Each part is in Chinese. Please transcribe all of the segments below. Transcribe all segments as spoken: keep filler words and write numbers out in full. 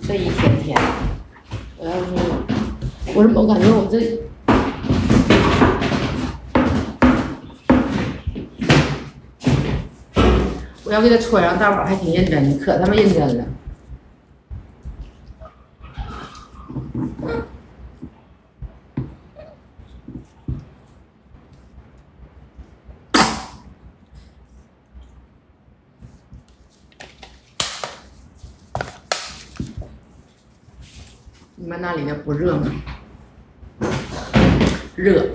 这一天天，我要是我怎么感觉我这。 我要给他戳上，大宝还挺认真的，可他妈认真了。你们那里的不热吗？热，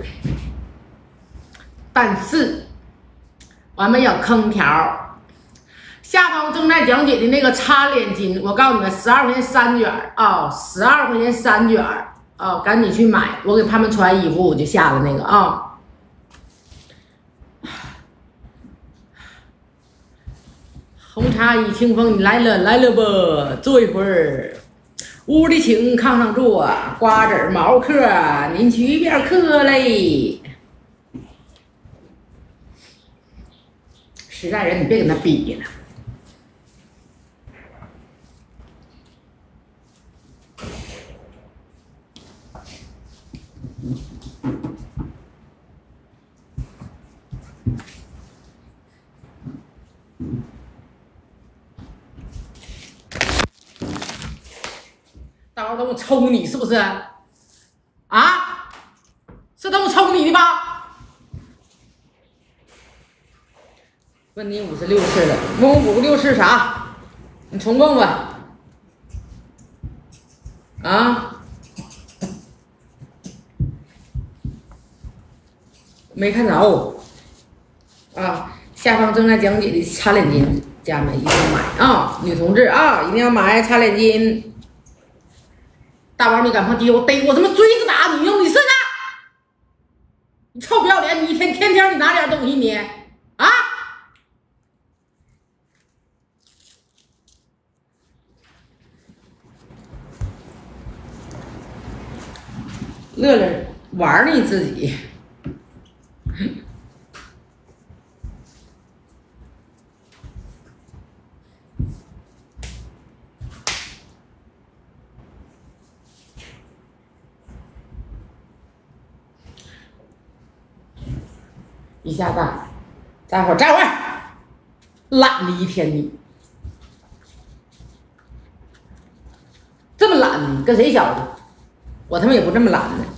但是我们有空调。 下方正在讲解的那个擦脸巾，我告诉你们，十二块钱三卷啊，十二块钱三卷啊，赶紧去买！我给他们穿衣服，我就下了那个啊。红茶与清风，你来了来了不？坐一会儿，屋里请，炕上坐，瓜子毛嗑，您随便嗑嘞。实在人，你别跟他比了。 大宝等我抽你是不是？啊？是等我抽你的吧？问你五十六次了，问我五十六次啥？你重问问。啊？没看着。啊，下方正在讲解的擦脸巾，家人们一定要买啊！女同志啊，一定要买擦脸巾。 大王，你敢碰地，我逮我他妈追着打你，你试试！你臭不要脸！你一天天天你拿点东西你啊！乐乐玩你自己。一下大，待会儿，待会儿，懒了一天你，这么懒呢？跟谁学的？我他妈也不这么懒呢。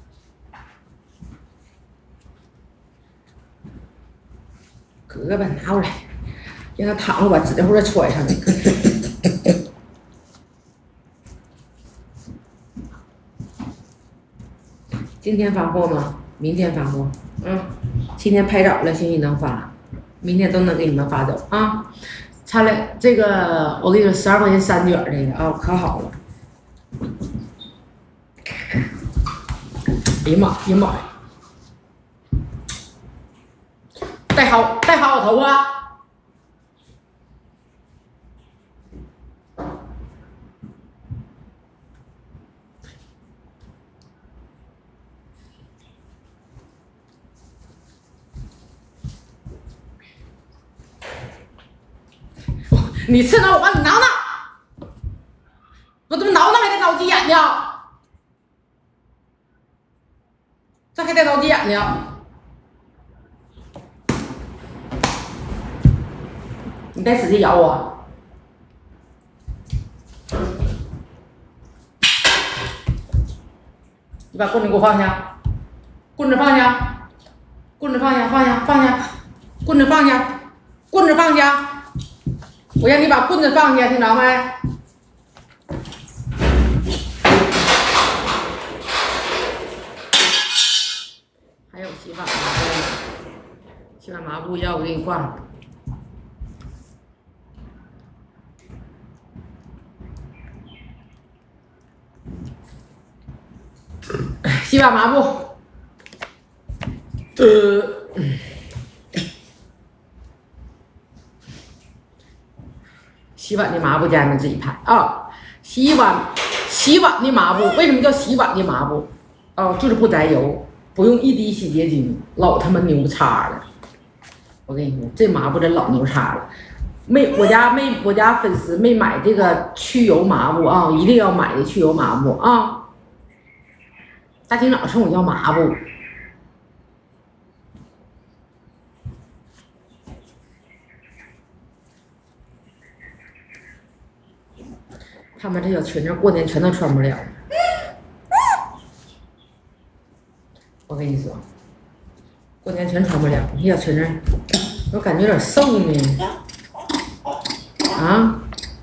胳膊拿过来，让他躺着把纸糊再揣上去。今天发货吗？明天发货。嗯。 今天拍早了，兴许能发，明天都能给你们发走啊！擦了这个，我跟你说，十二块钱三卷这个啊，可好了！哎呀妈，哎呀妈呀！戴好戴好头啊！你刺挠我，把你挠挠，我怎么挠挠还得挠急眼呢？这还得挠急眼呢？你再使劲咬我！你把棍子给我放下，棍子放下，棍子放下，放下，放下，棍子放下，棍子放下。 我让你把棍子放下，听着没？还有洗发麻布，洗发麻布要我给你挂上。洗发麻布，呃。 洗碗的麻布，家人们自己拍啊！洗碗洗碗的麻布，为什么叫洗碗的麻布？哦，就是不沾油，不用一滴洗洁精，老他妈牛叉了！我跟你说，这麻布真老牛叉了。 没，我家没，我家粉丝没买这个去油抹布啊，一定要买的去油抹布啊！大清早冲我要抹布，他们这小裙子过年全都穿不了。我跟你说，过年全穿不了。这小裙子，我感觉有点瘦呢。啊？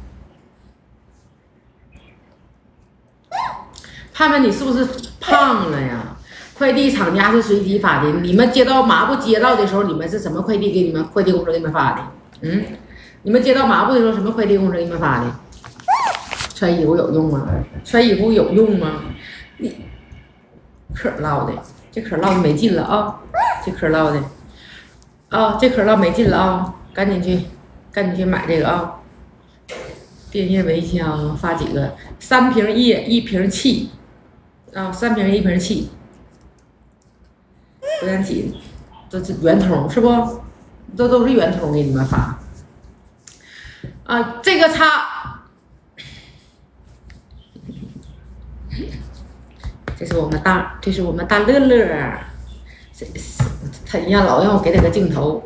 盼盼，你是不是胖了呀？快递厂家是随机发的，你们接到抹布接到的时候，你们是什么快递给你们？快递公司给你们发的？嗯，你们接到抹布的时候，什么快递公司给你们发的？穿衣服有用吗？穿衣服有用吗？你嗑唠的，这嗑唠的没劲了啊！这嗑唠的，啊，这嗑唠没劲了啊！赶紧去，赶紧去买这个啊！电线蚊香发几个？三瓶液，一瓶气，啊，三瓶一瓶气，不然紧，都是圆通是不？这都是圆通给你们发。啊，这个擦。这是我们大，这是我们大乐乐，这是他一样老让我给他个镜头。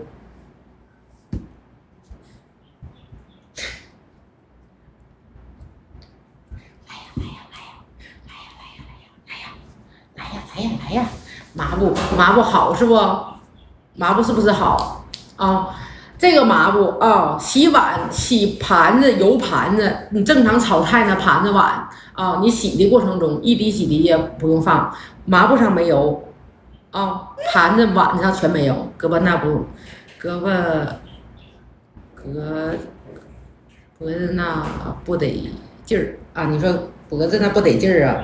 来呀来呀来呀来呀来呀来呀来呀来呀来呀！抹布抹布好是不？抹布是不是好啊？这个抹布啊，洗碗、洗盘子、油盘子，你正常炒菜那盘子碗。啊，你洗的过程中一滴洗涤液不用放，抹布上没油，啊，盘子碗上全没油，胳膊那不，胳膊，胳脖子那不得劲儿啊！你说脖子那不得劲儿啊！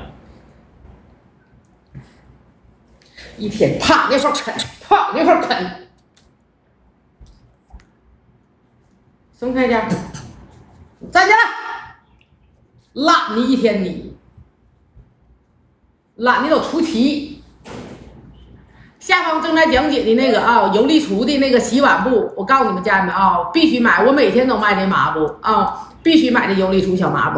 一天啪那块啃，啪那块啃，松开点，站起来。懒你一天你，懒你都出奇。下方正在讲解的那个啊，游利厨的那个洗碗布，我告诉你们家人们啊，必须买，我每天都卖这抹布啊，必须买这游利厨小抹布。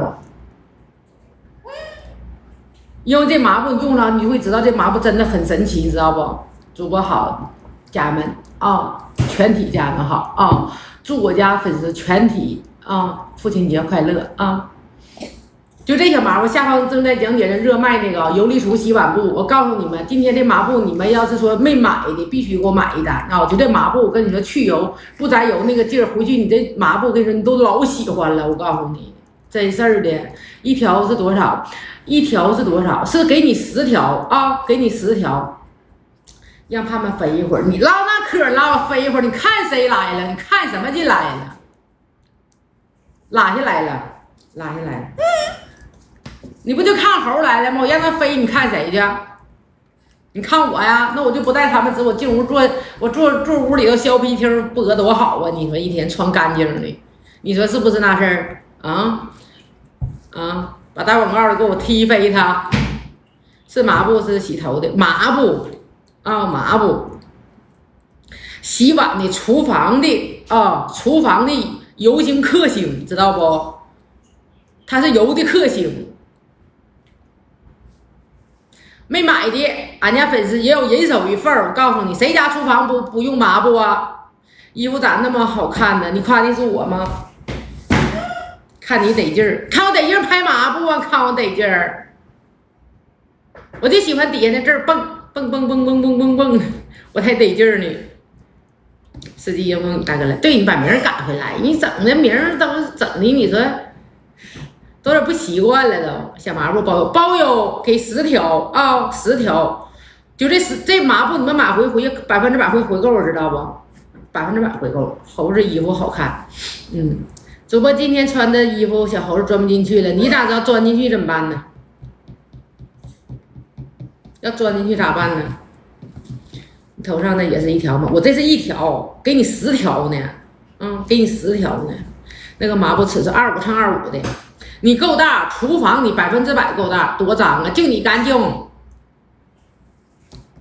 因为这抹布用了，你会知道这抹布真的很神奇，你知道不？主播好，家人们啊，全体家人们好啊，祝我家粉丝全体啊，父亲节快乐啊！就这小抹布，下方正在讲解的热卖那个游利厨洗碗布，我告诉你们，今天这抹布你们要是说没买的，必须给我买一单啊！就这抹布，我跟你说去油不沾油那个劲儿，回去你这抹布，我跟你说你都老喜欢了，我告诉你，真事儿的。一条是多少？一条是多少？是给你十条啊，给你十条，让他们飞一会儿。你唠那嗑唠飞一会儿，你看谁来了？你看什么进来了？拉下来了，拉下来了。你不就看猴来了吗？我让他飞，你看谁去？你看我呀？那我就不带他们走，我进屋坐，我坐坐屋里头削皮听播多好啊！你说一天穿干净的，你说是不是那事儿啊？啊，把大广告的给我踢飞他！是抹布是洗头的抹布啊，抹布。洗碗的、厨房的啊，厨房的油星克星，知道不？它是油的克星。没买的，俺家粉丝也有人手一份儿。我告诉你，谁家厨房不不用抹布啊？衣服咋那么好看呢？你夸的是我吗？看你得劲儿，看我得劲儿拍抹布啊！看我得劲儿，我就喜欢底下那字儿蹦蹦蹦蹦蹦蹦蹦蹦，我才得劲儿呢。司机要问大哥了，对你把名儿改回来，你整的名儿都是整的，你说。有点不习惯了都，小抹布包邮，包邮给十条啊，十条，就这十这抹布你们买回回百分之百会回购，知道不？百分之百回购，猴子衣服好看，嗯，主播今天穿的衣服小猴子钻不进去了，你咋知道钻进去怎么办呢？要钻进去咋办呢？你头上的也是一条吗？我这是一条，给你十条呢，嗯，给你十条呢，那个抹布尺是二五乘二五的。你够大，厨房你百分之百够大，多脏啊！就你干净，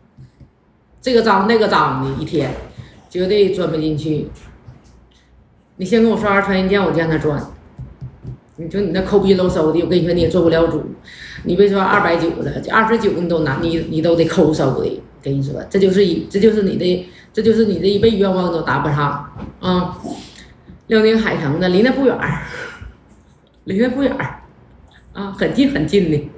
这个脏那个脏的，一天绝对钻不进去。 你先跟我刷完传音键，我就让他转。你说你那抠鼻漏收的，我跟你说你也做不了主。你别说二百九了，二十九你都拿你你都得抠收的。跟你说，这就是一这就是你的这就是你的一辈愿望都达不上啊、嗯！辽宁海城的，离那不远儿，离那不远儿啊，很近很近的。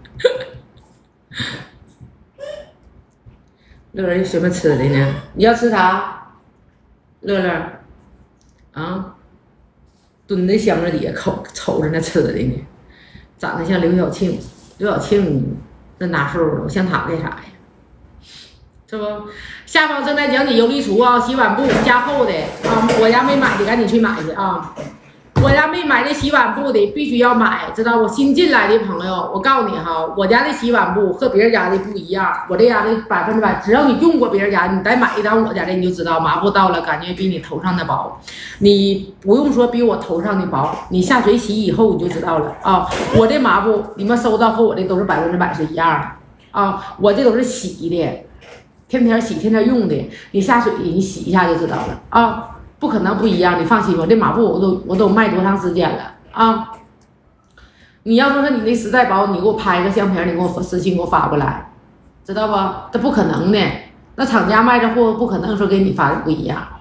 乐乐有什么吃的呢？你要吃啥？乐乐啊，蹲在箱子底下瞅瞅着那吃的呢，长得像刘晓庆。刘晓庆那哪时候了？我像他干啥呀？是不？下方正在讲解游离厨啊，洗碗布加厚的啊，我家没买的赶紧去买去啊！我家没买的洗碗布的必须要买，知道不？新进来的朋友，我告诉你哈，我家的洗碗布和别人家的不一样，我这家的百分之百，只要你用过别人家，你再买一单我家的，你就知道麻布到了感觉比你头上的薄，你不用说比我头上的薄，你下水洗以后你就知道了啊！我这麻布你们收到和我的都是百分之百是一样的啊，我这都是洗的。天天洗，天天用的，你下水你洗一下就知道了啊，不可能不一样。你放心吧，这抹布我都我都卖多长时间了啊？你要说是你那实在薄，你给我拍个相片，你给我私信给我发过来，知道不？这不可能的，那厂家卖的货不可能说给你发的不一样。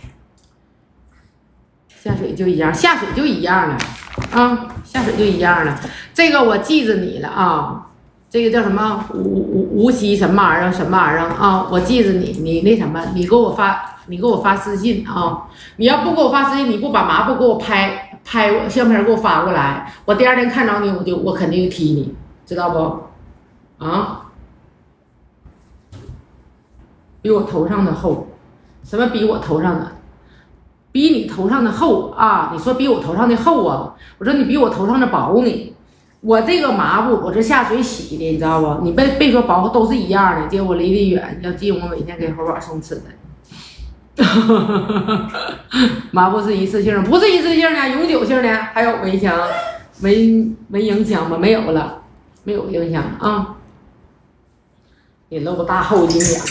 下水就一样，下水就一样了啊，下水就一样了。这个我记着你了啊。这个叫什么无无无锡什么玩意儿什么玩意儿啊？我记着你，你那什么，你给我发，你给我发私信啊！你要不给我发私信，你不把麻布给我拍拍相片给我发过来，我第二天看着你，我就我肯定就踢你，知道不？啊？比我头上的厚，什么比我头上的？比你头上的厚啊！你说比我头上的厚啊？我说你比我头上的薄呢。我这个麻布我是下水洗的，你知道不？你别别说薄，都是一样的。结果离得远，要进我每天给猴宝送吃的。麻布是一次性，不是一次性的，永久性的，还有没影响？没没影响吗？没有了，没有影响啊！你露个大厚金两，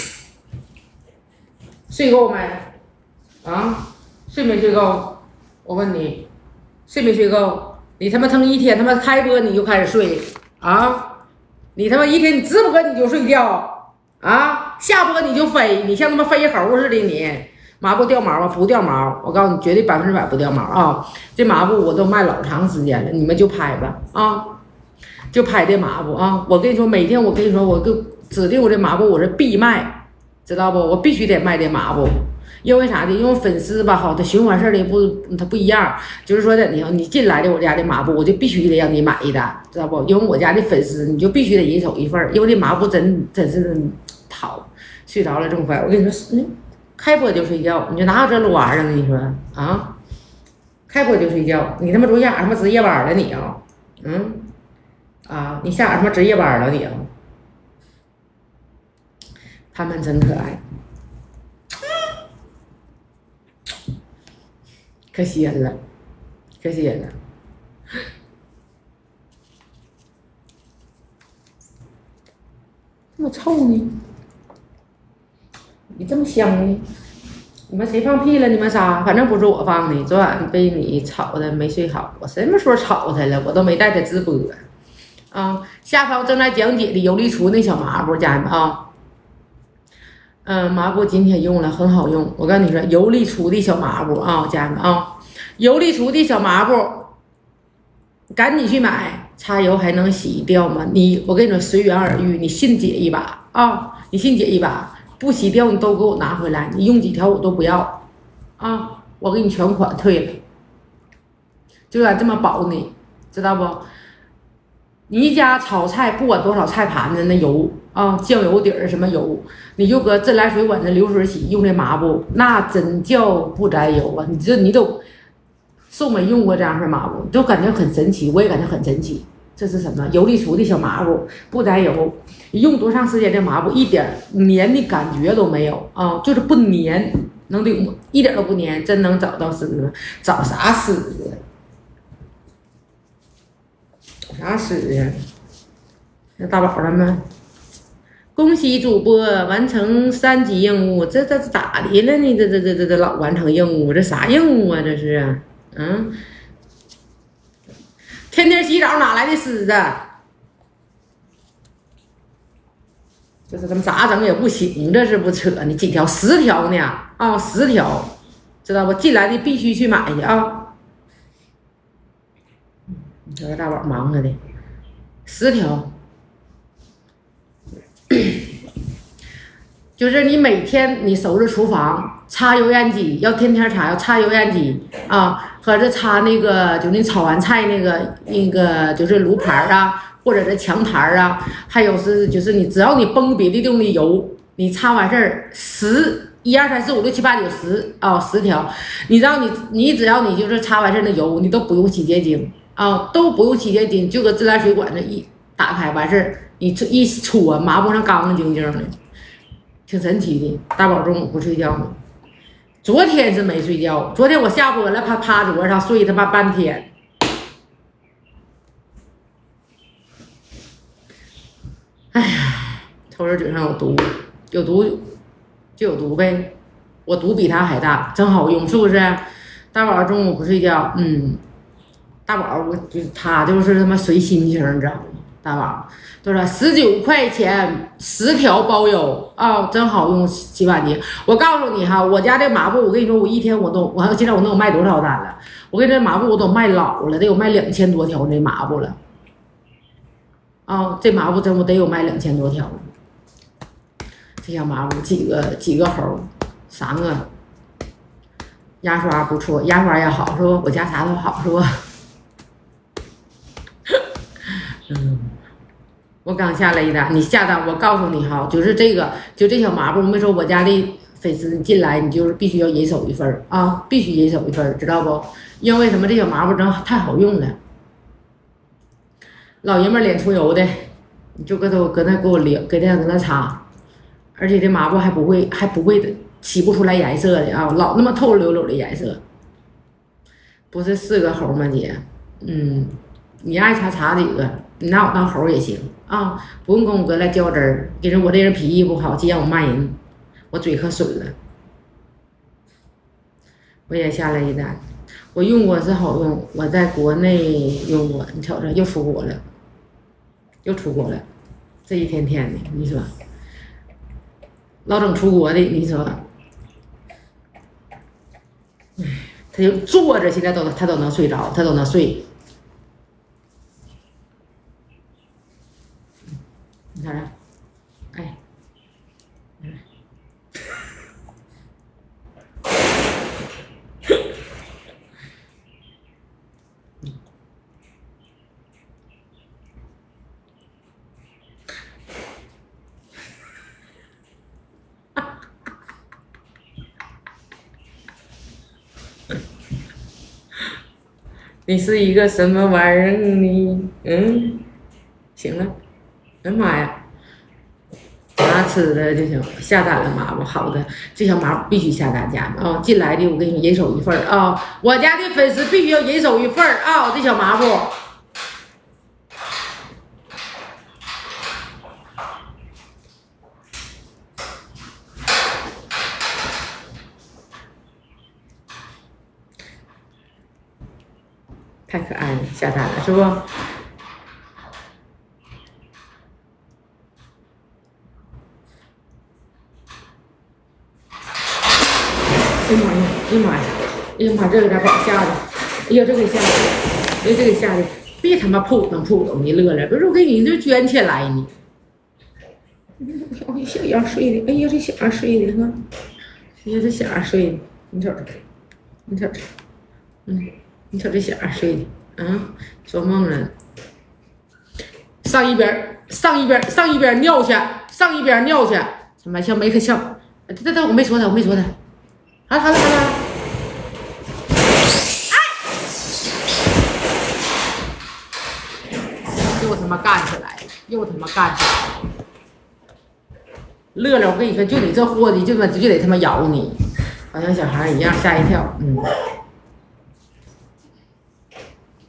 睡够没？啊，睡没睡够？我问你，睡没睡够？你他妈腾一天他妈开播你就开始睡啊！你他妈一天你直播你就睡觉啊，下播你就飞，你像他妈飞猴似的你。麻布掉毛啊？不掉毛，我告诉你绝对百分之百不掉毛啊！这麻布我都卖老长时间了，你们就拍吧啊，就拍这麻布啊！我跟你说，每天我跟你说，我就指定我这麻布我是必卖，知道不？我必须得卖这麻布。因为啥的？因为粉丝吧，好，他循环事儿的不，他不一样。就是说的，你你进来的我家的麻布，我就必须得让你买一单，知道不？因为我家的粉丝，你就必须得人手一份儿。因为这麻布真真是好，睡着了这么快。我跟你说，开播就睡觉，你说哪有这路玩意儿？跟你说啊，开播就睡觉，你他妈昨天晚上他妈值夜班了你啊？嗯，啊，你下晚他妈值夜班了你啊？他们真可爱。可惜了，可惜了。这么臭呢？你这么香呢？你们谁放屁了？你们仨？反正不是我放的。昨晚被你吵的没睡好，我什么时候吵他了？我都没带他直播。啊，下方正在讲解的游离厨那小麻布，家人们啊。嗯，麻布今天用了很好用，我跟你说，游离厨的小麻布啊，家人们啊，游离厨的小麻布，赶紧去买，擦油还能洗掉吗？你，我跟你说，随缘而遇，你信姐一把啊，你信姐一把，不洗掉你都给我拿回来，你用几条我都不要啊，我给你全款退了，就敢这么保你，知道不？你家炒菜不管多少菜盘子那油啊，酱油底儿什么油，你就搁自来水管子流水洗，用这麻布，那真叫不沾油啊！你这你都宋美用过这样式麻布，就感觉很神奇，我也感觉很神奇。这是什么？游离厨的小麻布，不沾油，你用多长时间这麻布一点粘的感觉都没有啊，就是不粘，能顶一点都不粘，真能找到虱子，找啥虱子？啥屎呀？那大宝他们恭喜主播完成三级任务，这这咋的了呢？这这这这这老完成任务，这啥任务啊？这是，嗯，天天洗澡哪来的狮子？这是他们咋整也不行，这是不扯呢？几条？十条呢？啊、哦，十条，知道不？进来的必须去买去啊！你瞅这大宝忙着的，十条。就是你每天你收拾厨房，擦油烟机，要天天擦，要擦油烟机啊，或者擦那个就你炒完菜那个那个就是炉盘啊，或者是墙台啊，还有是就是你只要你崩别的地方的油，你擦完事儿十一二三四五六七八九十啊十条，你知道你你只要你就是擦完事儿的油，你都不用洗洁精啊，都不用洗洁精，就搁自来水管子一打开完事儿，你一搓抹布上干干净净的。挺神奇的，大宝中午不睡觉呢。昨天是没睡觉，昨天我下播了，他趴桌上睡他妈半天。哎呀，瞅着嘴上有毒，有毒就有毒呗。我毒比他还大，真好用，是不是？大宝中午不睡觉，嗯，大宝我就他就是他妈随心情，你知道吗？大宝多少？十九块钱十条包邮啊、哦，真好用洗碗机。我告诉你哈，我家这抹布，我跟你说，我一天我都，我现在我能有卖多少单了？我跟这抹布我都卖老了，得有卖两千多条这抹布了。啊、哦，这抹布真我得有卖两千多条了。这小抹布几个几个猴，三个。牙刷不错，牙刷也好是不？我家啥都好是不？嗯。我刚下了一单，你下单，我告诉你哈，就是这个，就这小抹布，我没说我家的粉丝进来，你就是必须要人手一份啊，必须人手一份，知道不？因为什么？这小抹布真太好用了，老爷们脸出油的，你就搁都搁那给我留，搁那搁那擦，而且这抹布还不会还不会的洗不出来颜色的啊，老那么透溜溜的颜色，不是四个猴吗姐？嗯，你爱擦擦几个，你拿我当猴也行。啊，不用跟我哥来较真儿，给人我这人脾气不好，既让我骂人，我嘴可损了。我也下了一单，我用过是好用，我在国内用过，你瞅瞅又出国了，又出国了，这一天天的，你说，老整出国的，你说，唉，他就坐着，现在都他都能睡着，他都能睡。你看着，哎，嗯，你是一个什么玩意儿呢？嗯，行了，哎妈呀！拿吃的就行，下单了抹布，好的，这小抹布必须下单家们啊！进来的我给你人手一份啊！我家的粉丝必须要人手一份啊！这小抹布，太可爱了，下单了是不？哎呀妈呀！哎呀妈呀！哎呀妈，这有点把我吓的！哎呀，这给吓的！哎呀，这给吓的！别他妈扑腾扑腾的乐了，不是我给你这捐起来呢。哎呀，小样睡的！哎呀，这小样睡的哈！哎呀，这小样睡的，你瞅瞅，你瞅瞅，嗯，你瞅这小样睡的，啊，做梦了。上一边，上一边，上一边尿去，上一边尿去！他妈像没个像，这这这我没说他，我没说他。好了好了好了，哎！又他妈干起来了，又他妈干起来了！乐乐，我跟你说，就你这货的，就他就得他妈咬你，好像小孩一样，吓一跳。嗯，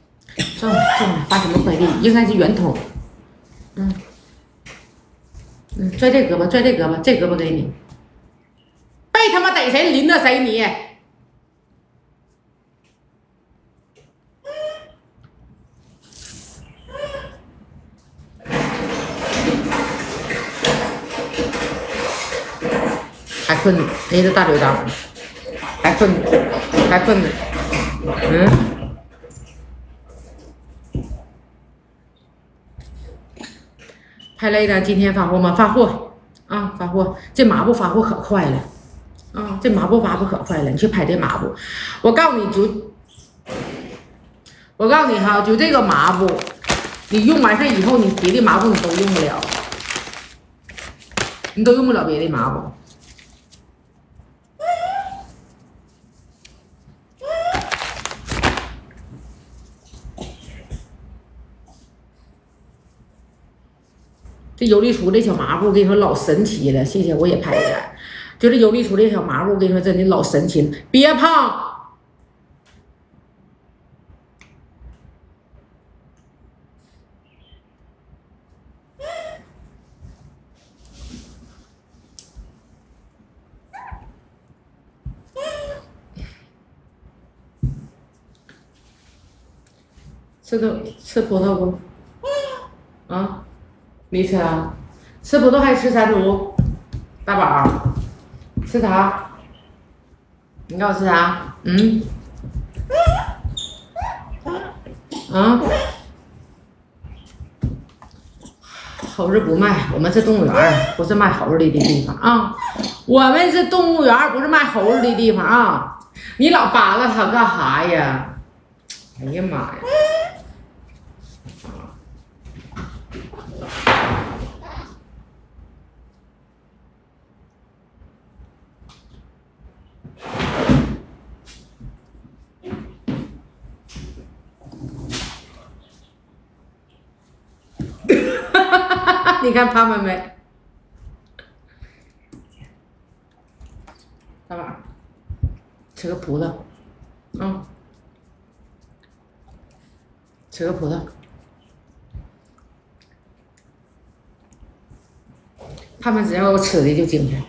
中了中了，发什么快递？应该是圆通。嗯， 嗯，拽这胳膊，拽这胳膊，这胳膊给你。被他妈逮谁淋着谁你。还困呢，哎，这大嘴张，还困呢，还困呢，嗯。拍雷的今天发货吗？发货啊，发货。这抹布发货可快了啊，这抹布发货可快了。你去拍这抹布，我告诉你就，我告诉你哈，就这个抹布，你用完事以后，你别的抹布你都用不了，你都用不了别的抹布。这游丽厨这小抹布，我跟你说老神奇了，谢谢我也拍了。就这游丽厨这小抹布，我跟你说真的老神奇了，别胖。吃个吃葡萄不？啊？没吃啊？吃葡萄还是吃山竹？大宝，吃啥？你告诉我吃啥？嗯？啊？猴子不卖，我们是动物园，不是卖猴子的地方啊！我们是动物园，不是卖猴子的地方啊！你老扒拉它干啥呀？哎呀妈呀！你看胖了没？大宝，吃个葡萄，嗯，吃个葡萄。他们只要有吃的就精神。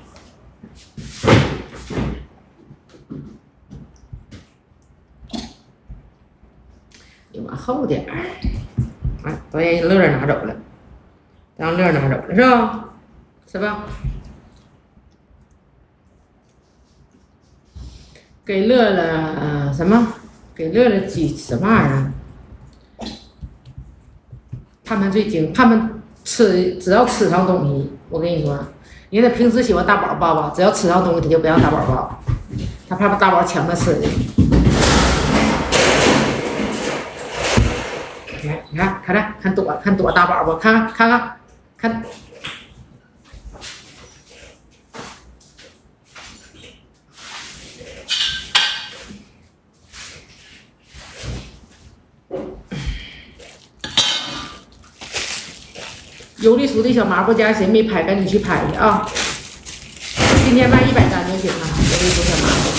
你往后点儿，哎，都让乐乐拿走了。让乐拿走了是吧？是吧？给乐乐呃什么？给乐乐几什么玩意儿？他们最精，他们吃只要吃上东西，我跟你说，人家平时喜欢大宝抱抱，只要吃上东西他就不让大宝抱，他怕把大宝抢他吃的。你看，你看，看着，看躲，看躲大宝不？看看，看看。看，有丽厨的小麻布家谁没拍，赶紧去拍去啊！今天卖一百单就行了，有丽厨小麻布。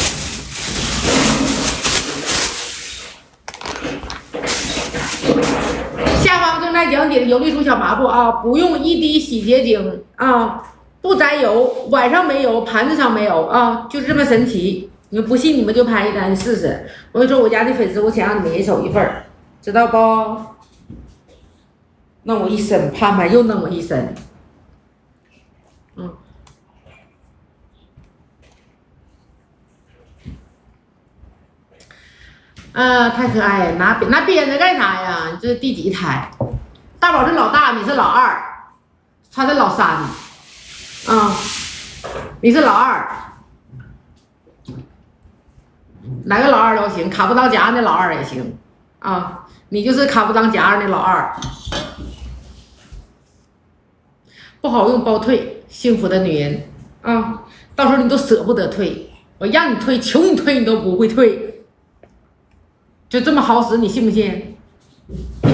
正在讲解的有丽厨小麻布啊，不用一滴洗洁精啊，不沾油，晚上没油，盘子上没有啊，就这么神奇。你们不信，你们就拍一单试试。我跟你说，我家的粉丝，我想让你们人手一份，知道不？弄我一身，盼盼又弄我一身，嗯。啊，太可爱了！拿拿鞭子干啥呀？你这是第几胎？大宝是老大，你是老二，他是老三，啊，你是老二，哪个老二都行，卡不当夹的老二也行，啊，你就是卡不当夹的老二，不好用包退，幸福的女人啊，到时候你都舍不得退，我让你退，求你退，你都不会退。就这么好使，你信不信？啊！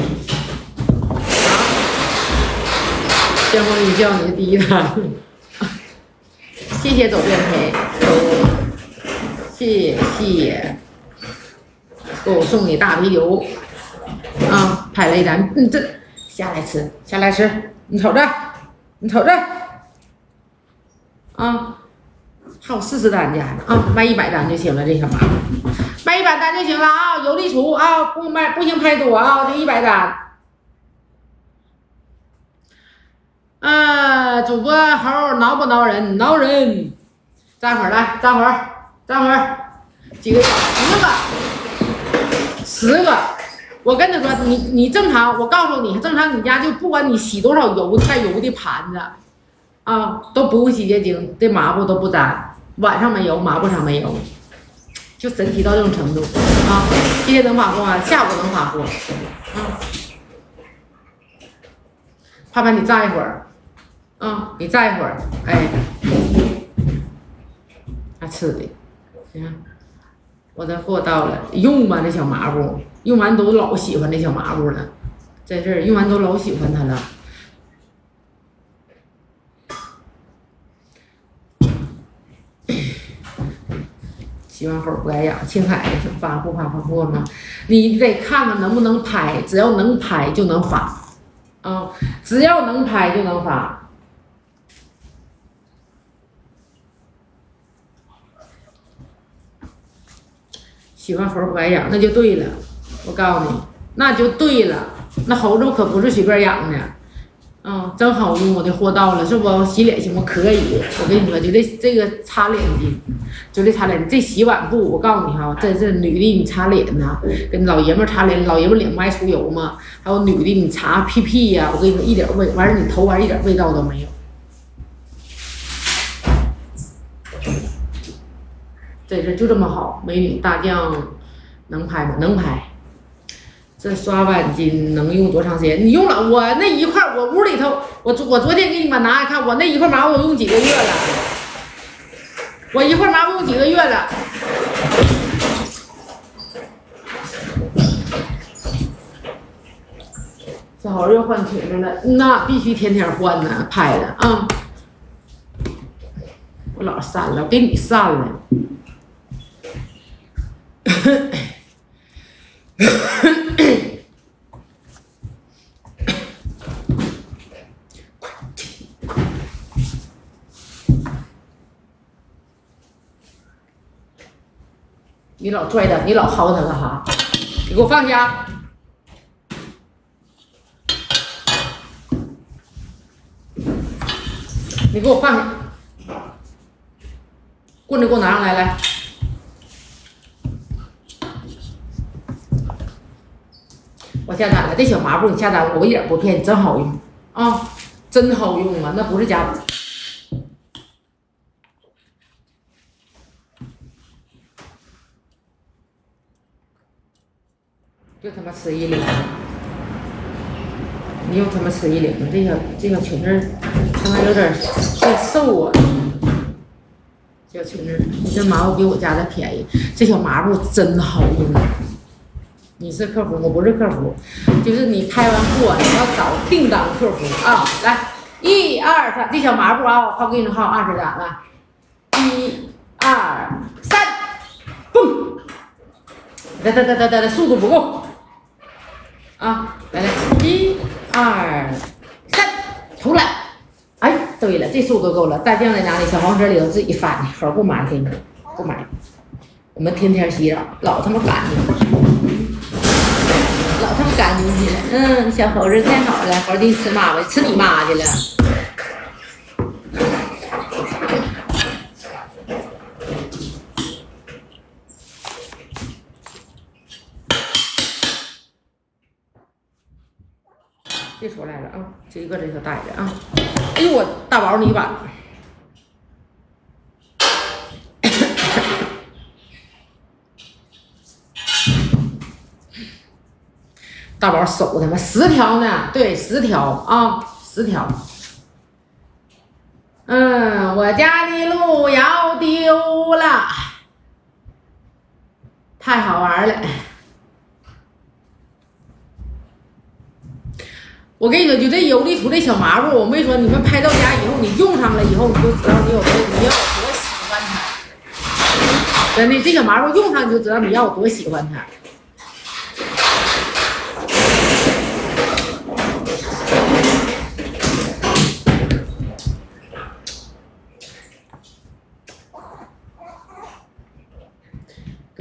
江风雨叫你的第一单，谢谢走遍陪，谢谢，给我送你大啤酒啊！拍了一单，嗯，这下来吃，下来吃，你瞅着，你瞅着， 啊，还有四十单家呢啊，卖一百单就行了，这小麻布卖一百单就行了啊，有利出啊，不卖不行拍多啊，就一百单。啊，主播猴挠不挠人？挠人！站会儿来，站会儿，站会儿，几个十个，十个。我跟他说，你你正常，我告诉你，正常你家就不管你洗多少油带油的盘子，啊，都不用洗洁精，这抹布都不沾，晚上没油，抹布上没油，就神奇到这种程度啊！今天能发货啊，下午能发货，啊，盼盼你站一会儿，啊，你站一会儿，哎，还吃的，你看，我的货到了，用吧这小抹布。用完都老喜欢这小抹布了，在这儿用完都老喜欢它了。希望猴不该养。青海发不发发货吗？你得看看能不能拍，只要能拍就能发，啊，只要能拍就能发。喜欢猴不该养，那就对了。我告诉你，那就对了。那猴子可不是随便养的，嗯，真好用。我的货到了，是不？洗脸行不？可以。我跟你说，就这这个擦脸巾，就这擦脸，这洗碗布，我告诉你哈，这这女的你擦脸呐，跟老爷们擦脸，老爷们脸不爱出油吗？还有女的你擦屁屁呀、啊，我跟你说一点味，完事你头完一点味道都没有。这事就这么好，美女大酱能拍吗？能拍。这刷碗巾能用多长时间？你用了我那一块，我屋里头，我我昨天给你们拿来看，我那一块麻布我用几个月了，我一块麻布用几个月了。小猴又换裙子了，那必须天天换呢，拍的啊、嗯！我老删了，我给你删了。你老拽他，你老薅他干哈？你给我放下！你给我放下！棍子给我拿上来，来！我下单了，这小麻布你下单，我一点不骗你，真好用啊，真好用啊，那不是假的。就他妈吃一领，你又他妈吃一领，这小这小裙子他妈有点太瘦啊！这小裙子，你这麻布比我家的便宜，这小麻布真好用。你是客服，我不是客服，就是你开完货你要找定档客服啊！来，一二三，这小麻布啊，我给你号二十单来，一二三，嘣！来来来来来来，速度不够。啊，来来，一、二、三，出来！哎，对了，这速度够了。大酱在哪里？小黄车里头自己翻的，猴不买给你，不买。我们天天洗澡，老他妈干净，老他妈干净去了。嗯，小猴子太好了，猴弟吃妈妈，吃你妈去了。别说来了啊，这一个这个带着啊。哎呦我大宝你把，大宝手他妈十条呢，对，十条啊，十条。嗯，我家的路要丢了，太好玩了。我跟你说，就这有利图这小麻布，我没说你们拍到家以后，你用上了以后，你就知道你有多你要有多喜欢它。真的，这小麻布用上你就知道你要有多喜欢它。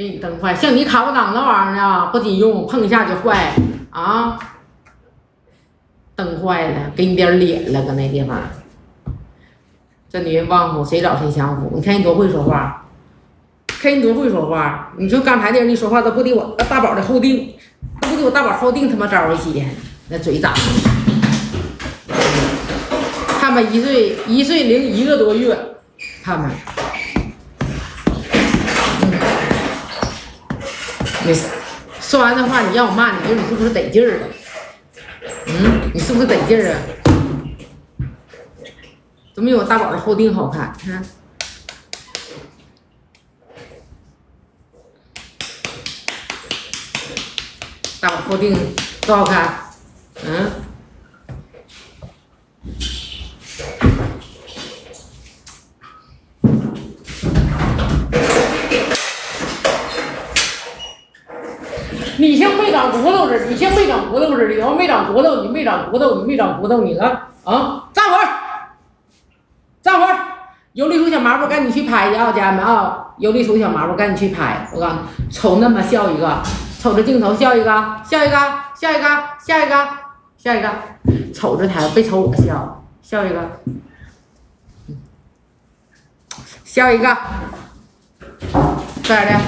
给你蹬坏。像你卡不挡那玩意儿呢，不经用，碰一下就坏啊，蹬坏了，给你点脸了，搁那地方。这女人旺夫，谁找谁相夫。你看你多会说话，看你多会说话。你说刚才那人，你说话都不敌我大宝的后腚，都不敌我大宝后腚他妈招一些，那嘴长。他们一岁一岁零一个多月，他们。你说完这话，你让我骂你，就是你是不是得劲儿啊？嗯，你是不是得劲儿啊？怎么有我大宝的后腚好看？看，大宝后腚多好看？嗯。你像没长骨头似的，你像没长骨头似的，你要没长骨头，你没长骨头，你没长骨头，你呢？啊，站会儿，站会儿，有力图小麻布，赶紧去拍去啊，家人们啊！有力图小麻布，赶紧去拍！我告诉你，瞅那么笑一个，瞅着镜头笑一个，笑一个，笑一个，笑一个，笑一个，瞅着他，别瞅我笑，笑一个，笑一个，这样的。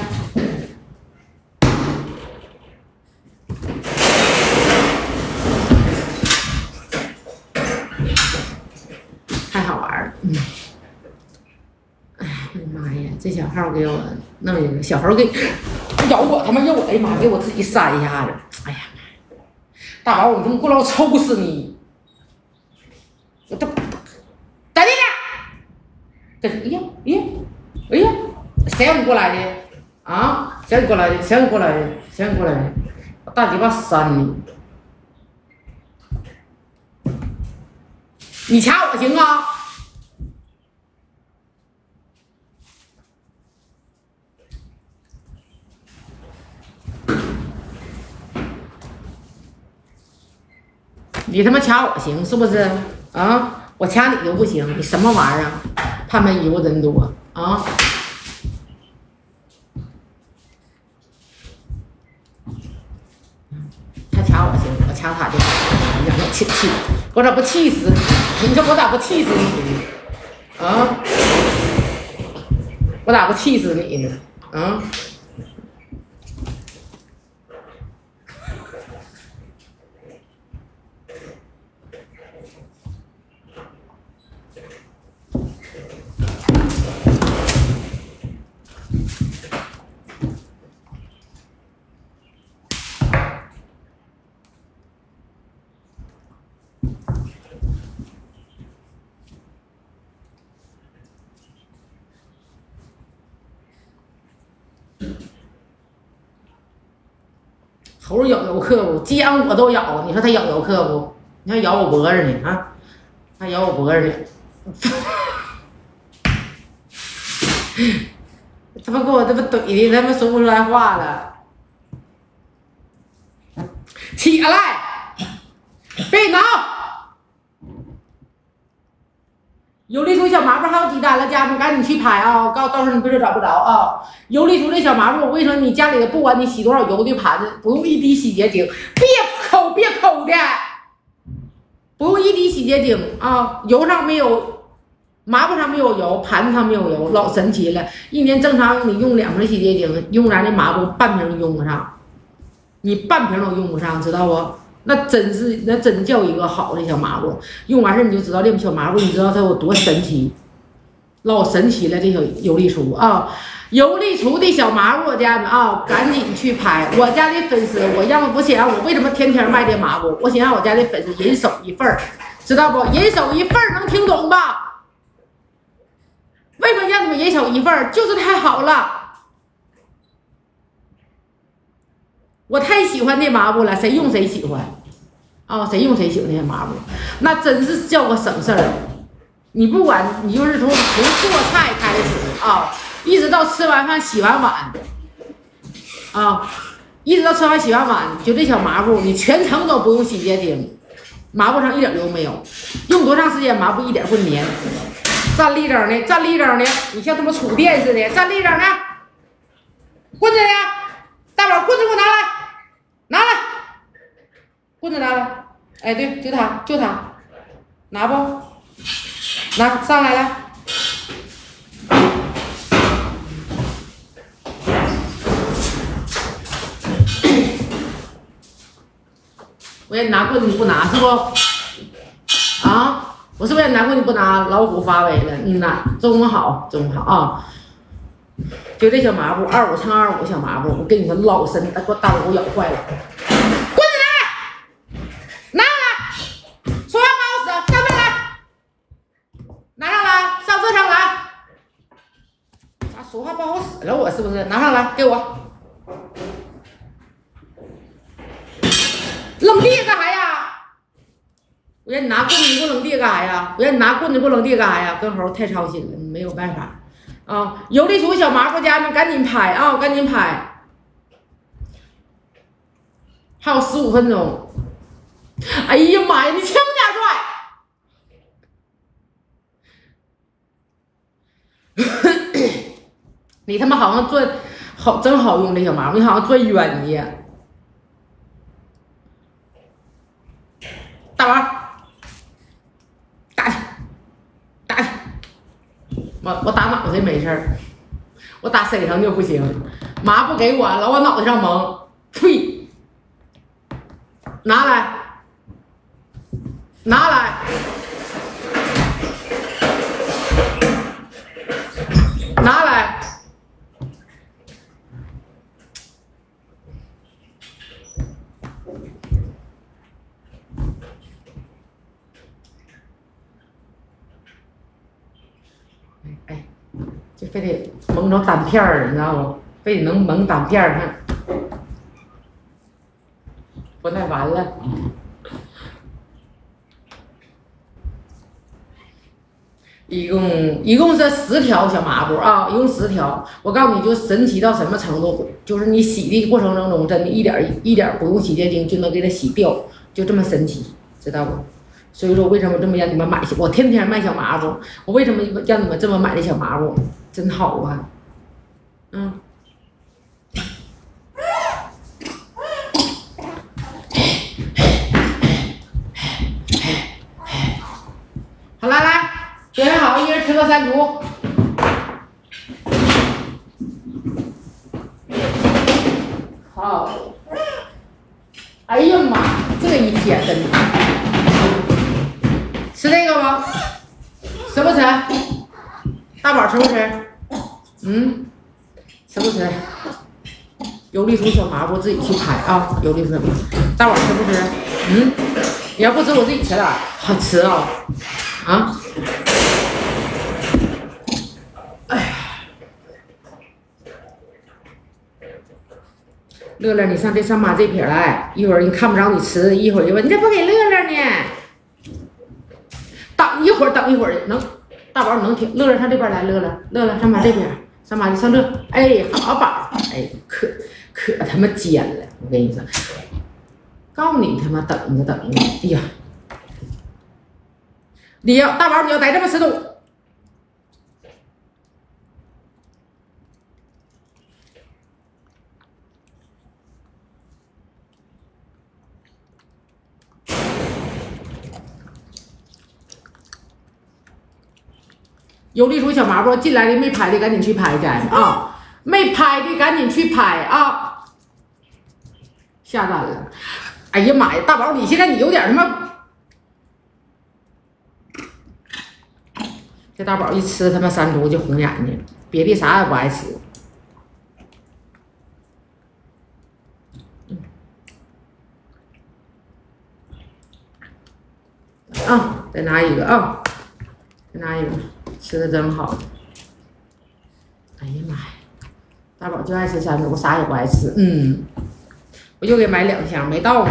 太好玩了，嗯，哎，我的妈呀，这小号给我弄一个，小猴给咬我，他妈咬我，哎呀妈，给我自己扇一下子，哎呀，大宝，我他妈过来我抽死你！我这在那边，这哎呀，哎呀，哎呀，谁让你过来的？啊，谁让你过来的？谁让你过来的？谁让你过来的？我大鸡巴扇你！你掐我行啊？你他妈掐我行是不是？啊，我掐你就不行，你什么玩意儿？他们油人多啊！他掐我行，我掐他就行。哎呀，我气气！我咋不气死你？你说我咋不气死你？啊！我咋不气死你呢？啊！猴咬游客不？既然我都咬，你说它咬游客不？你看咬我脖子呢啊！还咬我脖子呢！他妈给我这不怼的，他妈说不出来话了。起来，别挠！有力图小麻布还有几单了，家人们赶紧去拍啊！告到时候你不是找不着啊！有力图这小麻布，我跟你说，你家里的不管你洗多少油的盘子，不用一滴洗洁精，别抠别抠的，不用一滴洗洁精啊！油上没有，麻布上没有油，盘子上没有油，老神奇了。一年正常你用两瓶洗洁精，用咱这麻布半瓶用不上，你半瓶都用不上，知道不？那真是，那真叫一个好的小麻布，用完事你就知道这小麻布，你知道它有多神奇，老神奇了！这小游力厨啊，游力厨的小麻布，家人们啊，赶紧去拍！我家的粉丝，我让我想让我为什么天天卖这麻布？我想让我家的粉丝人手一份儿，知道不？人手一份儿，能听懂吧？为什么让你们人手一份儿？就是太好了。我太喜欢这麻布了，谁用谁喜欢，啊、哦，谁用谁喜欢这麻布，那真是叫个省事儿。你不管你就是从从做菜开始啊，一直到吃完饭洗完碗，啊，一直到吃完洗完碗，就这小麻布，你全程都不用洗洁精，麻布上一点油没有，用多长时间麻布一点不粘，站立整的，站立整的，你像他妈触电似的，站立整的。 棍子呀，大宝，棍子给我拿来，拿来，棍子拿来。哎，对，就他，就他，拿不？拿上来来。我让你拿棍子你不拿是不？啊，我是不是让你拿棍子你不拿？老虎发威了，嗯呐，中午好，中午好啊。就这小麻布，二五乘二五小麻布，我跟你说老深，给我大狗咬坏了。棍子拿来，拿来，说话不好使，上面来，拿上来，上这上来。咋说话不好使了？我是不是？拿上来，给我。扔地干啥呀？我让你拿棍子，你给我扔地干啥呀？我让你拿棍子，给我扔地干啥呀？跟猴太操心了，没有办法啊！有的鼠小麻布家们赶紧拍啊，赶紧拍！还有十五分钟。哎呀妈呀，你轻点拽！你他妈好像做好真好用这小麻布，你好像做冤家。大王，打他，打他！我我打脑袋没事儿，我打身上就不行。麻布给我，老往脑袋上蒙，呸！拿来，拿来，拿来！哎，就非得蒙成单片儿，你知道不？非得能蒙单片儿上，不太完了。一共一共是十条小麻布啊，一共十条。我告诉你，就神奇到什么程度，就是你洗的过程当中，真的一点一点不用洗洁精就能给它洗掉，就这么神奇，知道不？所以说，为什么这么让你们买？我天天卖小麻布，我为什么让你们这么买的小麻布？真好啊，嗯。好了，来，准备好，一人吃个山竹。好。哎呀妈，这一天真的。吃这个吗？吃不吃？大宝吃不吃？嗯，吃不吃？有力鼠小麻布自己去拍啊！有力鼠，大宝吃不吃？嗯，你要不吃我自己吃了，好吃啊！啊！哎呀，乐乐，你上这上妈这撇来，一会儿你看不着你吃，一会儿就问你这不给乐乐呢？等一会儿，等一会儿能，大宝能听。乐乐上这边来，乐乐，乐乐上妈这边，上妈就上这。哎，好宝，哎，可可他妈尖了，我跟你说，告诉你他妈等着等着，哎呀，你要大宝你要在这么吃东。有力鼠小麻布进来的没拍的赶紧去拍去啊！没拍的赶紧去拍啊！下单了！哎呀妈呀，大宝，你现在你有点他妈，这大宝一吃他妈山竹就红眼睛，别的啥也不爱吃。啊，再拿一个啊，再拿一个。吃的真好，哎呀妈呀，大宝就爱吃山竹，我啥也不爱吃。嗯，我又给买两箱，没到呢，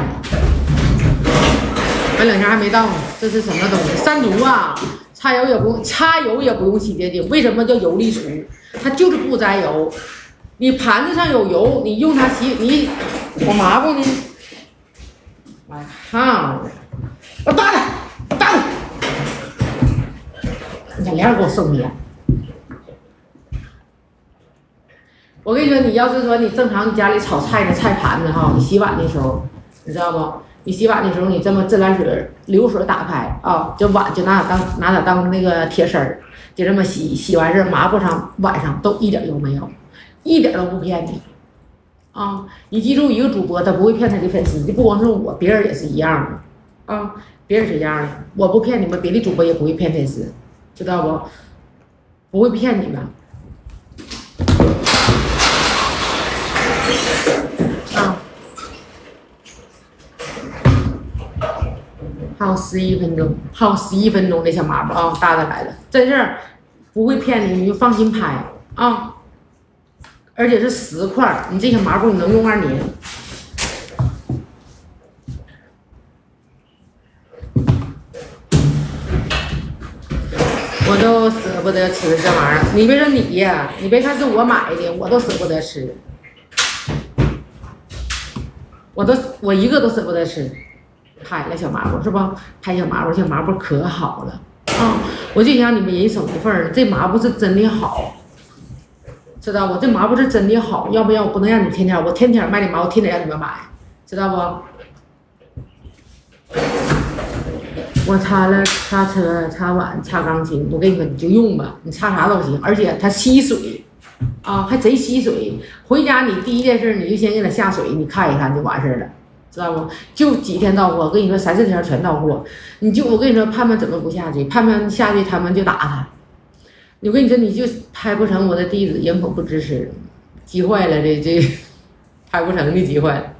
买两箱还没到呢。这是什么东西？山竹啊，擦油也不用，擦油也不用洗洁精。为什么叫油力除？它就是不沾油。你盘子上有油，你用它洗，你我麻布呢？哎哈，我打他，我打他！你连给我送面。我跟跟你说，你要是说你正常你家里炒菜的菜盘子哈，你洗碗的时候，你知道不？你洗碗的时候，你这么自来水流水打开啊，这碗就拿它当拿它当那个铁丝儿，就这么洗，洗完事儿抹布上碗上都一点用没有，一点都不骗你啊！你记住，一个主播他不会骗他的粉丝，就不光是我，别人也是一样的啊，别人是一样的，我不骗你们，别的主播也不会骗粉丝，知道不？不会骗你们。啊，还有十一分钟，还有十一分钟的小麻布啊，大的来了，在这儿不会骗你，你就放心拍啊，而且是十块，你这小麻布你能用二年。我都舍不得吃这玩意儿，你别说你呀，你别看是我买的，我都舍不得吃。我都我一个都舍不得吃，拍了小麻布是不？拍小麻布，小麻布可好了啊！我就想你们人手一份儿，这麻布是真的好，知道不？这麻布是真的好，要不然我不能让你天天，我天天卖的麻布，天天让你们买，知道不？我擦了擦车、擦碗、擦钢琴，我跟你说你就用吧，你擦啥都行，而且它吸水。啊，还贼吸水！回家你第一件事你就先给它下水，你看一看就完事儿了，知道不？就几天到货，我跟你说三四天全到货。你就我跟你说，盼盼怎么不下去？盼盼下去他们就打他。我跟你说，你就拍不成我的地址，人口不支持，急坏了这这拍不成的急坏了。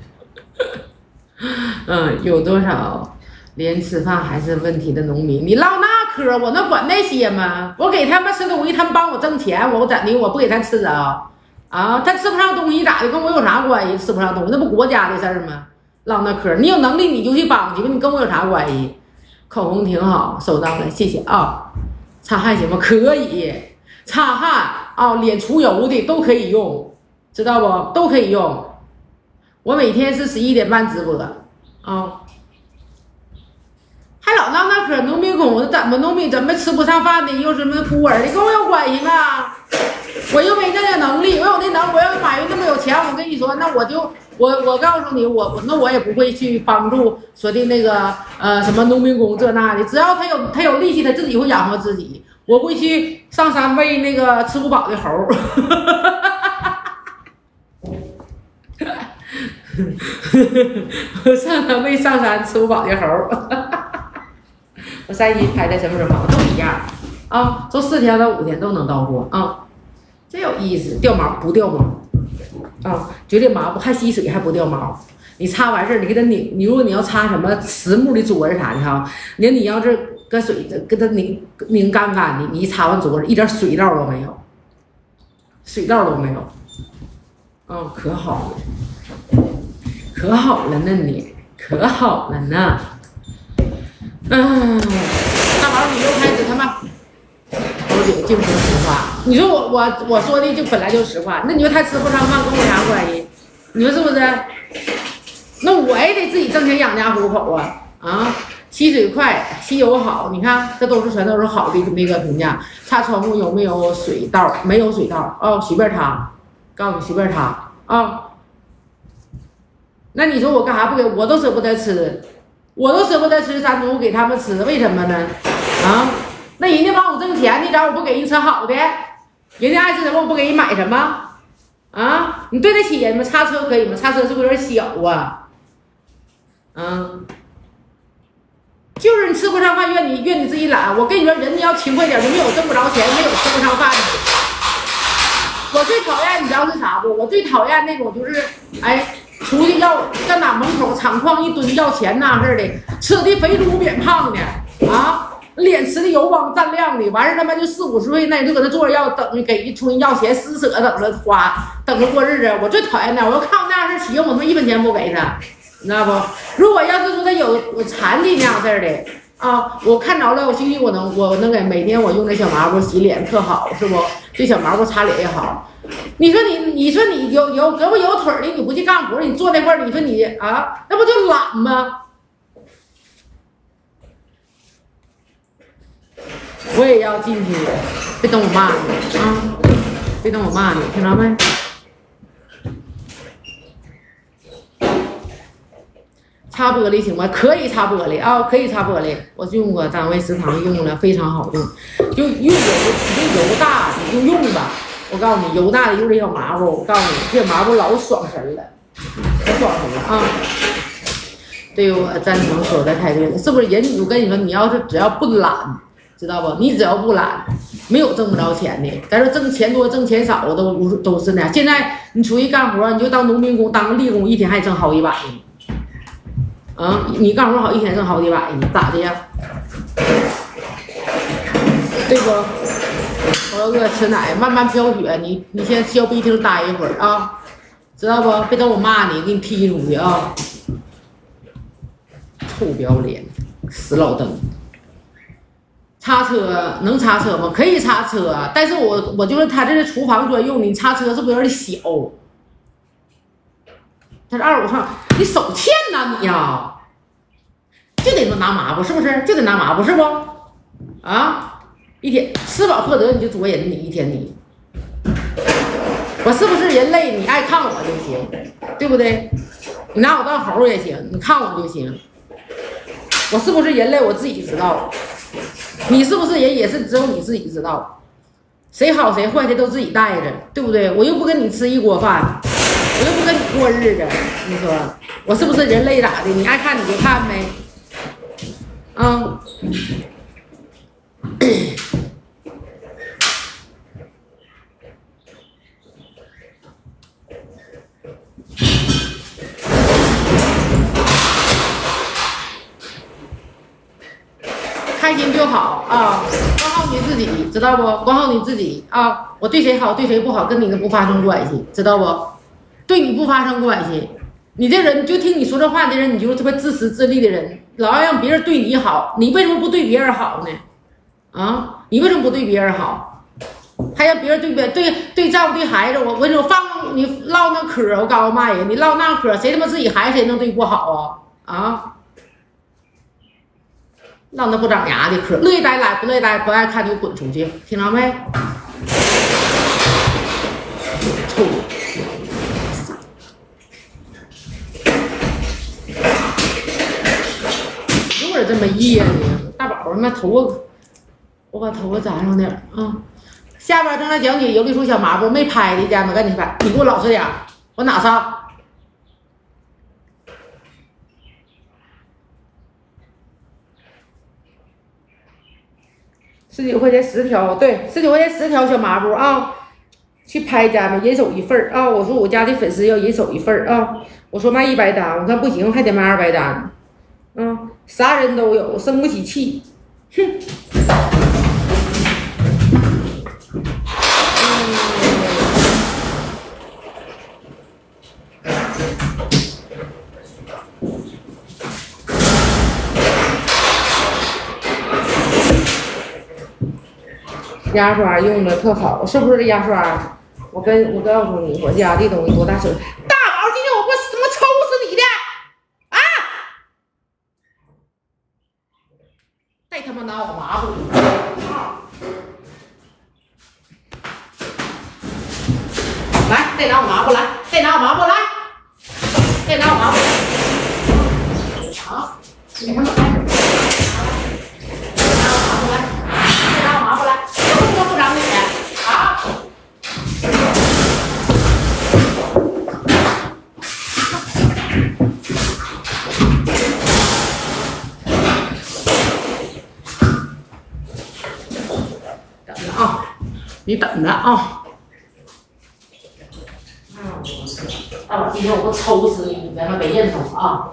嗯，有多少连吃饭还是问题的农民？你唠那嗑，我能管那些吗？我给他们吃东西，他们帮我挣钱，我怎的？我不给他吃啊？啊，他吃不上东西咋的？跟我有啥关系？吃不上东西，那不国家的事儿吗？唠那嗑，你有能力你就去帮去吧，你跟我有啥关系？口红挺好，收到了，谢谢啊。擦汗行吗？可以，擦汗啊，脸除油的都可以用，知道不？都可以用。我每天是十一点半直播啊。还老闹那嗑，农民工怎么农民怎么吃不上饭的，又什么孤儿的，跟我有关系吗？我又没那点能力，我有那能，我要马云那么有钱，我跟你说，那我就我我告诉你，我那我也不会去帮助说的那个呃什么农民工这那的，只要他有他有力气，他自己会养活自己。我会去上山喂那个吃不饱的猴。我上山喂上山吃不饱的猴。我三一拍的什么什么都一样啊，从四天到五天都能到货啊，真有意思。掉毛不掉毛啊，绝对麻布还吸水还不掉毛。你擦完事儿，你给它拧，你如果你要擦什么实木的桌子啥的哈，你你要是搁水给它拧拧干干的，你一擦完桌子一点水道都没有，水道都没有，啊，可好了，可好了呢你，可好了呢。嗯，大宝，你又开始他妈，我得净说实话。你说我我我说的就本来就实话，那你说他吃不上饭跟我啥关系？你说是不是？那我也得自己挣钱养家糊口啊啊！吸水快，吸油好，你看这都是全都是好的那个评价。擦窗户有没有水道？没有水道哦，随便擦，告诉你随便擦啊。那你说我干啥不给？我都舍不得吃。我都舍不得吃山猪给他们吃，为什么呢？啊，那人家帮我挣钱，你咋我不给人吃好的？人家爱吃什么我不给人买什么？啊，你对得起人吗？擦车可以吗？擦车是不是有点小啊？嗯，就是你吃不上饭，怨你怨你自己懒。我跟你说，人家要勤快点，就没有挣不着钱，没有吃不上饭的。我最讨厌你知道是啥不？我最讨厌那种就是，哎。出去要在哪门口厂矿一蹲要钱那事儿的，吃的肥猪扁胖的啊，脸吃的油光锃亮的，完事他妈就四五十岁那就搁那坐着要等给一出人要钱施舍等着花等着过日子，我最讨厌那，我要看我那样事情，我他妈一分钱不给他，你知道不？如果要是说他有有残疾那样事儿的啊，我看着了，我兴许我能我能给每天我用那小麻布洗脸特好，是不？这小麻布擦脸也好。你说你，你说你有有胳膊有腿的，你不去干活，你坐那块儿，你说你啊，那不就懒吗？我也要进去，别等我骂你啊，别等我骂你，听着没？ 擦玻璃行吗？可以擦玻璃啊，可以擦玻璃。我用过单位食堂用了，非常好用。就用油，你就油大你就用吧。我告诉你，油大的用这小麻布，我告诉你，这麻布老爽神了，可爽神了啊！对我赞成说的太对了，是不是人？我跟你说，你要是只要不懒，知道不？你只要不懒，没有挣不着钱的。咱说挣钱多挣钱少都无都是那样。现在你出去干活，你就当农民工，当个力工，一天还挣好几百呢。啊，你干活好，一天挣好几百呢，咋的呀？对不？我要饿吃奶，慢慢飘雪，你你先小逼厅待一会儿啊，知道不？别等我骂你，给你踢出去啊！臭不要脸，死老登！擦车能擦车吗？可以擦车，但是我我就是他这是厨房专用，你擦车是不是有点小？他是二五上，你手欠呐你呀，就得拿抹布，是不是？就得拿抹布，是不？啊，一天吃饱喝得你就作人，你一天你，我是不是人类？你爱看我就行，对不对？你拿我当猴也行，你看我就行。我是不是人类？我自己知道。你是不是人也是只有你自己知道。谁好谁坏的都自己带着，对不对？我又不跟你吃一锅饭。我又不跟你过日子，你说我是不是人类咋的？你爱看你就看呗，啊、嗯。开心就好啊，管好你自己，知道不？管好你自己啊！我对谁好，对谁不好，跟你不发生关系，知道不？对你不发生关系，你这人就听你说这话的人，你就是特别自私自利的人，老要让别人对你好，你为什么不对别人好呢？啊，你为什么不对别人好？还让别人对别对对丈夫对孩子，我我跟你说，放你唠那嗑，我告诉骂人，你唠那嗑，谁他妈自己孩子谁能对不好啊？啊！唠那不长牙的嗑，乐意待来，不乐意待，不爱看就滚出去，听着没？臭！有点这么噎的，大宝，他妈头发，我把头发扎上点啊！下边正在讲解游历书小麻布，没拍的家们赶紧拍，你给我老实点，我哪上？十九块钱十条，对，十九块钱十条小麻布啊！去拍家们人手一份啊！我说我家的粉丝要人手一份啊！我说卖一百单，我看不行，还得卖二百单。嗯，啥人都有，生不起气，哼。牙刷用的特好，是不是这牙刷？我跟我告诉你，我家的东西多大手？大宝，今天我不他妈抽死你的啊！再他妈拿我麻布！来，再拿我麻布来，再拿我麻布来，再拿我麻布来。好，你他妈开始。你等着啊！大宝，今天我不抽死你，你他妈别认同啊！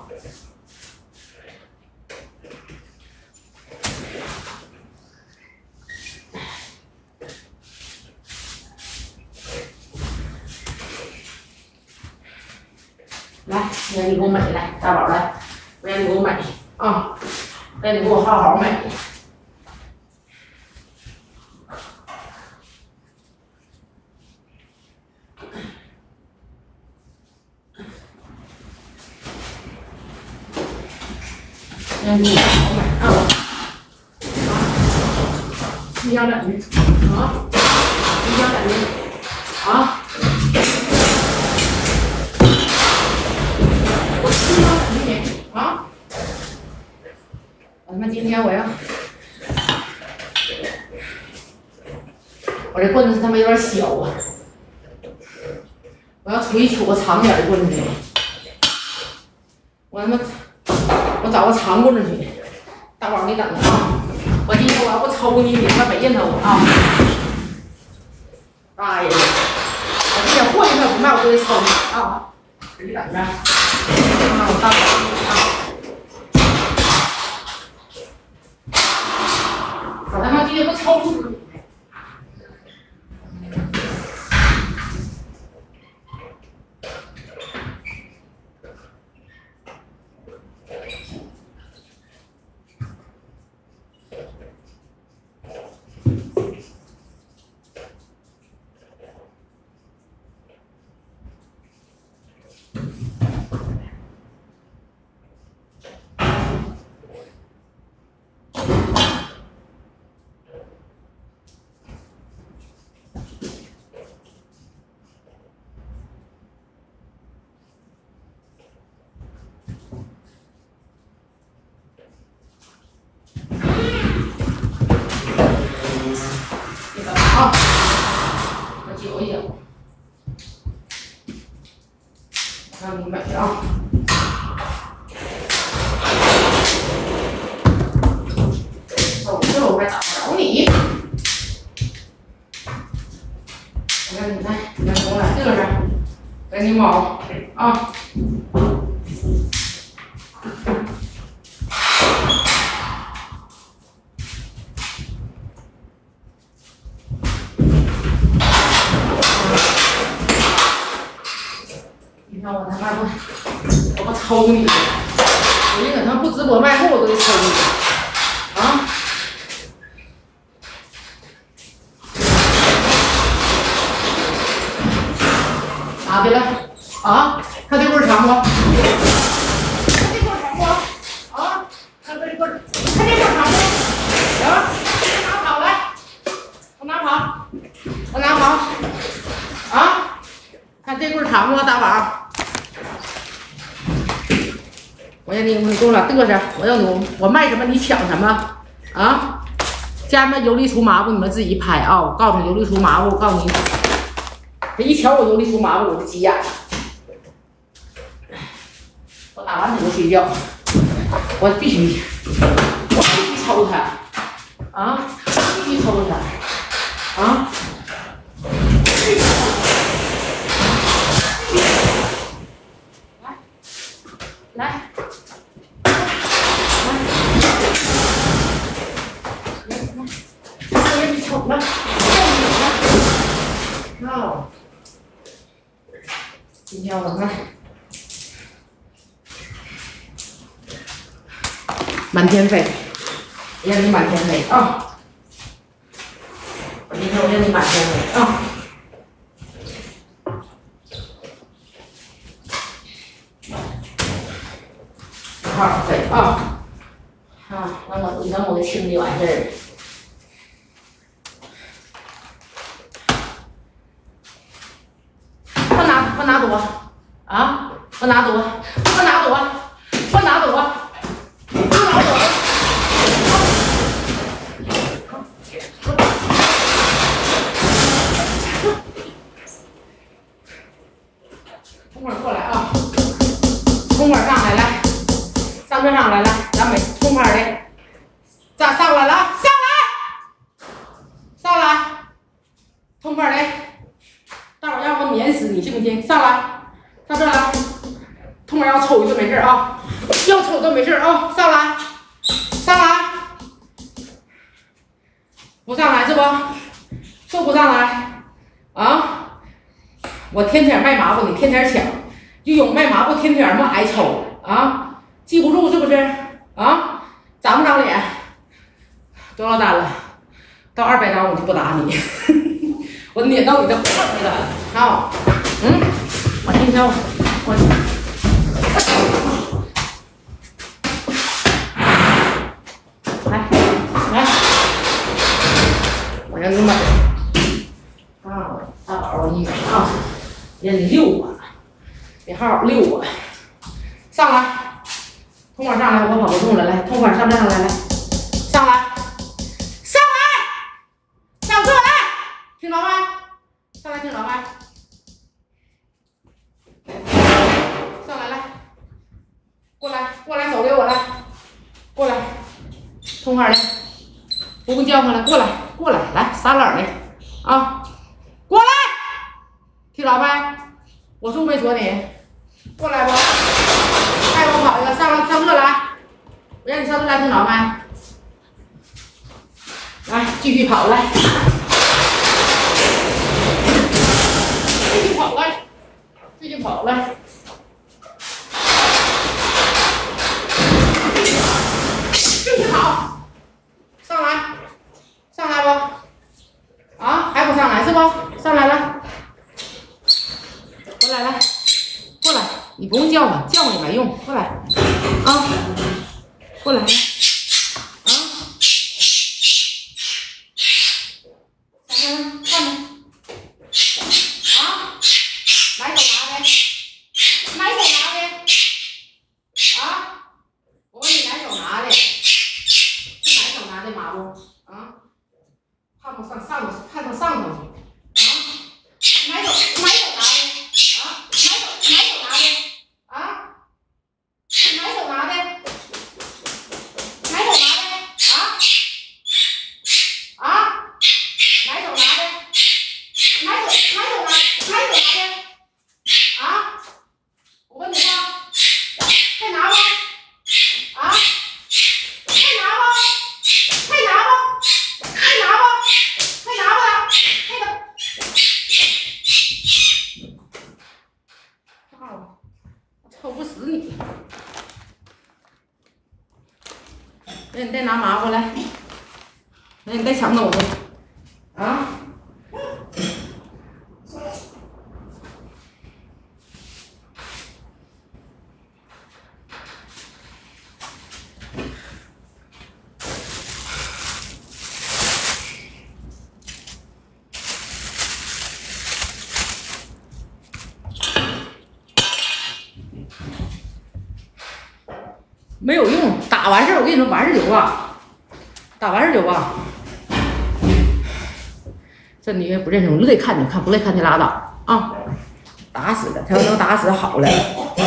来，我让你给我美来，大宝来，我让你给我美啊！让你给我好好美。让你好美啊！你想怎的啊？你想怎的啊？我你想怎的你？ 啊！我他妈今天我要，我这棍子他妈有点小啊，我要出去取个长点的棍子。我他妈，我找个长棍子去。大宝，你等着啊！我今天我要不抽你，你他妈没认头啊！大爷的，我今天混他不卖，我就得抽你啊！你等着，看看我大宝啊！ 我他妈今天不抽死你！啊，我搅一搅，让你买去啊！手势我还打不着你，我看你看，你看我俩嘚瑟，给你毛啊！你看我他妈不，我不抽你！我一搁他不直播卖货，我都得抽你啊！拿去了啊！看这棍长不？看这棍长不？啊！看这棍，看这棍长不？行，我拿跑来，我拿跑，我拿跑啊！看这棍长不，大宝？ 我让你，你跟我俩嘚瑟，我要你，我卖什么你抢什么啊？家人们有力出麻布，你们自己拍啊！我告诉你，有力出麻布，我告诉你，他一瞧我有力出麻布，我就急眼了。我打完你就睡觉，我必须，我必须抽他啊！必须抽他啊！必须抽来来。 丑了，哦，今天我们满天飞，让你满天飞啊！我今天我让你满天飞啊！好飞啊！啊，让我你让我给清理完事儿。 不拿多啊！不拿多，不拿多，不拿多，不拿多。空管过来啊！空管上来，来，上这上来，来，咱们空管的，上上来了，上来，上来，空管的。 待会儿让我碾死你，信不信？上来，上这来，痛快要抽一顿没事啊，要抽一顿没事啊，上来，上来，不上来是不？是不上来啊？我天天卖麻布，你天天抢，就有卖麻布天天嘛挨抽啊，记不住是不是？啊，长不长脸？多少单了？到二百单我就不打你。我撵到你的块儿了啊！嗯，我今天我我来来，我让你买啊！大宝，我你啊，让你遛我，别好好遛我，上来痛快上来，我跑不动了，来，痛快上不上来？来，上来，上来，上课来，听着没？上来听着没？上来来，过来过来，手给我来，过来，痛快来，不用叫唤了，过来过来，来撒冷的啊，过来，听着没？我说没说你？过来吧，带我跑一个，上上课来，我让你上课来，听着没？来，继续跑来，继续跑来，继续跑来，继续跑，上来，上来不？啊，还不上来是不？上来了，过来来，过来，你不用叫唤，叫唤也没用，过来，啊，过来。抽不死你！那你再拿麻过来，那你再抢东西啊！没有用，打完事儿我跟你说完事儿就挂，打完事儿就挂。这女不认同，乐意看就看，不乐意看就拉倒啊！打死了，他要能打死好了。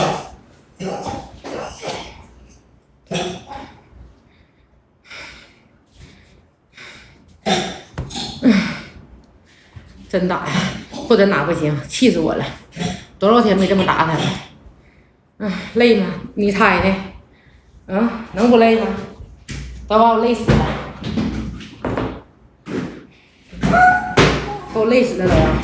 真打呀，不真打不行，气死我了！多少天没这么打他了？嗯，累吗？你猜呢？嗯，能不累吗？都把我累死了，给我累死了都要。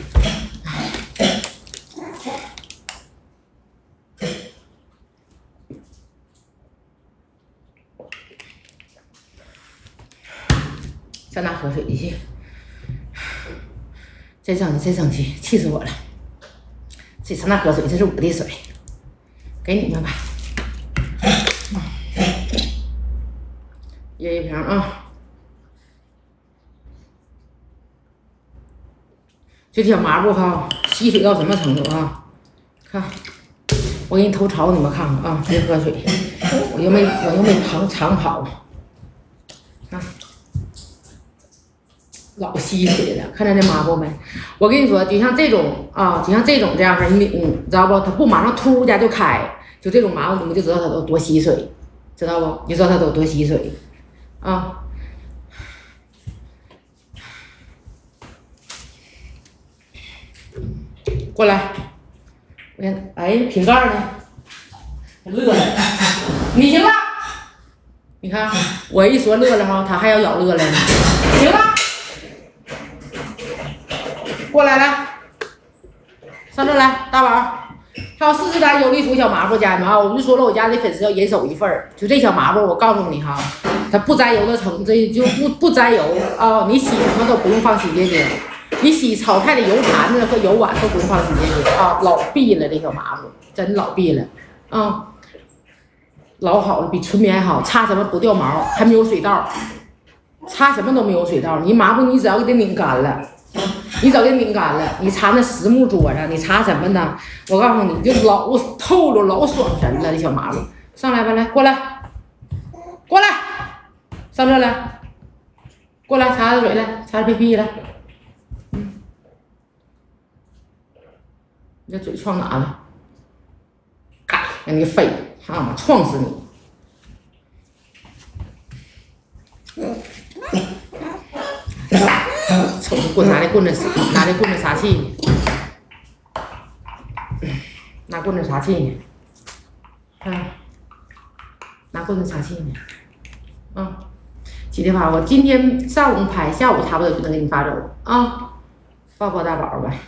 上那喝水去，真生气，真生气，气死我了！这上那喝水，这是我的水，给你们吧。掖一瓶啊！这小麻布哈，吸水到什么程度啊？看，我给你偷潮，你们看看啊！别喝水，我又没我又没长长跑，看，老吸水了。看见这抹布没？我跟你说，就像这种啊，就像这种这样式，你你知道不？它不马上突家就开，就这种麻布，你们就知道它都多吸水，知道不？你知道它都多吸水。啊，过来，我看，哎，瓶盖呢？乐了，你行了。你看，我一说乐了吗？他还要咬乐了呢。行了，过来来，上这来，大宝。还有四十单优丽图小麻布，家人们啊，我就说了，我家的粉丝要人手一份儿。就这小麻布，我告诉你哈，它不沾油的成，这就不不沾油啊、哦。你洗什么都不用放洗洁精，你洗炒菜的油盘子和油碗都不用放洗洁精啊，老碧了这小麻布，真老碧了啊、嗯，老好了，比纯棉还好，擦什么不掉毛，还没有水道，擦什么都没有水道。你麻布你只要给它拧干了。你早给拧干了，你擦那实木桌上，你擦什么呢？我告诉你，就老透了，老爽神了，这小麻布上来吧，来过来，过来，上这来，过来擦擦嘴来，擦擦屁屁来。嗯，你这嘴撞哪了？嘎，让你飞，他妈撞死你！瞅着棍，拿那棍子，拿那棍子撒气，拿棍子撒气呢，看，拿棍子撒气呢，啊，记得发我今天上午拍，下午差不多就能给你发走啊，抱抱大宝吧，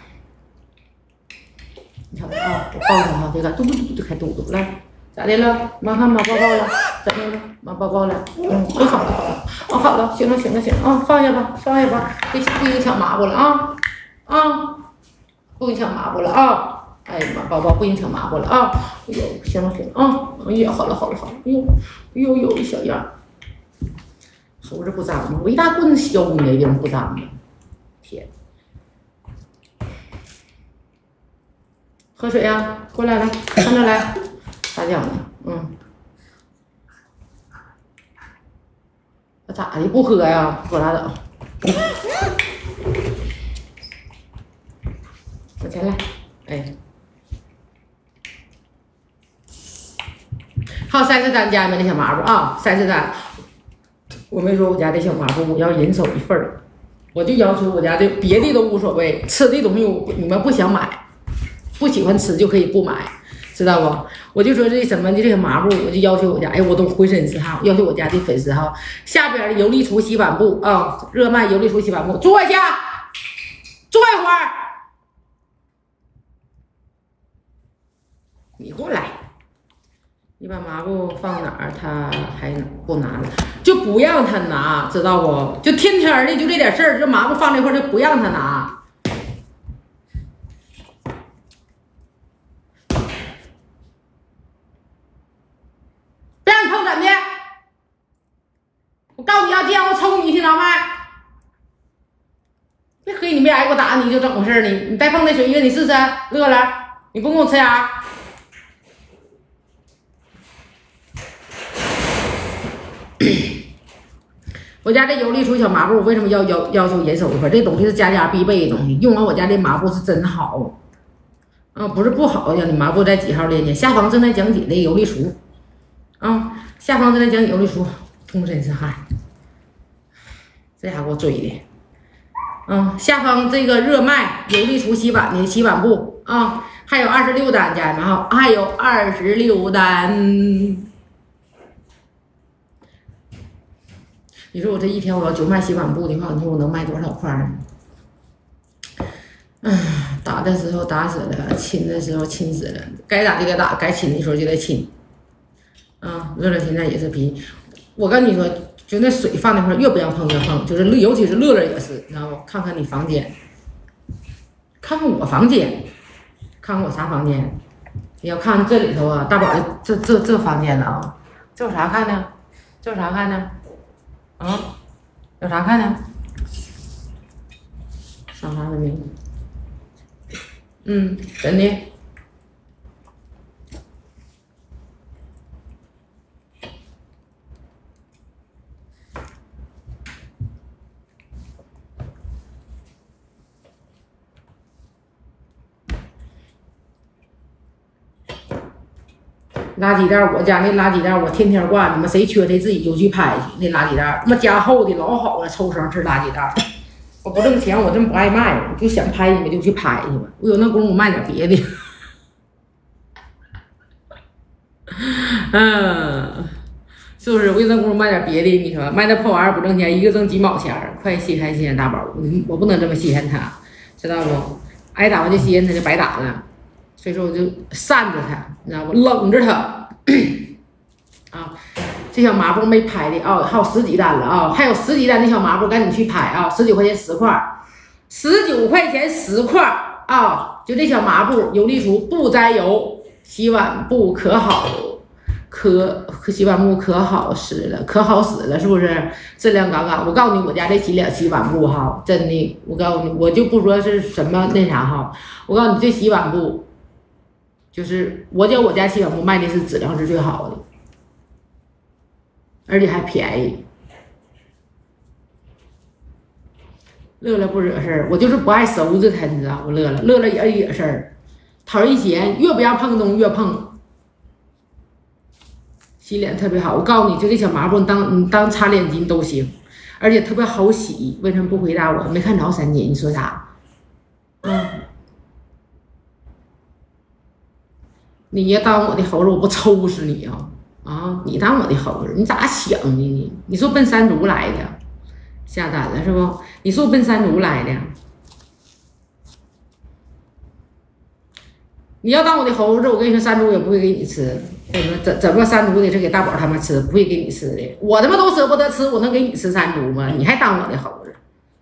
你瞅啊，我抱他哈，这个嘟嘟嘟就开嘟嘟来。咋的了？妈看妈抱抱了，咋的了？妈抱抱了，嗯，哎好了好了，哦好了，行了行了行了啊，放下吧放下吧，别不影响麻布了啊啊，不影响麻布了啊，哎呀妈，宝宝不影响麻布了啊，哎呦行了行了啊，哎呀好了好了好了，哎呦哎呦呦的小样，猴子不脏吗？我一大棍子削你那地方不脏吗？天，喝水呀，过来来，看着来。咋讲呢？嗯，那咋的？不喝呀？不喝拉倒。往前来，哎。好，三十单家里面的小麻布啊，三十单。我没说我家的小麻布我要人手一份儿，我就要求我家的别的都无所谓，吃的东西我你们不想买，不喜欢吃就可以不买。知道不？我就说这什么的这个麻布，我就要求我家，哎，我都浑身是汗，要求我家的粉丝哈，下边的游丽厨洗碗布啊，热卖游丽厨洗碗布，坐下，坐一会儿，你过来，你把麻布放哪儿，他还不拿了，就不让他拿，知道不？就天天的就这点事儿，这麻布放这块就不让他拿。我告诉你要这样，我抽你，听着没？别黑你别挨我打你就怎么回事呢？你再碰那水月，你试试，乐乐，你不跟我呲牙？我家这游丽厨小麻布为什么要要要求人手一份？这东西是家家必备的东西，用完我家这麻布是真好，啊，不是不好呀。你麻布在几号链接？下方正在讲解的游丽厨，啊，下方正在讲解游丽厨。浑身是汗，这家给我追的，嗯，下方这个热卖游丽厨洗碗的洗碗布啊，还有二十六单，家人们哈，还有二十六单。你说我这一天我要就卖洗碗布的话，你说我能卖多少块呢？嗯，打的时候打死了，亲的时候亲死了，该打就得打，该亲的时候就得亲。啊，乐乐现在也是皮。我跟你说，就那水放那块越不让碰越碰，就是尤其是乐乐也是，你知道不？看看你房间，看看我房间，看看我啥房间？你要看这里头啊，大宝的这这这房间呢啊，这有啥看的？这有啥看的？啊，有啥看的？上啥的名？嗯，真的。垃圾袋，我家那垃圾袋我天天挂，你们谁缺谁自己就去拍去。那垃圾袋，他妈加厚的老好了，抽绳是垃圾袋。我不挣钱，我这么不爱卖，我就想拍你们就去拍去吧。我有那功夫卖点别的。嗯，是不是？我有那功夫卖点别的，你说卖那破玩意儿不挣钱，一个挣几毛钱，快稀罕稀罕大宝，我不能这么稀罕他，知道不？挨打我就稀罕他就白打了。所以说我就扇着他，你知道不？冷着他啊！这小麻布没拍的啊、哦，还有十几单了啊、哦，还有十几单的小麻布，赶紧去拍啊！十九块钱十块，十九块钱十块啊、哦！就这小麻布，游丽厨不摘油，洗碗布可好，可可洗碗布可好使了，可好使了，是不是？质量杠杠。我告诉你，我家这洗脸洗碗布哈，真的，我告诉你，我就不说是什么那啥哈，我告诉你，这洗碗布。就是我觉得我家洗碗布卖的是质量是最好的， 而且还便宜。乐乐不惹事儿，我就是不爱收拾它，你知道不？乐乐乐乐也惹事儿，讨人嫌，越不让碰东西越碰。洗脸特别好，我告诉你，就这小麻布，你当你当擦脸巾都行，而且特别好洗。为什么不回答我？没看着三姐，你说啥？嗯，你要当我的猴子，我不抽死你啊！啊，你当我的猴子，你咋想的你？你说奔山竹来的，下单了是不？你说奔山竹来的，你要当我的猴子，我跟你说，山竹也不会给你吃。我说怎怎么山竹得是给大宝他们吃，不会给你吃的。我他妈都舍不得吃，我能给你吃山竹吗？你还当我的猴子？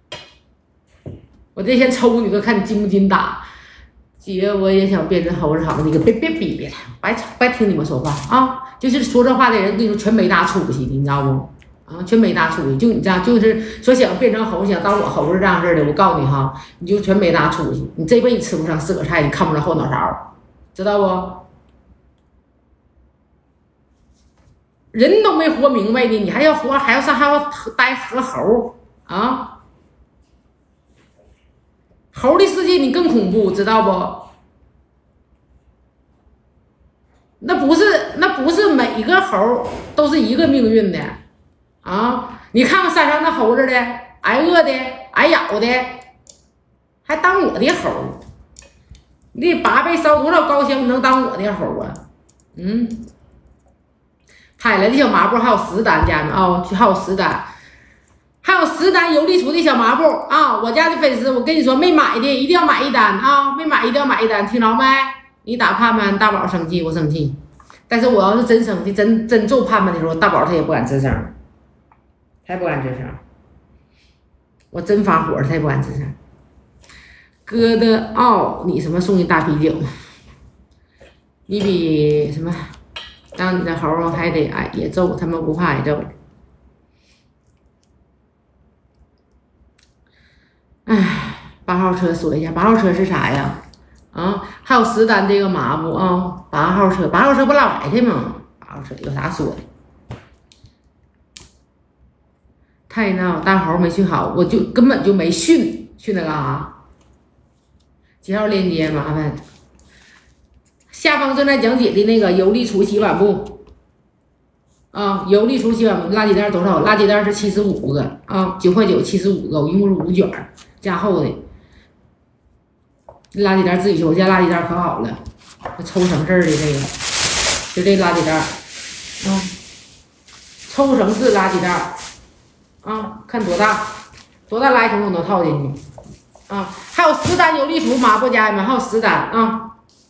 我这先抽你个，看你禁不禁打。姐，我也想变成猴子，好，你个别别逼逼了，白白听你们说话啊！就是说这话的人，跟你说全没大出息，你知道不？啊，全没大出息。就你这样，就是说想变成猴子，想当我猴子这样式的，我告诉你哈，你就全没大出息。你这辈子吃不上四个菜，你看不着后脑勺，知道不？人都没活明白呢，你还要活，还要上还要当活猴啊？猴的世界你更恐怖，知道不？那不是那不是每一个猴都是一个命运的啊！你看看山上那猴子的，挨饿的，挨咬的，还当我的猴？你得八辈烧多少高香能当我的猴啊？嗯，拍来的小麻布还有十单，家们啊，还有十单。还有十单有利出的小麻布啊！我家的粉丝，我跟你说，没买的一定要买一单啊！没买一定要买一单，听着没？你打盼盼，大宝生气，我生气。但是我要是真生气，真真揍盼盼的时候，大宝他也不敢吱声，他也不敢吱声。我真发火，他也不敢吱声。哥的奥，你什么送你大啤酒？你比什么？当你的猴还得挨也揍，他们不怕挨揍。哎，八号车说一下，八号车是啥呀？啊，还有十单这个麻布啊，八号车，八号车不老白的吗？八号车有啥说的？太闹，大猴没训好，我就根本就没训，训那干啥？几号链接？麻烦下方正在讲解的那个有利厨洗碗布啊，有利厨洗碗布，垃圾袋多少？垃圾袋是七十五个啊，九块九，七十五个，我一共是五卷加厚的。垃圾袋自己说，我家垃圾袋可好了，抽绳式的这个，就这垃圾袋啊，抽绳式垃圾袋啊，看多大，多大垃圾桶我能套进去啊。还有十单有利厨麻布，家人们还有十单啊。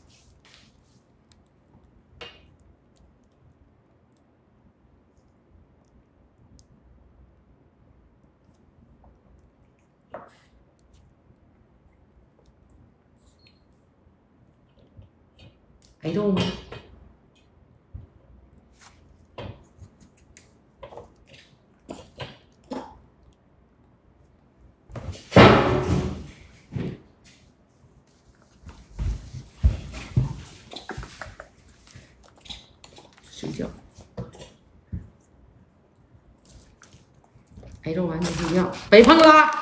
挨揍吗？睡觉，挨揍完就睡觉，别碰了。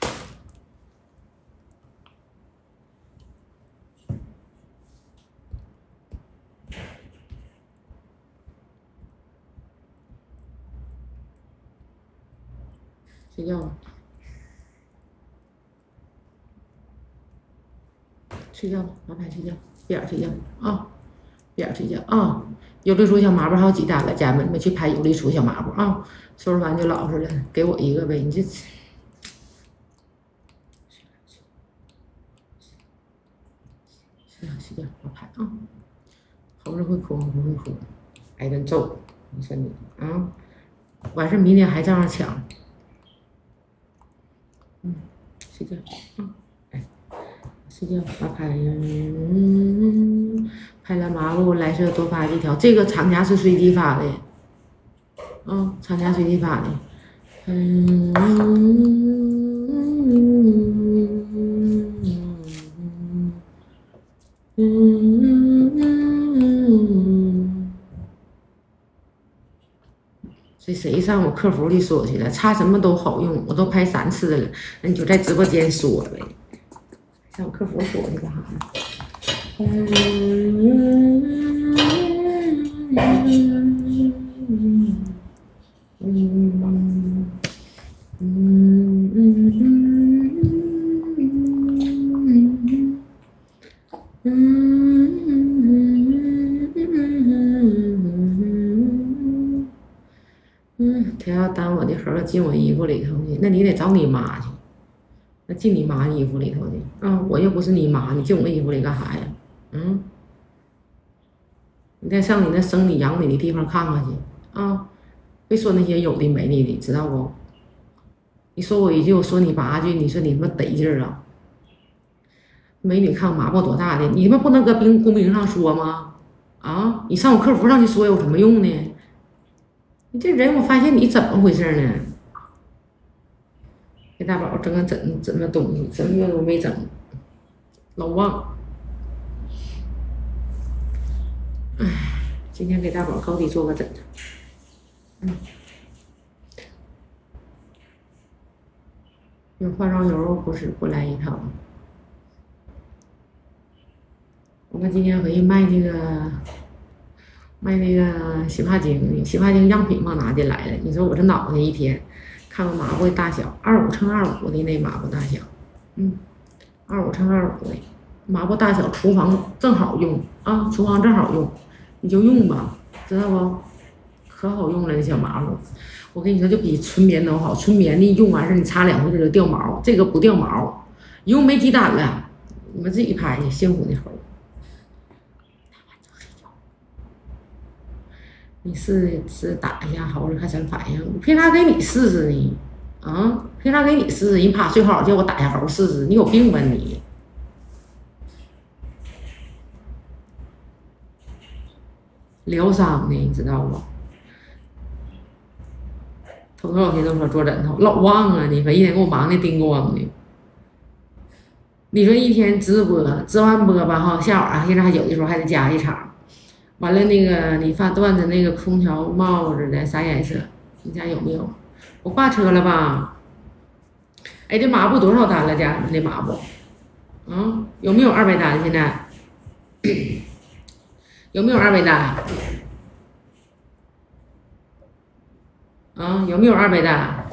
睡觉吧，睡觉吧，老板睡觉，别点睡觉啊，别点睡觉啊。有利厨小麻布还有几单了，家人们，你们去拍有利厨小麻布啊。收拾完就老实了，给我一个呗，你这睡觉睡觉，我拍啊。猴子会哭吗？不会哭，挨顿揍，你说你啊，完事明天还这样抢。嗯，睡觉啊，哎，睡觉，把拍，嗯，拍了麻布蓝色多发几条，这个厂家是随机发的，啊，厂家随机发的，嗯，嗯，睡这谁上我客服里说去了？擦什么都好用，我都拍三次了。那你就在直播间说呗。上我客服说去干啥呢？嗯嗯嗯嗯嗯，他要当我的盒进我衣服里头去，那你得找你妈去。那进你妈衣服里头去啊！我又不是你妈，你进我衣服里干啥呀？嗯，你再上你那生你养你的地方看看去啊！别说那些有的没的的，知道不？你说我一句，我说你八句，你说你他妈得劲儿啊！美女看我麻包多大的，你他妈不能搁公公屏上说吗？啊！你上我客服上去说有什么用呢？你这人，我发现你怎么回事呢？给大宝整个整整个东西，什么都没整，老旺。唉，今天给大宝高低做个枕头。嗯，用化妆油不是不来一套。我们今天回去卖那个卖那个洗发精，洗发精样品嘛拿进来了。你说我这脑袋一天。看看抹布的大小，二五乘二五的那抹布大小，嗯，二五乘二五的抹布大小，厨房正好用啊，厨房正好用，你就用吧，知道不？可好用了那小抹布，我跟你说，就比纯棉都好，纯棉的用完事你擦两回就掉毛，这个不掉毛，一共没几单了，你们自己拍去，辛苦的猴。你试试打一下猴子看什么反应？凭啥给你试试呢？啊，凭啥给你试试？人趴睡好叫我打下猴试试，你有病吧你？疗伤呢，你知道不？头多少天都说做枕头，老旺啊！你说一天给我忙的叮咣的。你说一天直播，直完播吧哈，下午啊，现在还有的时候还得加一场。完了，那个你发段子那个空调帽子的啥颜色？你家有没有？我挂车了吧？哎，这抹布多少单了？家这抹布，嗯，有没有二百单？现在有没有二百单？啊，有没有二百单？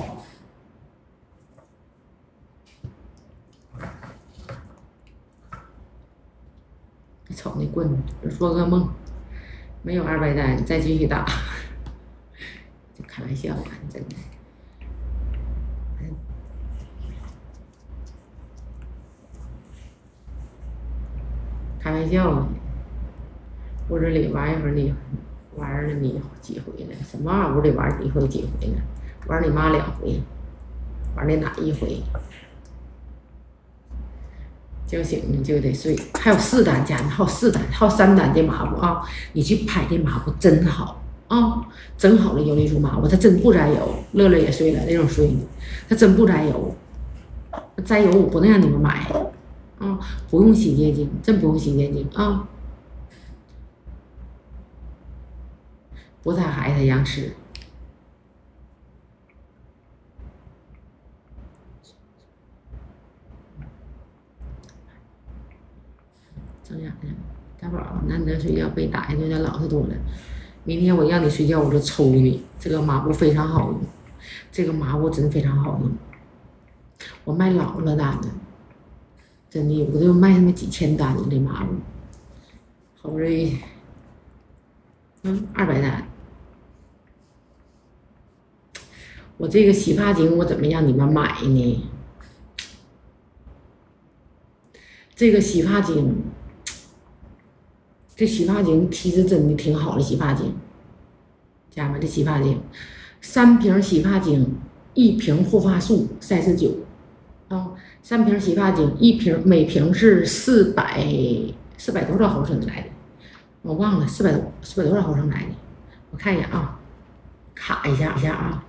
瞅那棍子，做噩梦。没有二百单，再继续打。开玩笑啊，真的。开玩笑呢，屋子里玩一会儿你玩了你几回了？什么玩意屋里玩一回几回了？玩你妈两回，玩你哪一回？叫醒了就得睡。还有四单家人，还有四单，还有三单这抹布啊！你去拍这抹布真好啊，真好的尤丽珠抹布，它真不沾油。乐乐也睡了，那种睡呢，它真不沾油。沾油我不能让你们买啊，不用洗洁精，真不用洗洁精啊。不擦孩子一样吃。整眼睛，大宝难得睡觉被打一顿有点老实多了。明天我让你睡觉我就抽你。这个抹布非常好用，这个抹布真非常好用。我卖老了单的，真的有的就卖他妈几千单的这抹布，好这，嗯，二百单。我这个洗发精我怎么让你们买呢？这个洗发精，这洗发精其实真的挺好的洗发精。家人们，这洗发精，三瓶洗发精，一瓶护发素，三十九，啊，三瓶洗发精，一瓶每瓶是四百四百多少毫升来的，我忘了四百多四百多少毫升来的，我看一眼啊，卡一下一下啊。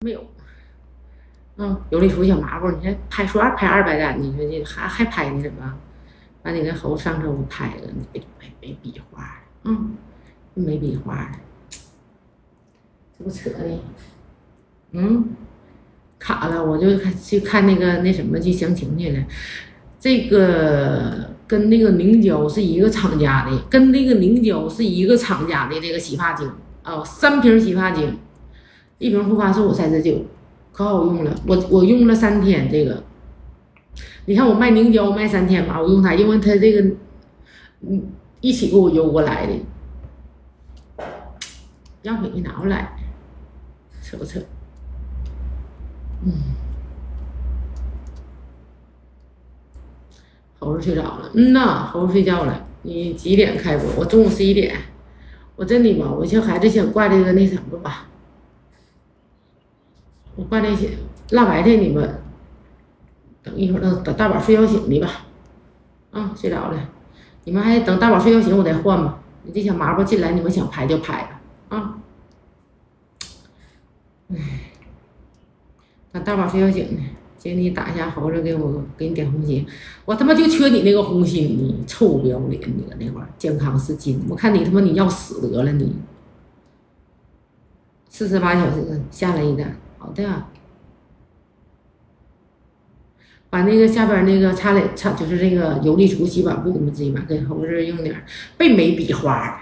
没有。嗯，有的出小麻瓜，你看拍说拍二百单，你说这还还拍你怎么？把你那猴上车我拍了，你别没没笔画，嗯，没笔画，这不扯呢？嗯，卡了，我就去看那个那什么去详情去了。这个跟那个凝胶是一个厂家的，跟那个凝胶是一个厂家的这个洗发精啊、哦，三瓶洗发精，一瓶护发素三十九，可好用了。我我用了三天这个，你看我卖凝胶卖三天吧，我用它，因为它这个嗯一起给我邮过来的，样品没拿过来，扯不扯？嗯。猴子睡着了，嗯呐，猴子睡觉了。你几点开播？我中午十一点。我真的吧，我这孩子想挂这个那什么吧，我挂这些辣白菜，你们等一会儿等等大宝睡觉醒的吧。啊，睡着了，你们还等大宝睡觉醒我再换吧。你这小麻瓜进来，你们想拍就拍吧。啊，唉，等大宝睡觉醒呢。给你打一下猴子，给我给你点红心，我他妈就缺你那个红心呢！臭不要脸，你搁那块儿健康是金，我看你他妈你要死得了你！四十八小时下来一单，好的，把那个下边那个擦脸擦就是这个油力除洗板布，你们自己买，给猴子用点，别没笔画。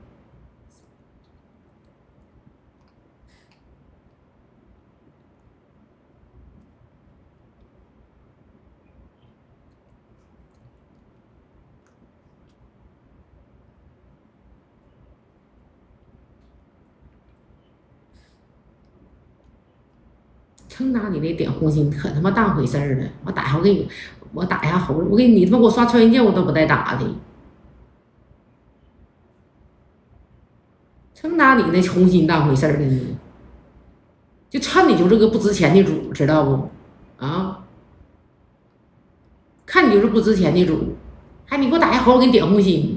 成拿你那点红心可他妈当回事儿了！我打一下给你，我打一下猴子，我给你他妈给我刷穿越键我都不带打的。成拿你那红心当回事儿了呢？就趁你就是个不值钱的主，知道不？啊，看你就是不值钱的主，还你给我打一下猴，我给你点红心。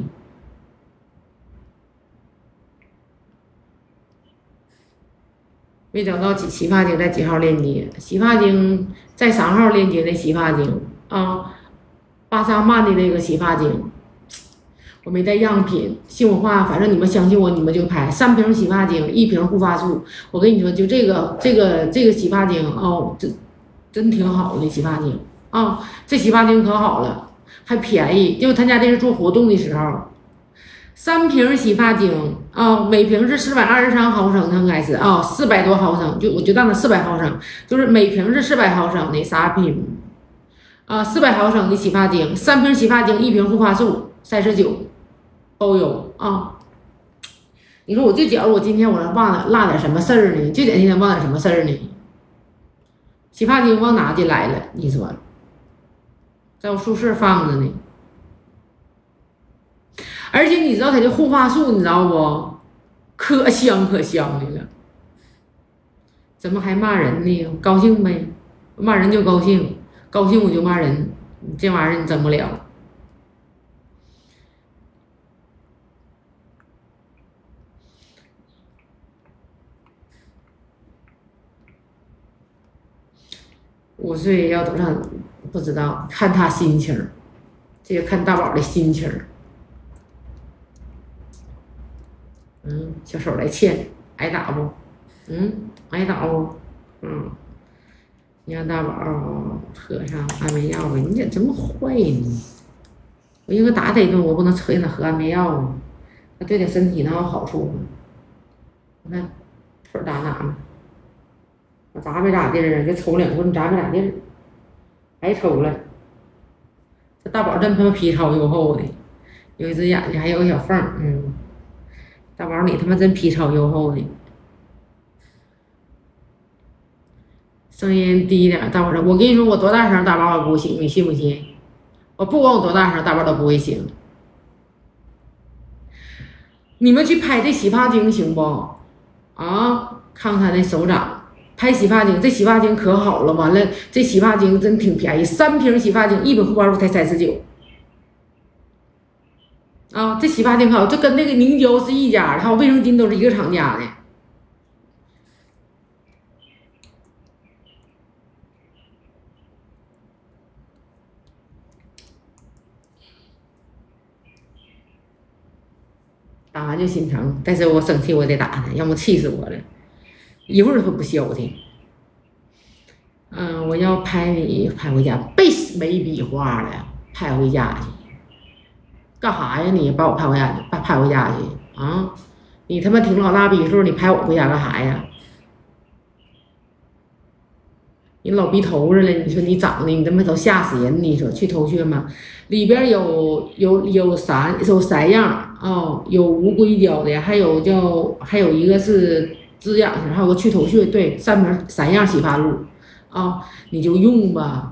没找到洗洗发精在几号链接？洗发精在三号链接的洗发精啊，巴沙曼的那个洗发精，我没带样品，信我话，反正你们相信我，你们就拍三瓶洗发精，一瓶护发素。我跟你说，就这个这个这个洗发精哦，这真挺好的洗发精啊，这洗发精可好了，还便宜，就他家这是做活动的时候。三瓶洗发精啊、哦，每瓶是四百二十三毫升，应该是啊，四百多毫升，就我就当它四百毫升，就是每瓶是四百毫升的三瓶啊，四百毫升的洗发精，三瓶洗发精，一瓶护发素，三十九，包邮啊。你说我就觉得我今天我忘了落点什么事儿呢？就今天忘点什么事儿呢？洗发精忘拿进来了，你说，在我宿舍放着呢。而且你知道它的护发素，你知道不？可香可香的了。怎么还骂人呢？高兴呗，骂人就高兴，高兴我就骂人，这玩意儿你整不了。五岁要多少不知道，看他心情，这个看大宝的心情。嗯，小手来欠，挨打不？嗯，挨打不？嗯，你让大宝喝上安眠药吧，你咋这么坏呢？我应该打他一顿，我不能催他喝安眠药啊，那对他身体能有好处吗？你看腿打哪呢？我砸没咋地儿，就抽两棍，砸没咋地儿，还抽了。这大宝真他妈皮糙肉厚的，有一只眼睛还有个小缝，嗯。大宝，你他妈真皮糙肉厚的，声音低一点。大宝说：“我跟你说，我多大声，大宝也不行，你信不信？我不管我多大声，大宝都不会醒。你们去拍这洗发精行不？啊，看看那手掌，拍洗发精，这洗发精可好了。完了，这洗发精真挺便宜，三瓶洗发精，一瓶护发素才三十九。”啊，这洗发精好，这跟那个凝胶是一家的，还有卫生巾都是一个厂家的。 打完就心疼，但是我生气我得打他，要么气死我了，一会儿都不消停。嗯，我要拍你拍回家，别没笔画了，拍回家去。干啥呀你？把我拍回家去，把拍回家去啊！你他妈挺老大笔数，你拍我回家干啥呀？你老逼头子了，你说你长得你他妈都吓死人！你说去头穴吗？里边有有有三有三样哦，有无硅胶的，还有叫还有一个是滋养型，还有个去头穴，对，三瓶三样洗发露啊、哦，你就用吧，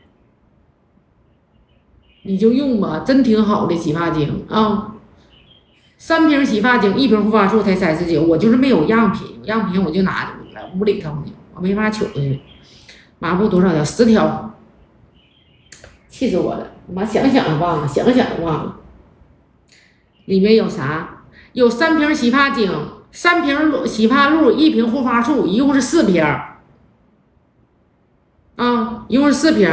你就用吧，真挺好的洗发精啊、哦。三瓶洗发精，一瓶护发素才三十九，我就是没有样品，样品我就拿屋里头呢，我没法取去。麻布多少条？十条，气死我了！我妈想想都忘了，想想都忘了。里面有啥？有三瓶洗发精，三瓶洗发露，一瓶护发素，一共是四瓶。啊，一共是四瓶。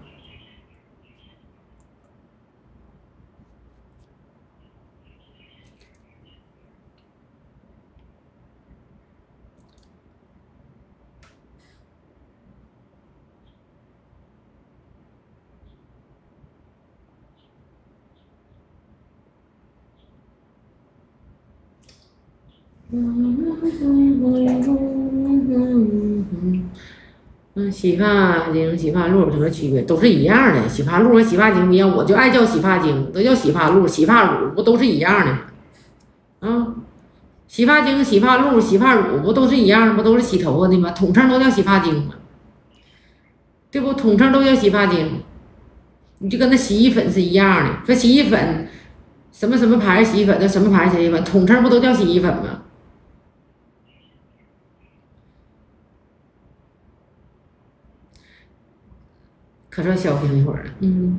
嗯，洗发精、洗发露有什么区别？都是一样的，洗发露和洗发精一样，我就爱叫洗发精，都叫洗发露、洗发乳，不都是一样的吗？啊，洗发精、洗发露、洗发乳不都是一样的，不都是洗头发的吗？统称都叫洗发精吗？对不？统称都叫洗发精，你就跟那洗衣粉是一样的，说洗衣粉什么什么牌洗衣粉，那什么牌洗衣粉，统称不都叫洗衣粉吗？可算消停一会儿了，嗯，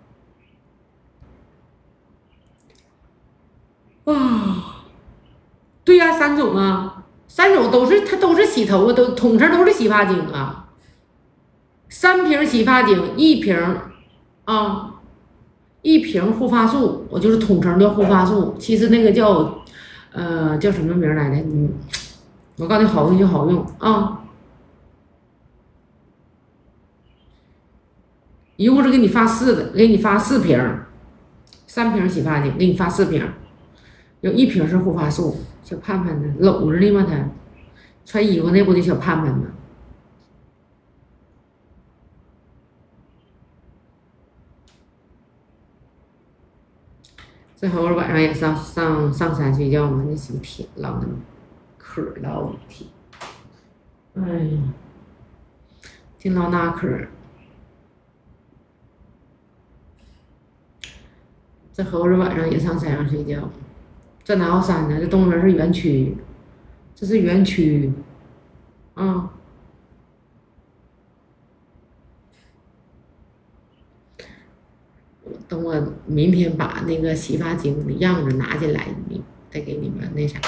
啊，对呀、啊，三种啊，三种都是它都是洗头发，都统称都是洗发精啊。三瓶洗发精，一瓶啊，一瓶护发素，我就是统称叫护发素，其实那个叫呃叫什么名来着？嗯，我告诉你好用就好用啊。一共是给你发四个，给你发四瓶，三瓶洗发精，给你发四瓶，有一瓶是护发素，小盼盼呢，搂着呢吗？他穿衣服那不得小盼盼吗？这会儿晚上也上上上山睡觉吗？那什么天唠的嗑唠一天，哎呀，净唠那嗑。这猴子晚上也上山上睡觉，这哪有山呢？这动物园是园区，这是园区，啊、嗯。等我明天把那个洗发精的样子拿进来，你再给你们那啥。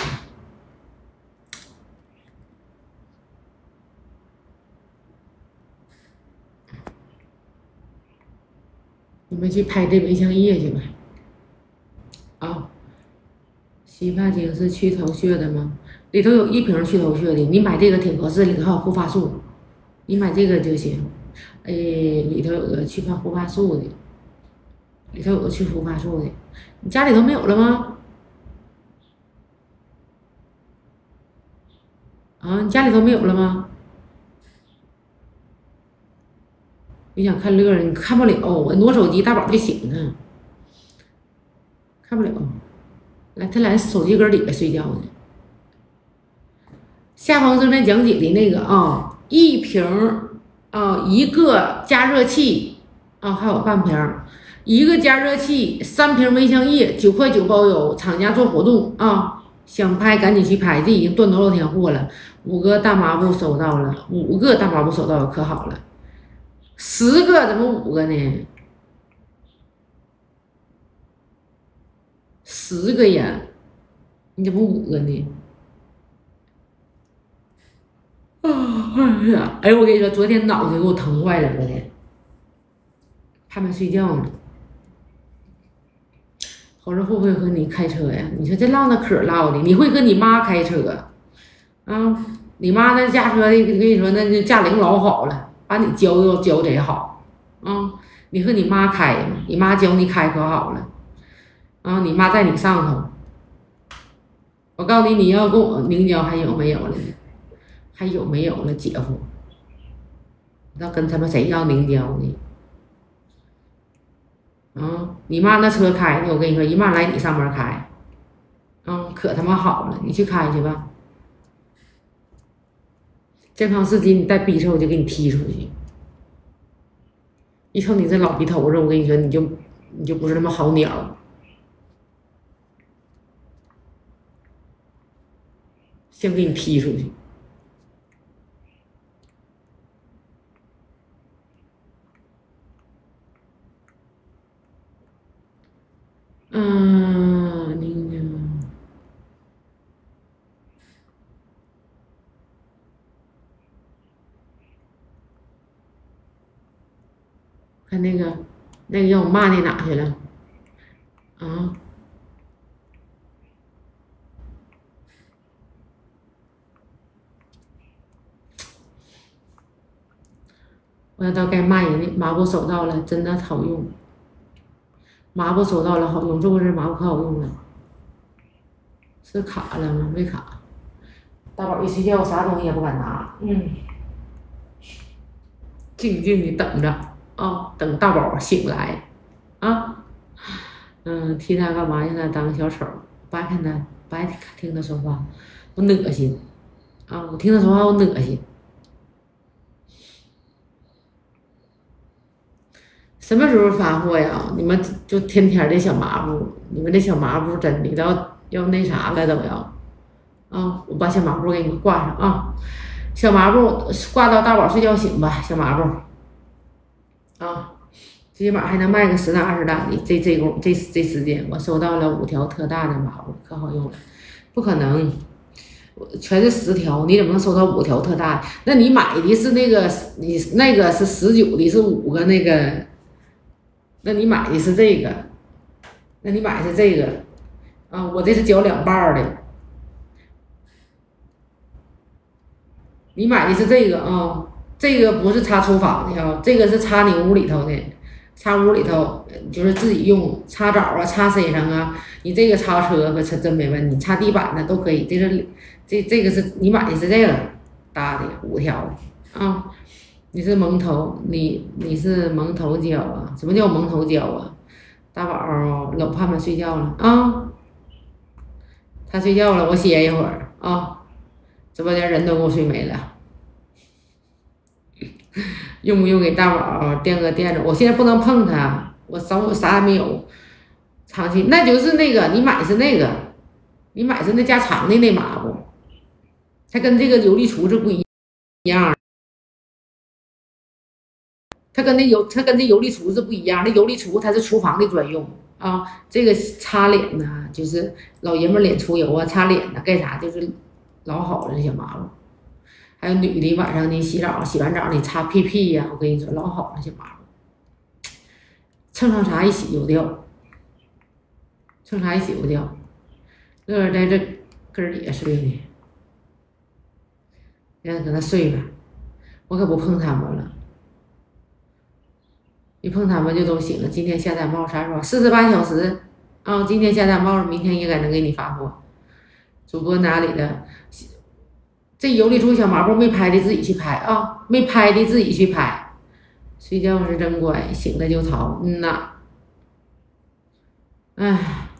你们去拍这蚊香液去吧。啊，洗发精是去头屑的吗？里头有一瓶去头屑的，你买这个挺合适，里头还有护发素，你买这个就行。哎，里头有个去发护发素的，里头有个去护发素的，你家里头没有了吗？啊，你家里头没有了吗？你想看乐，你看不了，我挪手机，大宝就醒了，看不了。来，他来手机根里边睡觉呢。下方正在讲解的那个啊，一瓶啊，一个加热器啊，还有半瓶，一个加热器，三瓶蚊香液，九块九包邮，厂家做活动啊，想拍赶紧去拍，这已经断多少天货了？五个大麻布收到了，五个大麻布收到了，可好了。十个怎么五个呢？十个呀，你怎么五个呢？啊，哎呀，哎，我跟你说，昨天脑袋给我疼坏了，昨天还没睡觉呢。 猴子会不会和你开车呀？你说这唠那可唠的，你会和你妈开车啊？你妈那驾车的，跟你说那驾龄老好了，把你教教教贼好啊。你和你妈开嘛，你妈教你开可好了啊。你妈在你上头，我告诉你，你要跟我凝交还有没有了？还有没有了，姐夫？那跟他们谁要凝交呢？啊，你妈那车开的，我跟你说，姨妈来你上门开，啊，可他妈好了，你去开去吧。健康司机，你再逼车我就给你踢出去。一瞅你这老逼头子，我跟你说，你就你就不是那么好鸟，先给你踢出去。嗯，你呢？看那个那个让我骂那哪去了？啊？我要到该骂人的抹布手到了，真的好用。抹布手到了好用，是不是抹布可好用了？是卡了吗？没卡。大宝一睡觉，啥东西也不敢拿，嗯，静静的等着啊、哦，等大宝醒来啊。嗯，替他干嘛？让他当小丑，不爱看他，不爱听他说话，我恶心啊！我听他说话我恶心。什么时候发货呀？你们就天天的小抹布，你们这小抹布真的要要那啥了都要啊！我把小抹布给你挂上啊，小抹布挂到大宝睡觉醒吧，小抹布啊，最起码还能卖个十单二十单的。这这工这这时间我收到了五条特大的抹布，可好用了，不可能。全是十条，你怎么能收到五条特大？那你买的是那个，你那个是十九的，是五个那个。那你买的是这个，那你买的是这个，啊，我这是搅两半的，你买的是这个啊，这个不是插厨房的啊，这个是插你屋里头的，插屋里头就是自己用，插澡啊，插身上啊，你这个插车可真真没问题，插地板的都可以，这是这这个是你买的是这个大的五条啊。你是蒙头，你你是蒙头胶啊？什么叫蒙头胶啊？大宝搂盼盼睡觉了啊，他睡觉了，我歇一会儿啊。直播间人都给我睡没了，用不用给大宝垫个垫子？我现在不能碰他，我手我啥也没有，长期那就是那个你买是那个，你买是那加长的那抹布，它跟这个游丽厨是不一样。它跟那油，它跟这游丽厨是不一样。那游丽厨它是厨房的专用啊，这个擦脸呢，就是老爷们脸出油啊，擦脸呢干啥就是老好了，这小麻布。还有女的晚上你洗澡，洗完澡你擦屁屁呀、啊，我跟你说老好了，小麻布。蹭上啥一洗就掉，蹭啥一洗就掉。乐乐在这根儿底下睡呢，让他搁那睡吧，我可不碰他们了。一碰他们就都醒了。今天下单报啥时候？四十八小时啊！今天下单报，明天应该能给你发货。主播哪里的？这有丽珠小麻布没拍的自己去拍啊，没拍的自己去拍。睡觉是真乖，醒了就逃。嗯呐，哎，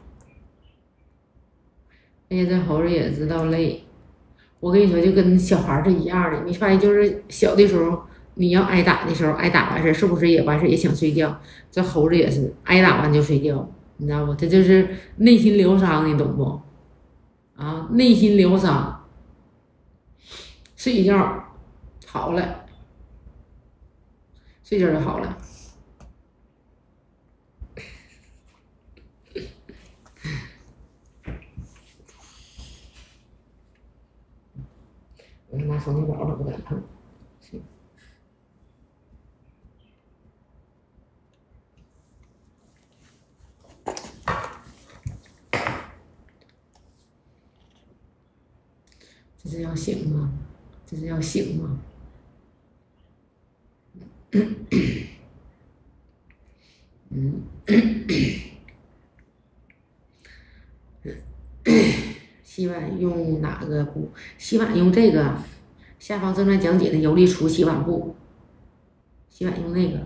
哎呀，这猴子也知道累。我跟你说，就跟小孩是一样的。你发现就是小的时候。你要挨打的时候，挨打完事是不是也完事也想睡觉？这猴子也是挨打完就睡觉，你知道不？这就是内心疗伤，你懂不？啊，内心疗伤，睡一觉好了，睡觉就好了。我他妈手机宝都不敢碰。 这是要醒吗？这是要醒吗？嗯，洗碗用哪个布？洗碗用这个，下方正在讲解的游利厨洗碗布。洗碗用那个。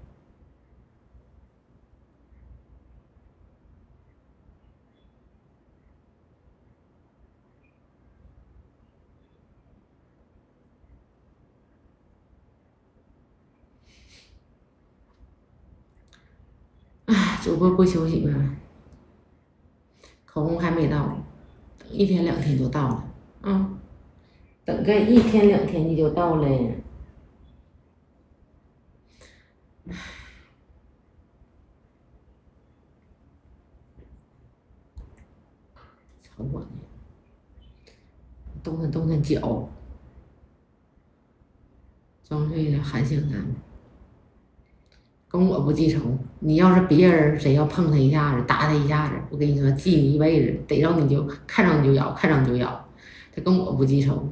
唉，主播不休息吗？口红还没到，等一天两天就到了。嗯，等个一天两天你就到了。瞅我呢，动弹动弹脚，装睡了还想咱们，跟我不记仇。你要是别人，谁要碰他一下子，打他一下子，我跟你说，记你一辈子，逮着你就看着你就咬，看着你就咬。他跟我不记仇，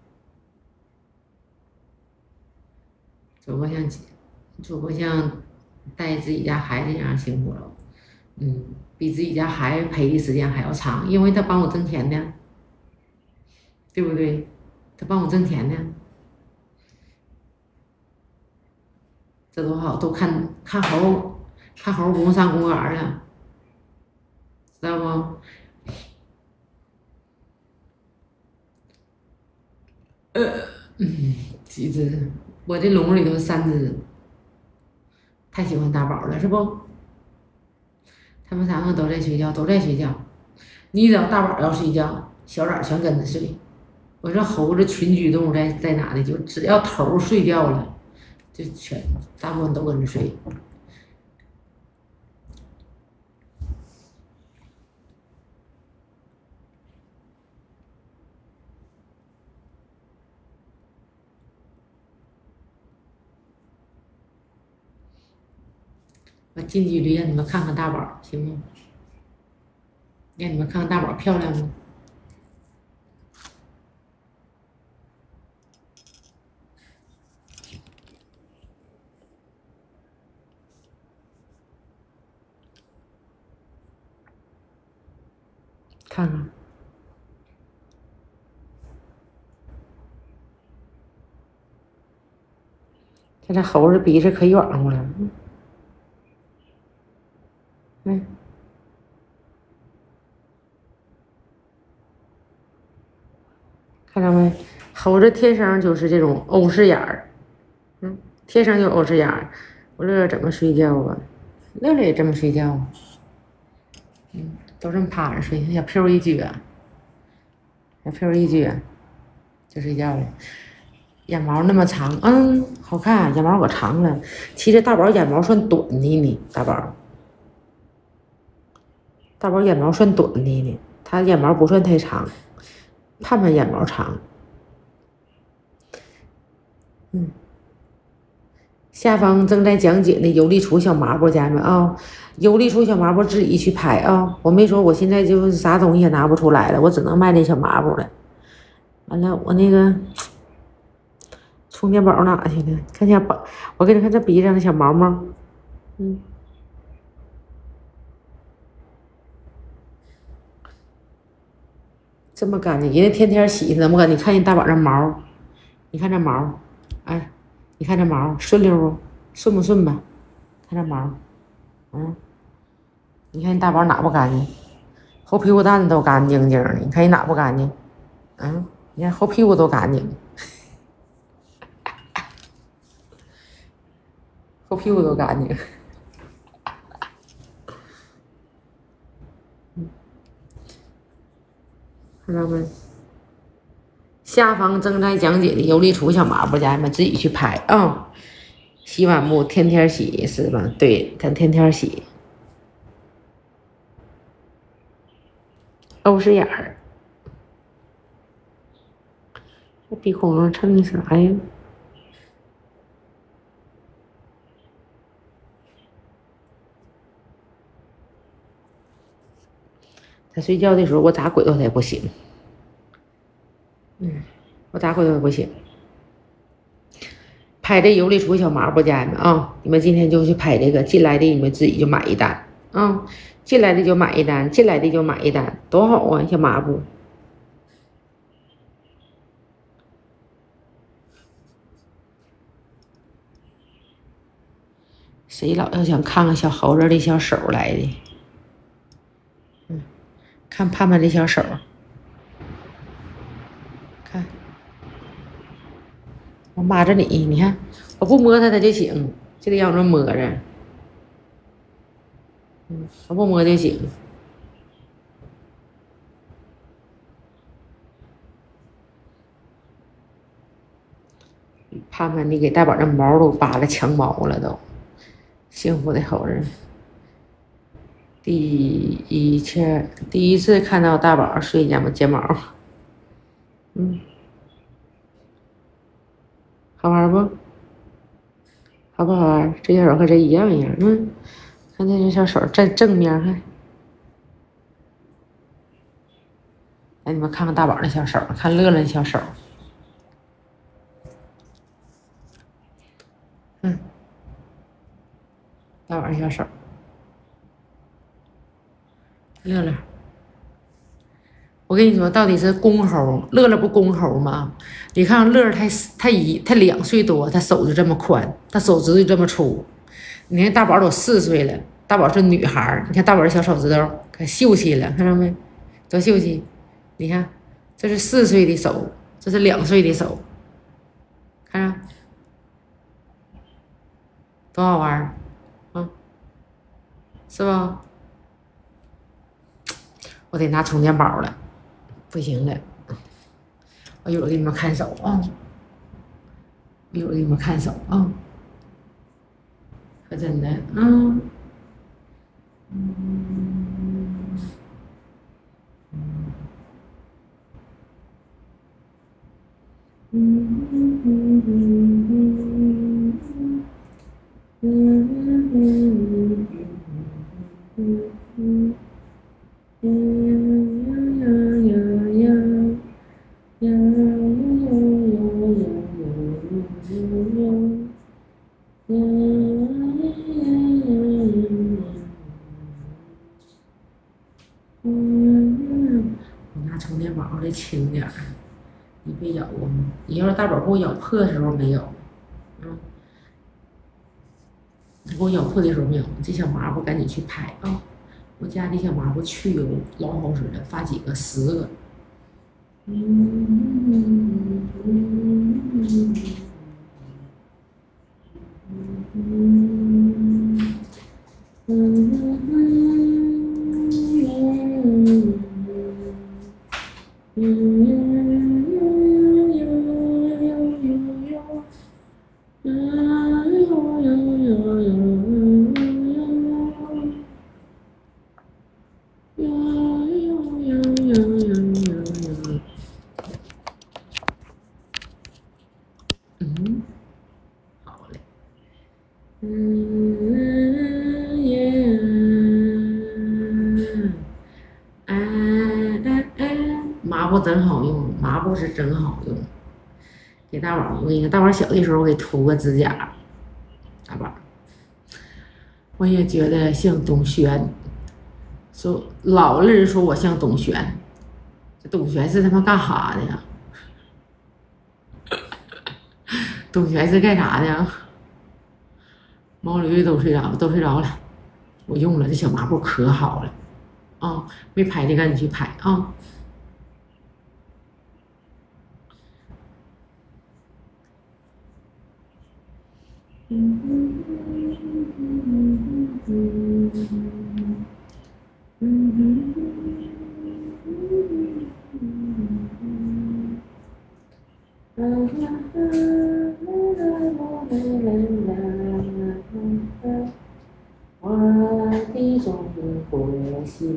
主播像主播像带自己家孩子一样辛苦了，嗯，比自己家孩子陪的时间还要长，因为他帮我挣钱呢，对不对？他帮我挣钱呢，这多好，都看看猴，看猴不用上公园了，知道不？呃，嗯，几只？我这笼里头三只，太喜欢大宝了，是不？他们三个都在睡觉，都在睡觉。你只要大宝要睡觉，小崽全跟着睡。我说猴子群居动物在在哪呢？就只要头睡觉了，就全大部分都跟着睡。我近距离让你们看看大宝，行吗？让你们看看大宝漂亮吗？看看，这这猴子鼻子可软乎了，嗯，看着没？猴子天生就是这种欧式眼儿，嗯，天生就欧式眼儿。我乐乐怎么睡觉啊？乐乐也这么睡觉啊？嗯，都这么趴着睡，小屁股一撅，小屁股一撅就睡觉了。眼毛那么长，嗯，好看，眼毛可长了。其实大宝眼毛算短的呢，大宝，大宝眼毛算短的呢，他眼毛不算太长，盼盼眼毛长。嗯，下方正在讲解的游利厨小麻布，家人们啊，游利厨小麻布自己去拍啊，我没说我现在就是啥东西也拿不出来了，我只能卖这小麻布了。完了，我那个充电宝哪去了？看下宝，我给你看这鼻子上的小毛毛，嗯，这么干净，人家天天洗，怎么干净？你看人大宝这毛，你看这毛，哎，你看这毛顺溜不？顺不顺吧？看这毛，嗯，你看人大宝哪不干净？后屁股蛋子都干净净的，你看人哪不干净？嗯，你看后屁股都干净。后屁股都干净，看到没？下方正在讲解的游利厨小麻布，家人们自己去拍啊、嗯！洗碗布天天洗是吧？对，咱天天洗。欧式眼儿，这鼻孔上衬的啥呀？他睡觉的时候，我咋鬼到他也不行。 嗯，我咋回都不行。拍这有理出小麻布，家人们啊，你们今天就去拍这个，进来的你们自己就买一单啊，进来的就买一单，进来的就买一单，多好啊，小麻布。谁老要想看看小猴子的小手来的？嗯，看盼盼的小手，看，我抹着你，你看，我不摸它它就行，就得让人摸着。嗯，我不摸就行。盼盼，你给大宝的毛都扒了强毛了都。幸福的猴子，第一次第一次看到大宝睡睫毛睫毛，嗯，好玩不？好不好玩？这小手和这一样一样，嗯，看这小手正正面看，来你们看看大宝的小手，看乐乐的小手，嗯。大宝小手，乐乐，我跟你说，到底是公猴，乐乐不公猴吗？你看乐乐他他一他两岁多，他手就这么宽，他手指头就这么粗。你看大宝都四岁了，大宝是女孩，你看大宝的小手指头可秀气了，看到没？多秀气！你看，这是四岁的手，这是两岁的手，看着多好玩！是吧？我得拿充电宝了，不行了。我一会儿给你们看手啊，一会儿给你们看手啊，可真的，嗯。我拿充电宝得轻点儿，你别咬我，你要是大宝给我咬破的时候没有，嗯，你给我咬破的时候没有，这小麻布赶紧去拍啊！我家的小麻布去油老好使了，发几个十个。嗯嗯，好嘞。嗯耶，哎哎哎，抹布真好用，抹布是真好用。给大宝，我跟你说，大宝小的时候我给涂个指甲，大宝，我也觉得像董璇，说老了人说我像董璇，这董璇是他妈干哈的呀？董璇是干啥的？毛驴都睡着，都睡着了。我用了这小麻布可好了，啊、哦，没拍的赶紧去拍啊！哦我的中国心，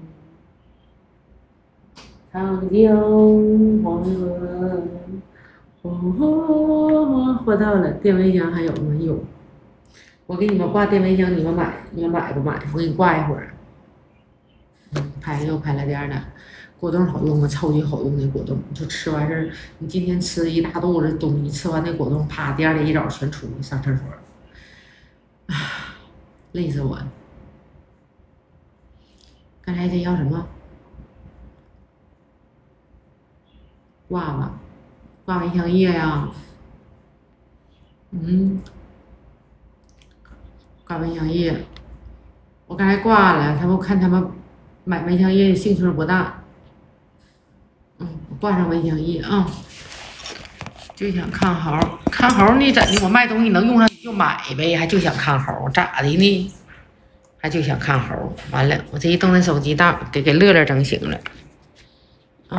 长江黄河。哦，货到了，电蚊香还有吗？有，我给你们挂电蚊香，你们买，你们买不买？我给你挂一会儿。嗯，拍又拍了点儿呢， 果冻好用啊，超级好用的果冻，就吃完事儿，你今天吃一大肚子东西，吃完那果冻，啪，第二天一早全出去上厕所，啊，累死我了。刚才这要什么？挂吧，挂蚊香叶呀。嗯，挂蚊香叶，我刚才挂了，他们看他们买蚊香叶的兴趣不大。嗯，我挂上蚊香叶啊，就想看猴，看猴你怎的？我卖东西能用上你就买呗，还就想看猴，咋的呢？还就想看猴，完了，我这一动那手机大，给给乐乐整醒了。啊，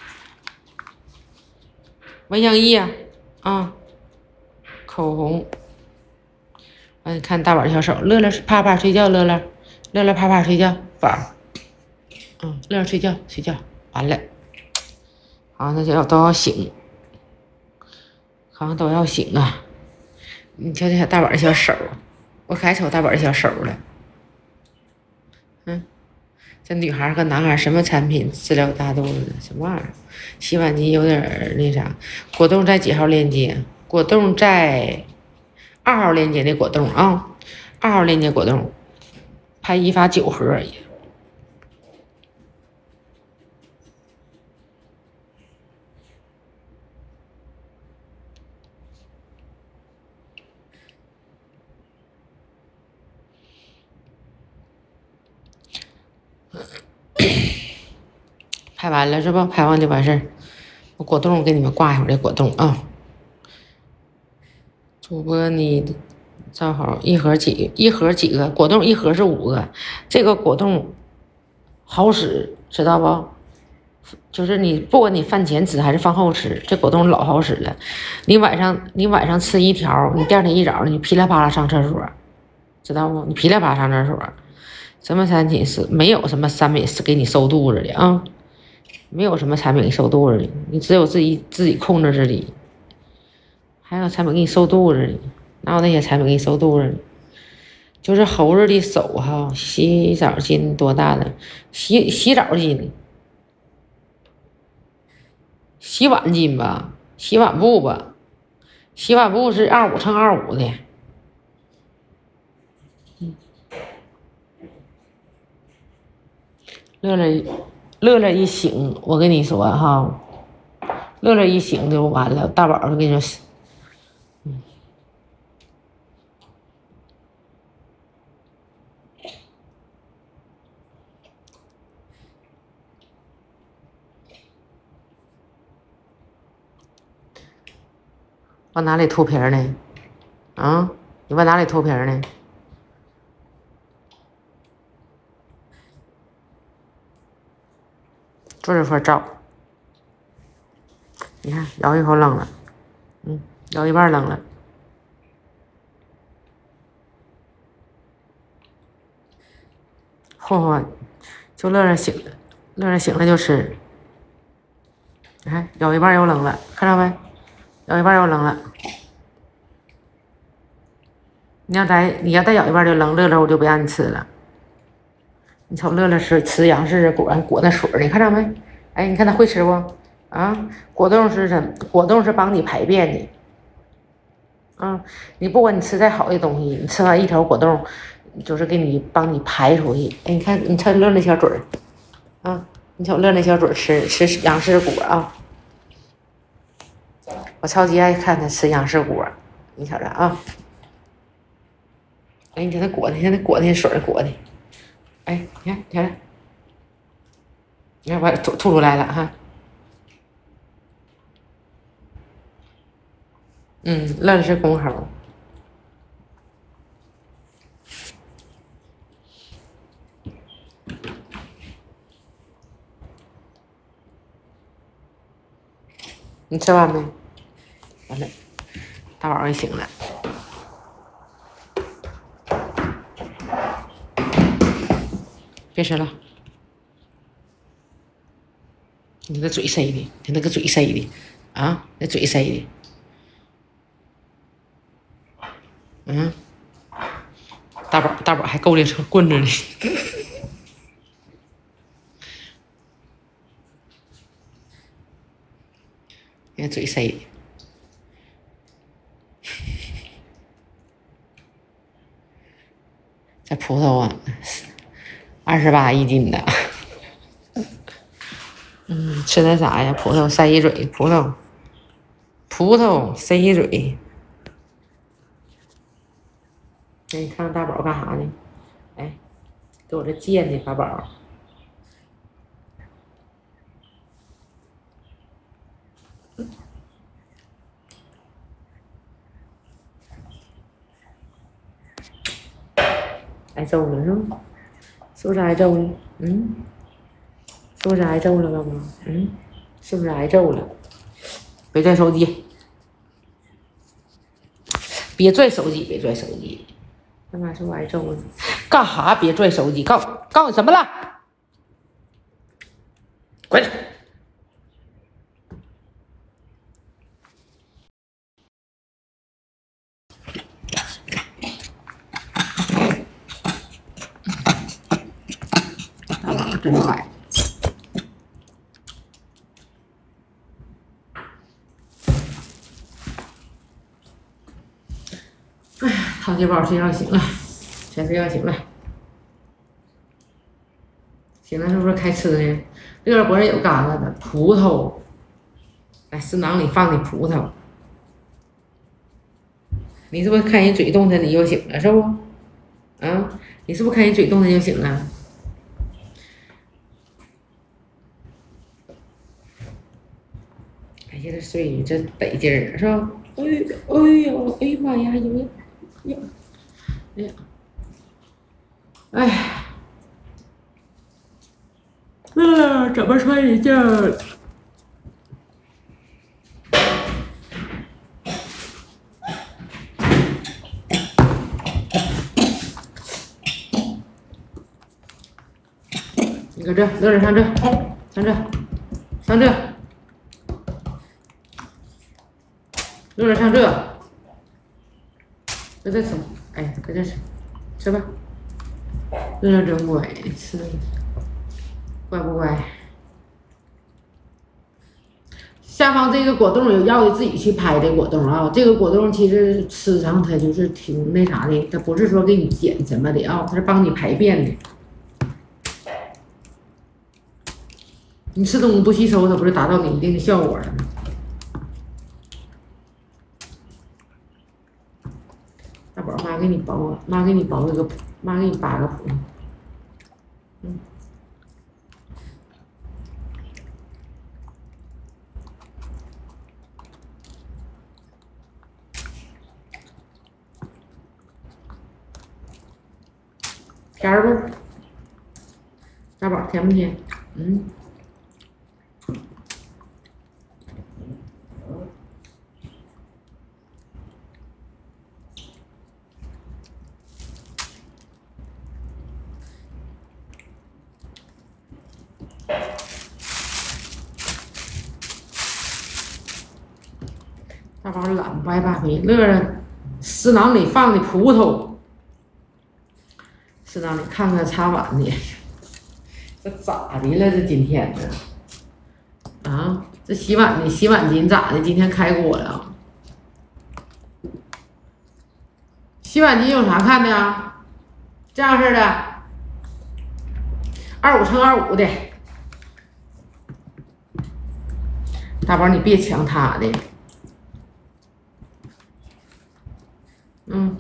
蚊香叶啊，口红。完，看大宝小手，乐乐啪啪睡觉，乐乐，乐乐啪啪睡觉，宝，嗯，乐乐睡觉睡觉，完了，好像那就都要醒，好像都要醒啊！你瞧这小大宝的小手，我可爱瞅大宝的小手了。嗯，这女孩和男孩什么产品治疗大肚子？什么玩意儿？洗碗机有点那啥，果冻在几号链接？果冻在二号链接的果冻啊，二号链接果冻，拍一发九盒。拍完了是不？拍完就完事儿。我果冻给你们挂一会儿这果冻啊。主播你正好一盒几一盒几个果冻？一盒是五个。这个果冻好使，知道不？就是你不管你饭前吃还是饭后吃，这果冻老好使了。你晚上你晚上吃一条，你第二天一早你噼里啪啦上厕所，知道不？你噼里啪啦上厕所。什么产品是没有什么产品是给你收肚子的啊？没有什么产品给你收肚子的，你只有自己自己控制自己。还有产品给你收肚子的，哪有那些产品给你收肚子的？就是猴子的手哈，洗澡巾多大的？洗洗澡巾，洗碗巾吧，洗碗布吧，洗碗布是二五乘二五的。嗯，乐乐乐乐一醒，我跟你说哈，乐乐一醒就完了，大宝就跟你说。嗯，往哪里涂皮呢？啊，你往哪里涂皮呢？做这份照，你看咬一口扔了，嗯，咬一半扔了。霍霍，就乐乐醒了，乐乐醒了就吃。你看咬一半又扔了，看到没？咬一半又扔了。你要再你要再咬一半就扔，乐乐我就不让你吃了。你瞅乐乐吃吃杨氏果果那水，你看着没？哎，你看他会吃不？啊，果冻是什？果冻是帮你排便的。啊，你不管你吃再好的东西，你吃完一条果冻，就是给你帮你排出去。哎，你看你瞅乐乐小嘴儿，啊，你瞅乐乐小嘴儿吃吃杨氏果啊。我超级爱看他吃杨氏果，你瞅着啊。哎，你看他裹的，你看他裹那水裹的。哎，你看，你看，你看，我吐吐出来了哈。嗯，乐乐是公猴。你吃完没？完了，大宝也醒了。别吃了。你那嘴塞的，你那个嘴塞的，啊，那嘴塞的，嗯，大宝大宝还勾着成棍子呢。 嘴塞的。这葡萄啊，二十八一斤的。嗯，吃的啥呀？葡萄塞一嘴，葡萄，葡萄塞一嘴。哎，你看看大宝干啥呢？哎，给我这贱的大宝。挨揍了是吗？是不是挨揍了？嗯，是不是挨揍了，宝宝？嗯，是不是挨揍了？别拽手机，别拽手机，别拽手机。他妈是不是挨揍了？干哈？别拽手机！告告诉你什么了？滚！大宝真坏。哎呀，掏钱包睡觉醒了，先睡觉醒了，醒了是不是开吃呢？乐儿脖上有嘎子的葡萄，在食囊里放的葡萄，你是不是看人嘴动弹你就醒了是不？啊，你是不是看人嘴动弹就醒了？哎呀，这睡这得劲儿是吧？哎哎呦，哎呀妈呀，有呀呀，哎呀，哎呀，啊，怎么睡一觉？你搁这，乐乐上这，上这，上这，乐乐上这，搁这吃，哎，搁这吃，吃吧。乐乐真乖，吃，乖不乖？下方这个果冻有要的自己去拍的果冻啊，这个果冻其实吃上它就是挺那啥的，它不是说给你减什么的啊，它是帮你排便的。你吃东西不吸收，它不是达到你一定的效果了吗？大宝，妈给你包，妈给你包一个，妈给你扒个葡萄。嗯。甜不？大宝甜不甜？嗯。大宝懒不爱扒皮，乐乐食囊里放的葡萄，食囊里看看擦碗的，这咋的了？这今天呢？啊，这洗碗的洗碗巾咋的？今天开锅了？洗碗巾有啥看的呀？这样式的，二五乘二五的。大宝，你别抢他的。嗯。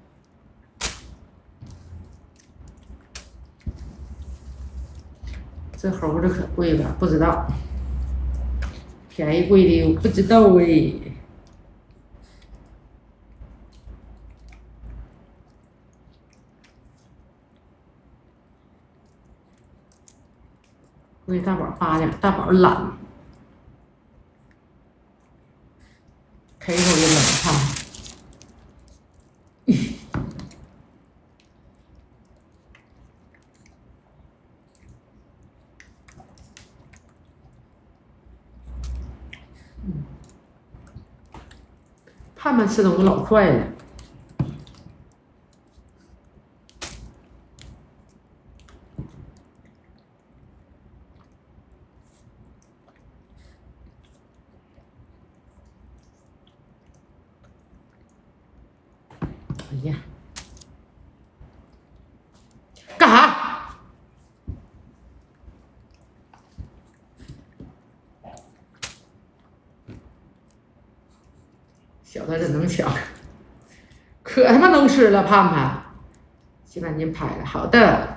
这猴子可贵了，不知道。便宜贵的我不知道哎。我给大宝扒点，大宝懒，开口就冷哈。盼盼吃东西老快了。 哎呀，干啥？小的真能抢，可他妈能吃了，盼盼。洗碗巾拍了，好的。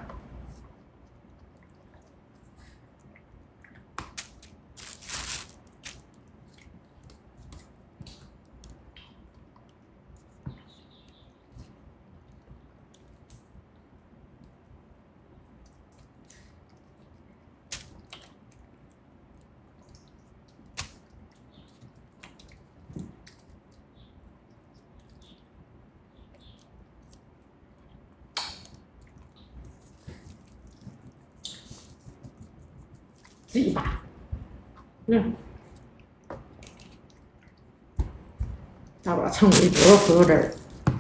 自己拔，嗯，大宝蹭我一脖子葡萄汁儿，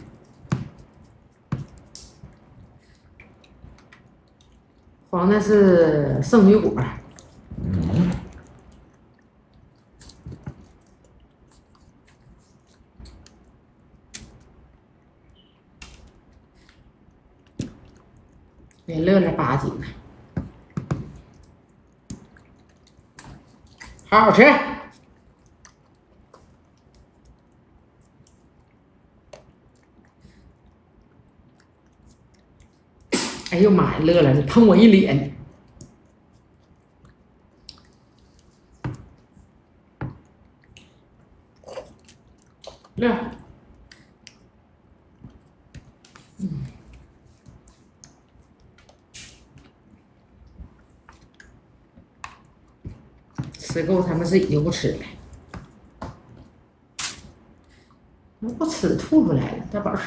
黄的是圣女果，嗯，给乐乐八斤呢。好好吃。哎呦妈呀，乐乐，你喷我一脸！乐，嗯，吃够他们自己就不吃了。那不吃吐出来了，大宝吃。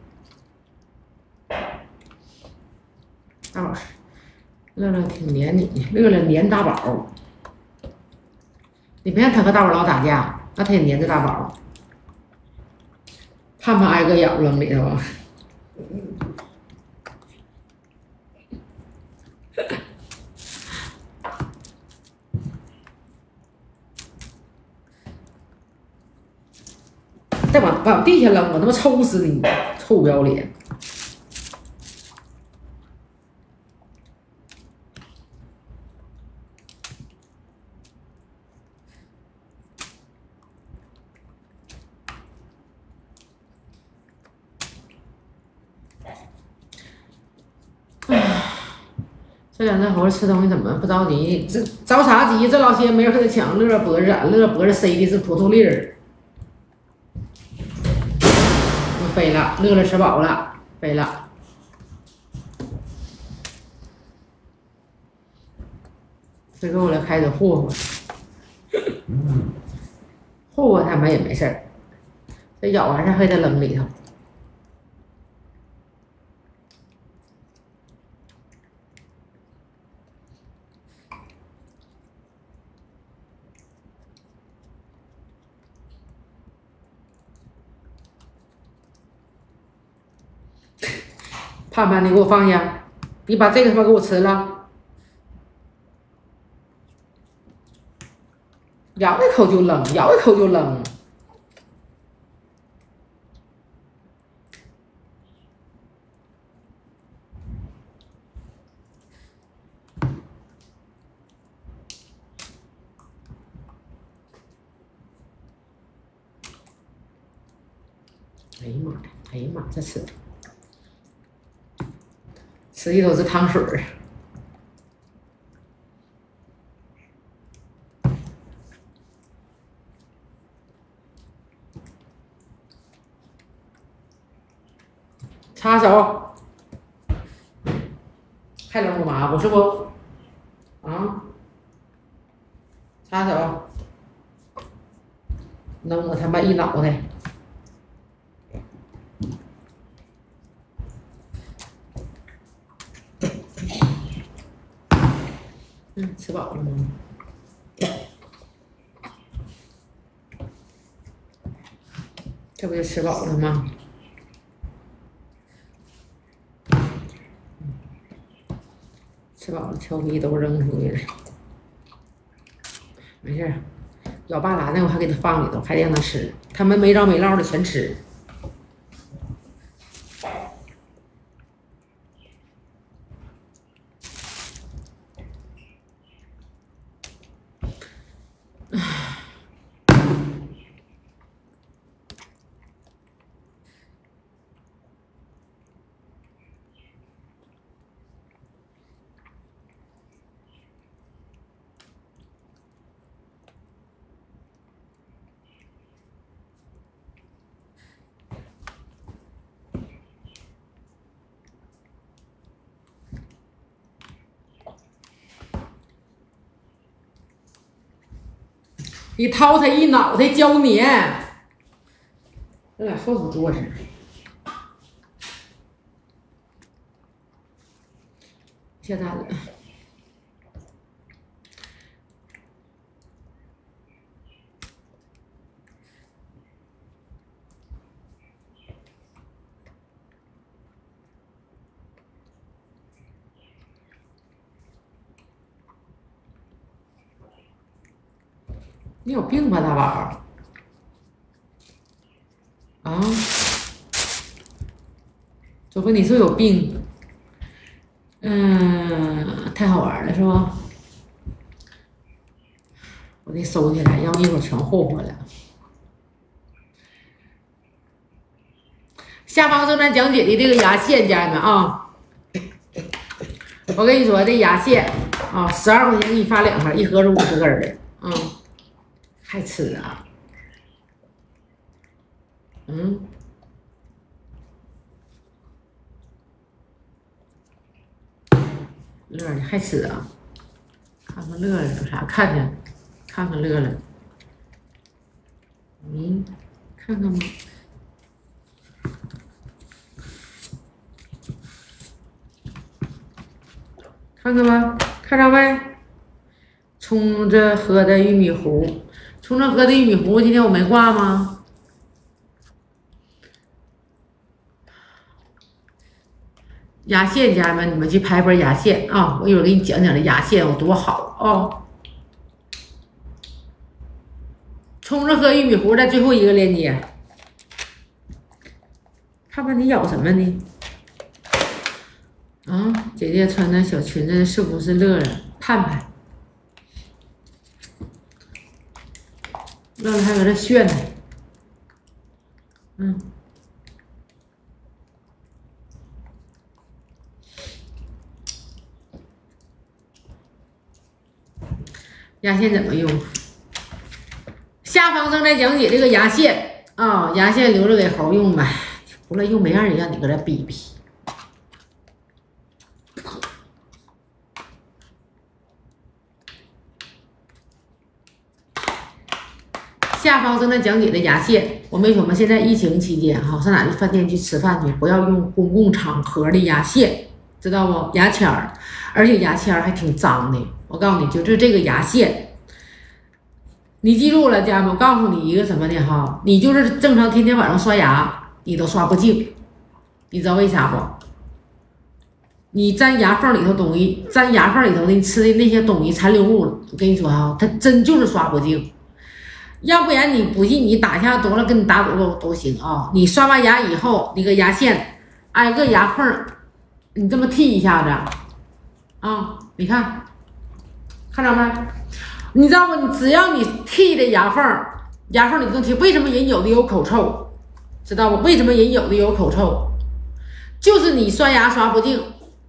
大宝吃，乐乐挺黏你，乐乐黏大宝。你别看他和大宝老打架，那他也黏着大宝。盼盼挨个咬扔里头。再往往地下扔，我他妈抽死你！臭不要脸！唉，这两只猴吃东西怎么不着急？这着啥急？这老些没人和他抢，乐脖子，俺乐脖子塞的是葡萄粒儿。飞了，乐乐吃饱了，飞了。吃够了，开始霍霍，霍霍他们也没事儿，这咬完上还得扔里头。盼盼，你给我放下！你把这个他妈给我吃了，咬一口就扔，咬一口就扔。哎呀妈呀！哎呀妈，这吃。吃的都是汤水儿，擦手，还扔我麻不是不？啊，擦手，弄我他妈一脑袋。嗯，吃饱了吗？这不就吃饱了吗？吃饱了，调皮都扔出去了。没事，咬巴拉的我还给他放里头，还得让他吃。他们没着没落的全吃。 你掏他一脑袋胶粘，这俩后头坐着。下单了。你有病吧，大宝？啊？左哥，你说有病？嗯，太好玩了，是吧？我得收起来，要不一会儿全霍霍了。下方正在讲解的这个牙线，家人们啊，我跟你说，这牙线啊，十二块钱给你发两盒，一盒是五十根的，嗯。还吃啊？嗯，乐儿，你还吃啊？看看乐了有啥看的？看看乐了。嗯，看看吧。看看吧，看着没？冲着喝的玉米糊。冲着喝的玉米糊，今天我没挂吗？牙线，家人们，你们去拍波牙线啊！我一会儿给你讲讲这牙线有多好啊！冲着喝玉米糊的最后一个链接，看看你咬什么呢？啊，姐姐穿的小裙子是不是乐乐？盼盼。乐乐还搁这炫呢，嗯，牙线怎么用？下方正在讲解这个牙线啊，牙线留着给猴用呗，不乐用没让人让你搁这逼逼。下方正在讲解的牙线，我没说嘛，现在疫情期间哈，上哪去饭店去吃饭去，不要用公共场合的牙线，知道不？牙签儿，而且牙签儿还挺脏的。我告诉你，就是这个牙线，你记住了，家人们，我告诉你一个什么呢哈？你就是正常天天晚上刷牙，你都刷不净，你知道为啥不？你粘牙缝里头东西，粘牙缝里头你吃的那些东西残留物，我跟你说哈，它真就是刷不净。要不然你不信，你打一下多了，跟你打赌都都行啊！你刷完牙以后，你个牙线挨个牙缝，你这么剔一下子啊！你看，看着没？你知道不？你只要你剔的牙缝，牙缝你都剔。为什么人有的有口臭？知道不？为什么人有的有口臭？就是你刷牙刷不净。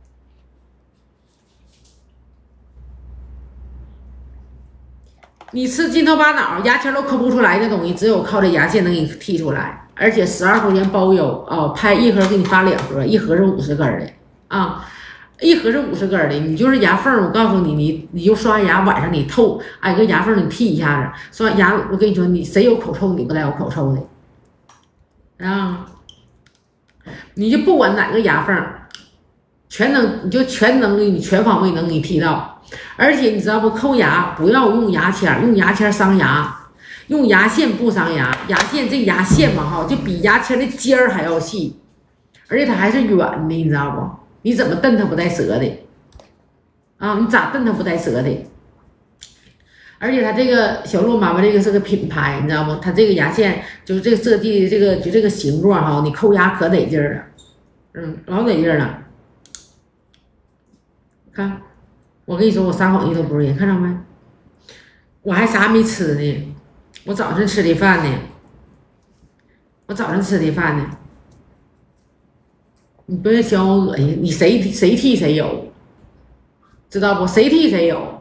你吃筋头巴脑，牙签都抠不出来的东西，只有靠这牙线能给你剔出来，而且十二块钱包邮啊！拍一盒给你发两盒，一盒是五十根的啊，一盒是五十根的。你就是牙缝，我告诉你，你你就刷牙，晚上你透挨个牙缝你剔一下子，刷牙。我跟你说，你谁有口臭，你不带有口臭的啊？你就不管哪个牙缝，全能，你就全能给你全方位能给你剔到。而且你知道不？抠牙不要用牙签，用牙签伤牙，用牙线不伤牙。牙线这牙线嘛哈，就比牙签的尖儿还要细，而且它还是圆的，你知道不？你怎么蹬它不带折的啊？你咋蹬它不带折的？而且它这个小鹿妈妈这个是个品牌，你知道不？它这个牙线就是这个设计，这个就这个形状哈，你抠牙可得劲儿了，嗯，老得劲儿了，看。我跟你说，我撒谎一都不是人，看着没？我还啥没吃呢？我早晨吃的饭呢。我早晨吃的饭呢。你不要嫌我恶心，你谁谁替谁有，知道不？谁替谁有。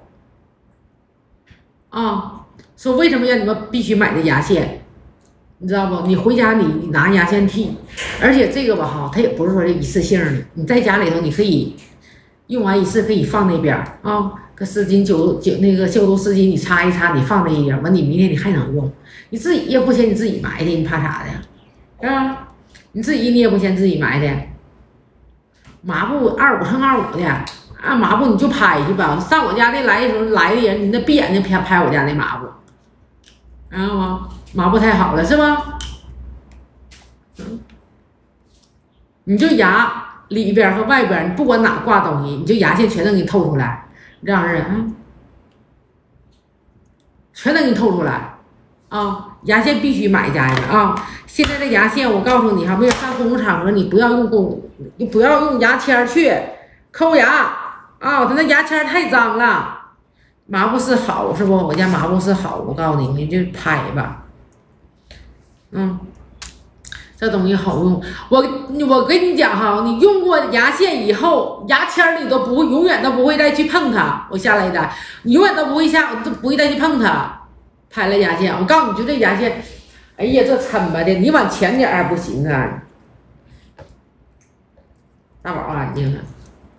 啊，说为什么让你们必须买这牙线？你知道不？你回家你你拿牙线剃，而且这个吧哈，它也不是说这一次性的，你在家里头你可以。用完一次可以放那边啊， 搁湿巾九九那个消毒湿巾，你擦一擦，你放这一样，完你明天你还能用，你自己也不嫌你自己埋汰，你怕啥的呀？是吧？你自己你也不嫌自己埋汰。抹布二五乘二五的，啊抹布你就拍去吧。上我家那来的时候来的人，你那闭眼睛拍拍我家那抹布，知道吗？抹布太好了，是吧？嗯，你就牙里边和外边，你不管哪挂东西，你就牙线全能给你透出来，让人啊，全能给你透出来啊！牙线必须买家的啊！现在的牙线，我告诉你哈，没有上公共场合，你不要用公，你不要用牙签去抠牙啊！它那牙签太脏了。麻布是好是不？我家麻布是好，我告诉你，你就拍吧。嗯，这东西好用。我我跟你讲哈，你用过牙线以后，牙签你都不会，永远都不会再去碰它。我下来的，你永远都不会下，都不会再去碰它。拍了牙线，我告诉你，就这牙线，哎呀，这抻吧的，你往前点儿不行啊。大宝眼睛啊，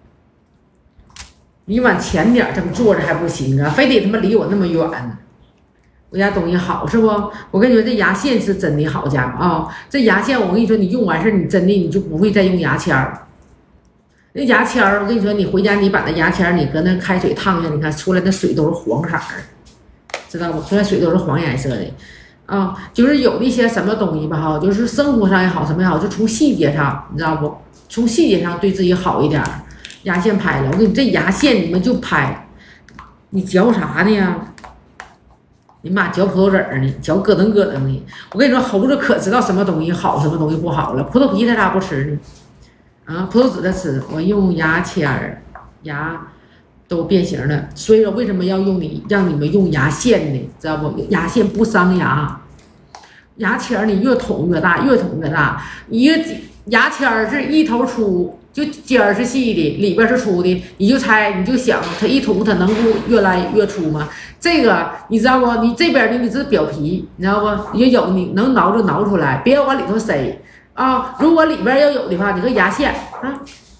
你往前点儿这么坐着还不行啊，非得他妈离我那么远。我家东西好是不？我跟你说，这牙线是真的好家伙啊！这牙线我跟你说，你用完事你真的你就不会再用牙签儿。那牙签儿，我跟你说，你回家你把那牙签儿你搁那开水烫下，你看出来那水都是黄色儿。知道不？出来水都是黄颜色的，啊，就是有一些什么东西吧，哈，就是生活上也好，什么也好，就从细节上，你知道不？从细节上对自己好一点。牙线拍了，我跟你这牙线你们就拍，你嚼啥呢呀？你妈嚼葡萄籽儿呢，嚼咯噔咯噔的。我跟你说，猴子可知道什么东西好，什么东西不好了。葡萄皮它咋不吃呢？啊，葡萄籽它吃。我用牙签儿，牙。都变形了，所以说为什么要用你让你们用牙线呢？知道不？牙线不伤牙，牙签儿你越捅越大，越捅越大。一个牙签儿是一头粗，就尖儿是细的，里边是粗的，你就猜，你就想，它一捅它能不越来越粗吗？这个你知道不？你这边的你是表皮，你知道不？你有你能挠就挠出来，别往里头塞啊！如果里边要有的话，你个牙线啊。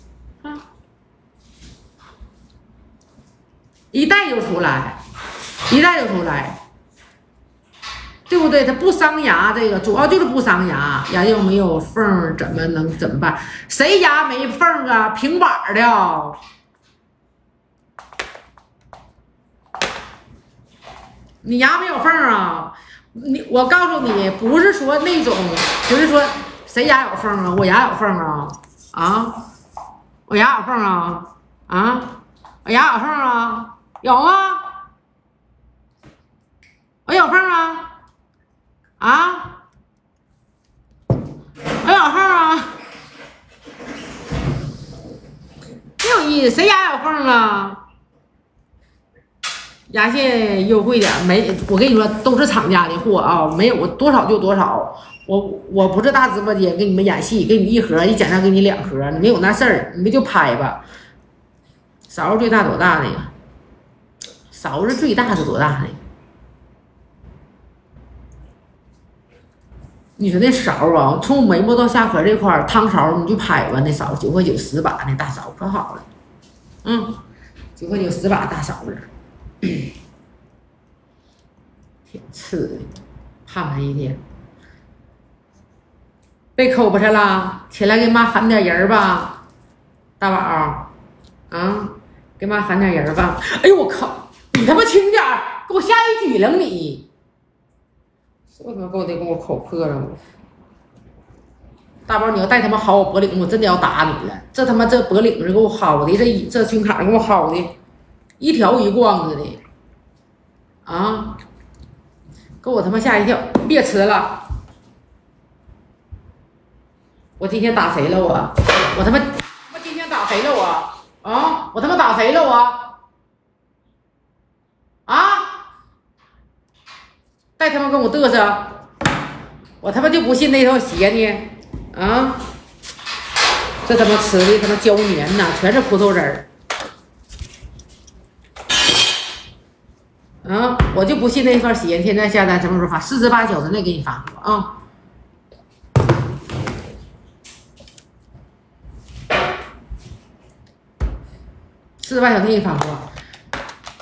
一带就出来，一带就出来，对不对？它不伤牙，这个主要就是不伤牙。牙又没有缝，怎么能怎么办？谁牙没缝啊？平板的，你牙没有缝啊？你我告诉你，不是说那种，就是说谁牙有缝啊？我牙有缝啊啊！我牙有缝啊啊！我牙有缝啊！有吗？我有缝啊！啊！我有缝啊！没有意思，谁牙有缝啊？牙线优惠点，没，我跟你说都是厂家的货啊，没有我多少就多少。我我不是大直播间给你们演戏，给你一盒，一讲上给你两盒，你没有那事儿，你们就拍吧。勺最大多大的呀？勺子最大是多大的？你说那勺啊，从眉毛到下颌这块儿，汤勺你就拍吧，那勺九块九十把那大勺可好了，嗯，九块九十把大勺子，挺次的，胖他一天，被抠巴上了，起来给妈喊点人吧，大宝，啊，给妈喊点人吧，哎呦我靠！你他妈轻点儿，给我下一举了你！我他妈给我得给我口破了我！大宝，你要带他妈薅我脖领，我真的要打你了！这他妈这脖领子给我薅的，这这胸坎给我薅的，一条一逛子的，啊！给我他妈吓一跳！别吃了！我今天打谁了我？我他妈我今天打谁了我？啊！我他妈打谁了我？啊！再他妈跟我嘚瑟，我他妈就不信那条鞋呢！啊！这他妈吃的他妈胶黏呐，全是葡萄汁儿。啊！我就不信那双鞋现在下单什么时候发？四十八小时内给你发货啊！四十八小时内给你发货。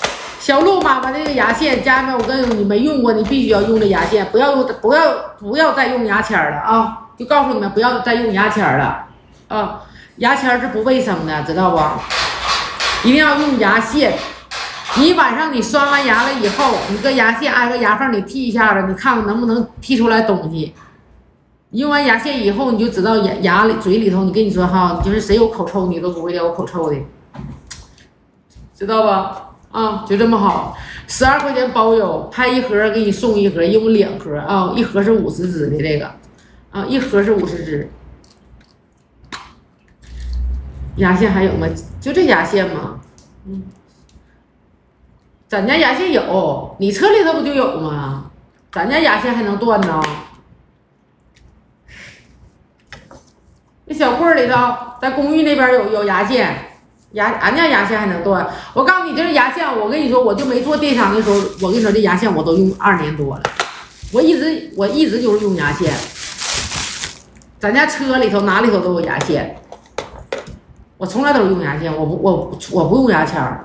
小鹿妈妈这个牙线，家人们，我跟你说，你没用过，你必须要用这牙线，不要用，不要不要再用牙签了啊！就告诉你们，不要再用牙签了啊！牙签是不卫生的，知道不？一定要用牙线。你晚上你刷完牙了以后，你搁牙线挨个牙缝里剔一下子，你看看能不能剔出来东西。用完牙线以后，你就知道牙牙里嘴里头，你跟你说哈，就是谁有口臭，你都不会有口臭的，知道吧？啊，就这么好，十二块钱包邮，拍一盒给你送一盒，用两盒啊，一盒是五十支的这个，啊，一盒是五十支。牙线还有吗？就这牙线吗？嗯，咱家牙线有，你车里头不就有吗？咱家牙线还能断呢。那小柜里头，在公寓那边有有牙线。牙，俺家牙线还能断。我告诉你，这是牙线，我跟你说，我就没做电商的时候，我跟你说，这牙线我都用二年多了。我一直我一直就是用牙线，咱家车里头哪里头都有牙线，我从来都是用牙线，我不我我不用牙签儿，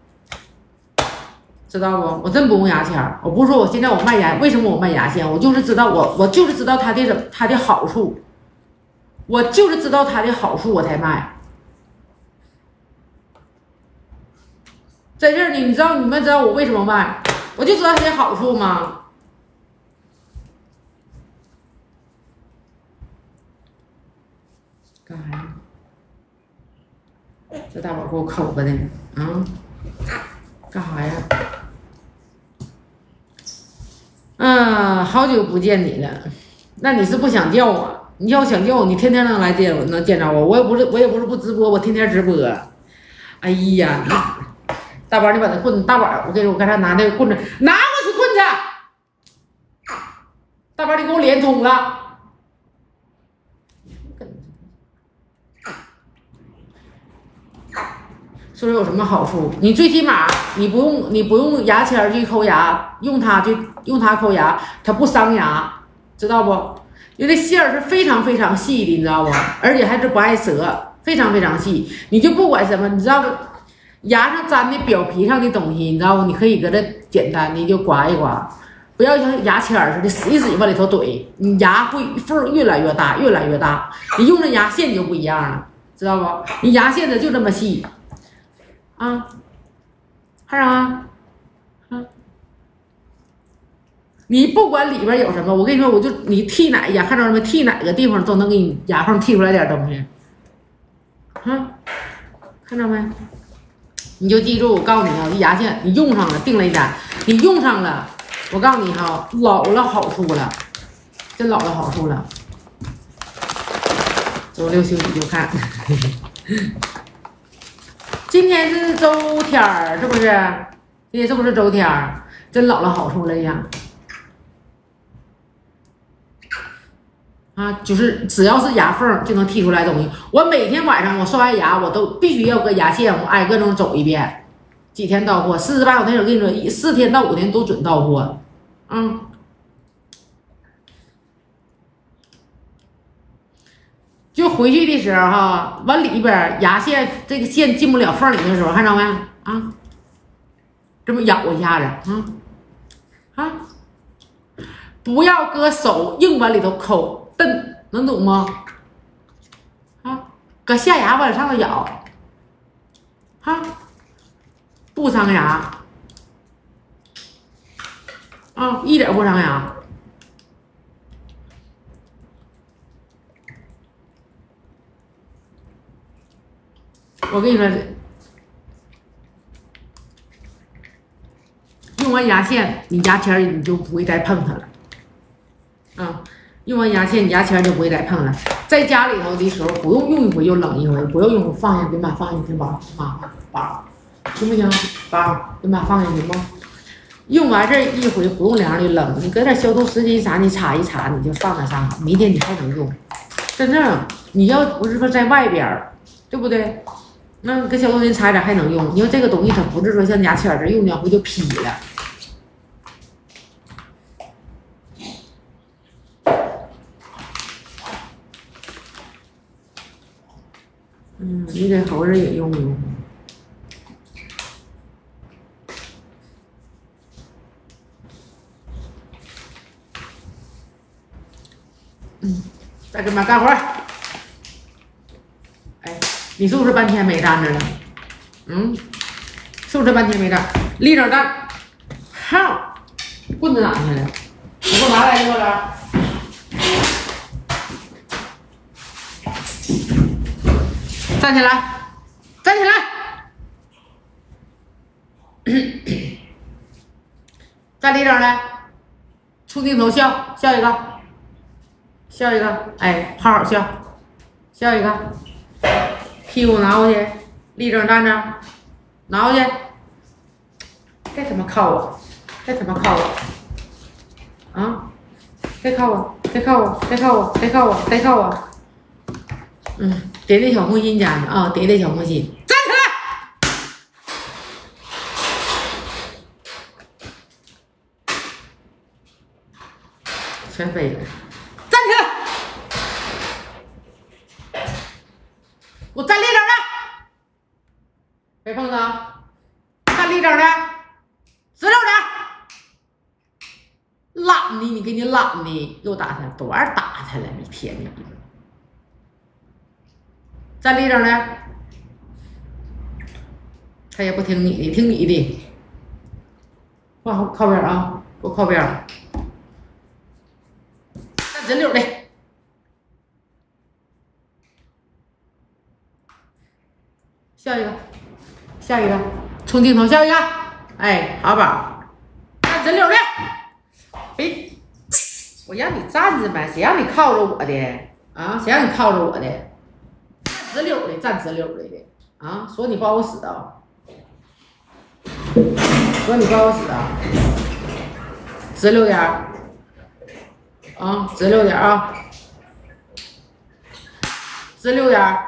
知道不？我真不用牙签儿。我不是说我现在我卖牙，为什么我卖牙线？我就是知道我我就是知道它的它的好处，我就是知道它的好处我才卖。在这儿你你知道你们知道我为什么卖？我就知道它的好处吗？干啥呀？这大宝给我口吧的啊！干啥呀？啊，好久不见你了，那你是不想叫我？你要想叫我，你天天能来见我，能见着我。我也不是我也不是不直播，我天天直播。哎呀！大宝，你把那棍子，大宝，我给你，我刚才拿那个棍子，拿过去棍子。大宝，你给我连通了。说有什么好处？你最起码你不用你不用牙签去抠牙，用它去用它抠牙，它不伤牙，知道不？因为线儿是非常非常细的，你知道不？而且还是不碍折，非常非常细。你就不管什么，你知道不？牙上粘的表皮上的东西，你知道不？你可以搁这简单的就刮一刮，不要像牙签似的死一死往里头怼，你牙会缝越来越大，越来越大。你用的牙线就不一样了，知道不？你牙线的就这么细，啊，看着啊，啊，你不管里边有什么，我跟你说，我就你剔哪牙，看着没？剔哪个地方都能给你牙缝剔出来点东西，啊，看着没？你就记住，我告诉你啊，这牙线你用上了，定了一单，你用上了，我告诉你哈，老了好处了，真老了好处了。周六休息就看。今天是周天儿，是不是？今天是不是周天儿？真老了好处了呀！啊，就是只要是牙缝就能剔出来东西。我每天晚上我刷完牙，我都必须要个牙线，我挨个中走一遍，几天到货，四十八小时我跟你说，四天到五天都准到货。嗯，就回去的时候哈，往里边牙线这个线进不了缝里的时候，看着没？啊，这么咬一下子，啊啊，不要搁手硬往里头抠。蹬能懂吗？啊，搁下牙往上头咬，哈，不伤牙，啊，一点不伤牙。我跟你说，用完牙线，你牙签你就不会再碰它了，啊。用完牙线，你牙签就不会再碰了。在家里头的时候，不用用一回就冷一回，不要用放下，给妈放下去吧，妈宝，行不行？宝，给妈放下去吗？用完这一回不用凉的冷，你搁点消毒湿巾啥，你擦一擦，你就放那上，明天你还能用。真正你要不是说在外边，对不对？那跟消毒湿巾擦一点还能用。你说这个东西它不是说像牙签这用两回就劈了。嗯，你给猴子也用用。 再跟妈干活。哎，你是不是半天没站着了？嗯，是不是半天没站？立正站。好，棍子哪去了？你给我拿来一个了。站起来，站起来。站立正来，冲镜头笑，笑一个，笑一个，哎，好好笑，笑一个，屁股拿过去，立正站着，拿过去，再他妈靠我，再他妈靠我，啊，再靠我，再靠我，再靠我，再靠我，再靠我，嗯，叠叠小红心家的啊，叠叠小红心。全飞了，站起来！我站立正的，别碰他，站立正的，直溜的，懒的，你给你懒的，又打他，多少打他了？你天你！站立正的，他也不听你的，听你的，往靠边啊，给我靠边。直溜的，笑一个，笑一个，冲镜头笑一个，哎，好宝，站直溜的，别，我让你站着呗，谁让你靠着我的啊？谁让你靠着我的？站直溜的，站直溜的的啊！说你不好使啊，说你不好使啊，直溜点儿。啊，直溜点啊，直溜点，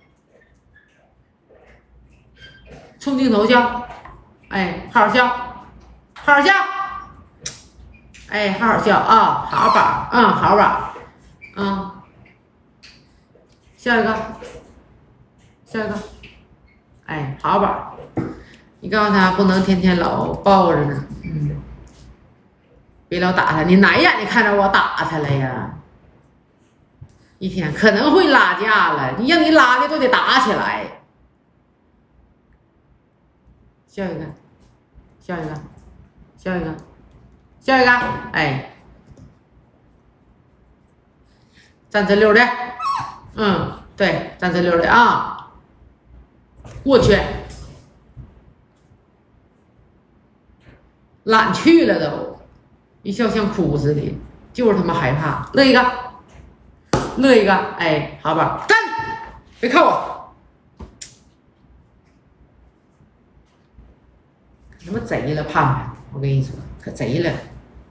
冲镜头笑，哎，好好笑，好好笑，哎，好好笑啊，好吧，嗯，好吧，嗯，笑一个，笑一个，哎，好吧，你告诉他不能天天老抱着呢，嗯。别老打他，你哪眼睛看着我打他了呀？一天可能会拉架了，你让你拉的都得打起来。笑一个，笑一个，笑一个，笑一个，哎，站直溜的，嗯，对，站直溜的啊。我去，懒去了都。一笑像哭似的，就是他妈害怕。乐一个，乐一个，哎，好吧，站，别靠我。他妈贼了，盼盼，我跟你说，可贼了。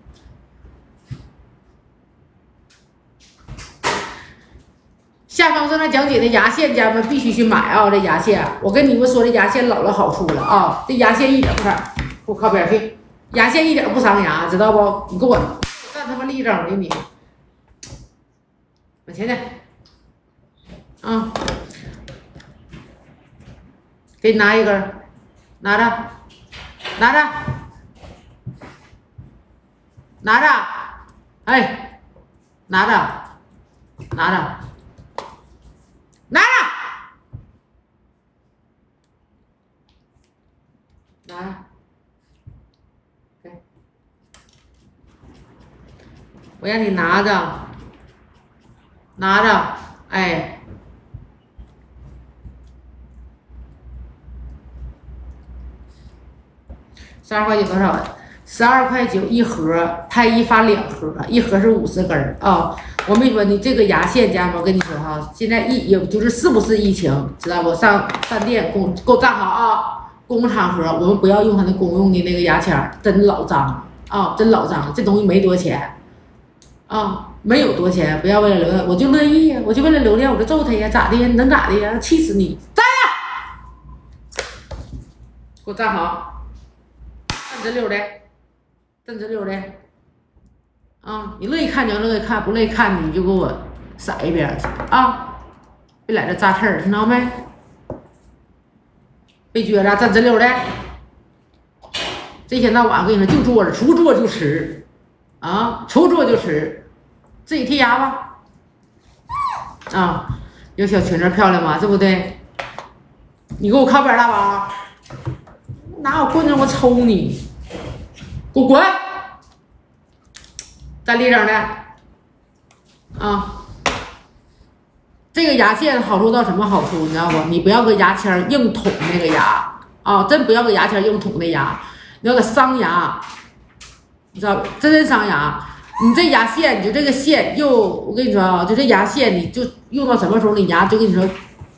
下方正在讲解的牙线，家人们必须去买啊！这牙线，我跟你们说，这牙线老了好处了啊！这牙线一点不伤，给我靠边去。牙线一点不伤牙，知道不？你给我站他妈立正的你，往前点，啊，给你拿一根，拿着，拿着，拿着，哎，拿着，拿着，拿着，拿着。我让你拿着，拿着，哎，十二块九多少？十二块九一盒，它一发两盒，一盒是五十根啊。我没说你这个牙线，家人们，我跟你说哈，现在疫有就是是不是疫情，知道不？上饭店公给我站好啊，公共场合我们不要用它那公用的那个牙签，真老脏啊，真老脏，这东西没多钱。啊，没有多钱，不要为了流量，我就乐意呀，我就为了流量，我就揍他呀，咋的呀？能咋的呀？气死你！站着，给我站好，站直溜的，站直溜的。啊，你乐意看就乐意看，不乐意看你就给我闪一边去啊！别在这扎刺儿，听着没？别撅着，站直溜的。这一天到晚我跟你说，就坐着，除坐就吃。啊，除坐就吃，自己剔牙吧。 啊，有小裙子漂亮吧？对不对？你给我靠边大宝，拿我棍子我抽你，给我滚！站立正的啊。这个牙线好处到什么好处？你知道不？你不要搁牙签硬捅那个牙啊，真不要搁牙签硬捅那牙，你要搁伤牙，你知道真真伤牙。你这牙线，你就这个线又，我跟你说啊，就这牙线，你就用到什么时候，你牙就跟你说，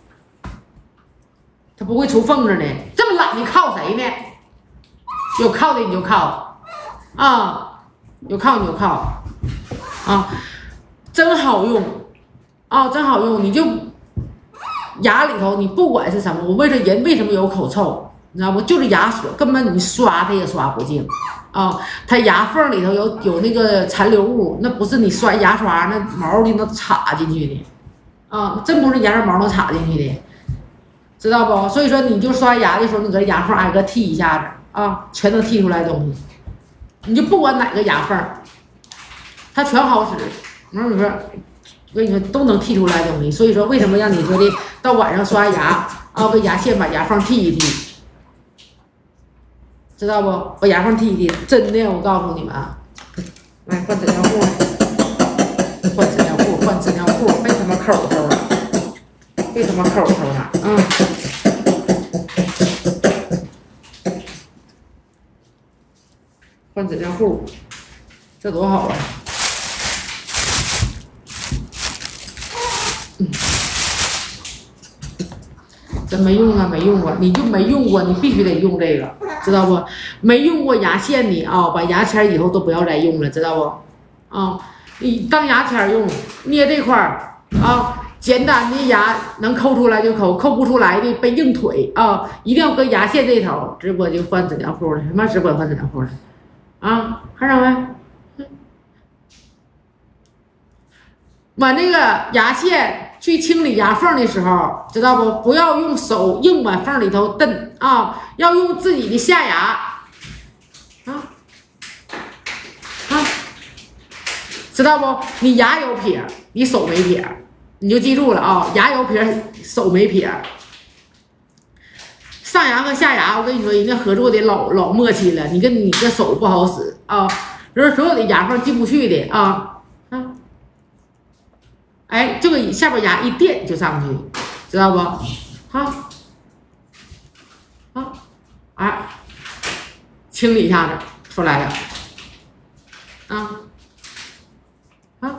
它不会出缝子呢。这么懒，你靠谁呢？有靠的你就靠，啊，有靠你就靠，啊，真好用。啊、哦，真好用！你就牙里头，你不管是什么，我问这人为什么有口臭，你知道不？就是牙刷，根本你刷它也刷不净啊、哦！它牙缝里头有有那个残留物，那不是你刷牙刷那毛就能插进去的啊、哦，真不是牙刷毛能插进去的，知道不？所以说你就刷牙的时候，你搁牙缝挨个剔一下子啊、哦，全能剔出来东西。你就不管哪个牙缝，它全好使。我跟你说。我跟你说都能剔出来东西，所以说为什么让你说的到晚上刷牙啊，把牙线把牙缝剔一剔，知道不？把牙缝剔一剔，真的，我告诉你们啊，来换纸尿裤，换纸尿裤，换纸尿裤，没什么口头了，没什么口头了，嗯，换纸尿裤，这多好啊！真没用啊，没用过，你就没用过，你必须得用这个，知道不？没用过牙线你啊，把牙签以后都不要再用了，知道不？啊，你当牙签用，捏这块儿啊，简单的牙能抠出来就抠，抠不出来的背硬腿啊，一定要搁牙线这头。直播就换纸尿裤了，什么直播换纸尿裤了？啊，看着没？把那个牙线。去清理牙缝的时候，知道不？不要用手硬往缝里头蹬啊，要用自己的下牙啊啊，知道不？你牙有撇，你手没撇，你就记住了啊！牙有撇，手没撇。上牙和下牙，我跟你说，人家合作的老老默契了。你跟你的手不好使啊，就是所有的牙缝进不去的啊。哎，这个下边牙一垫就上去，知道不？好，好，哎，清理一下子出来了，啊，啊，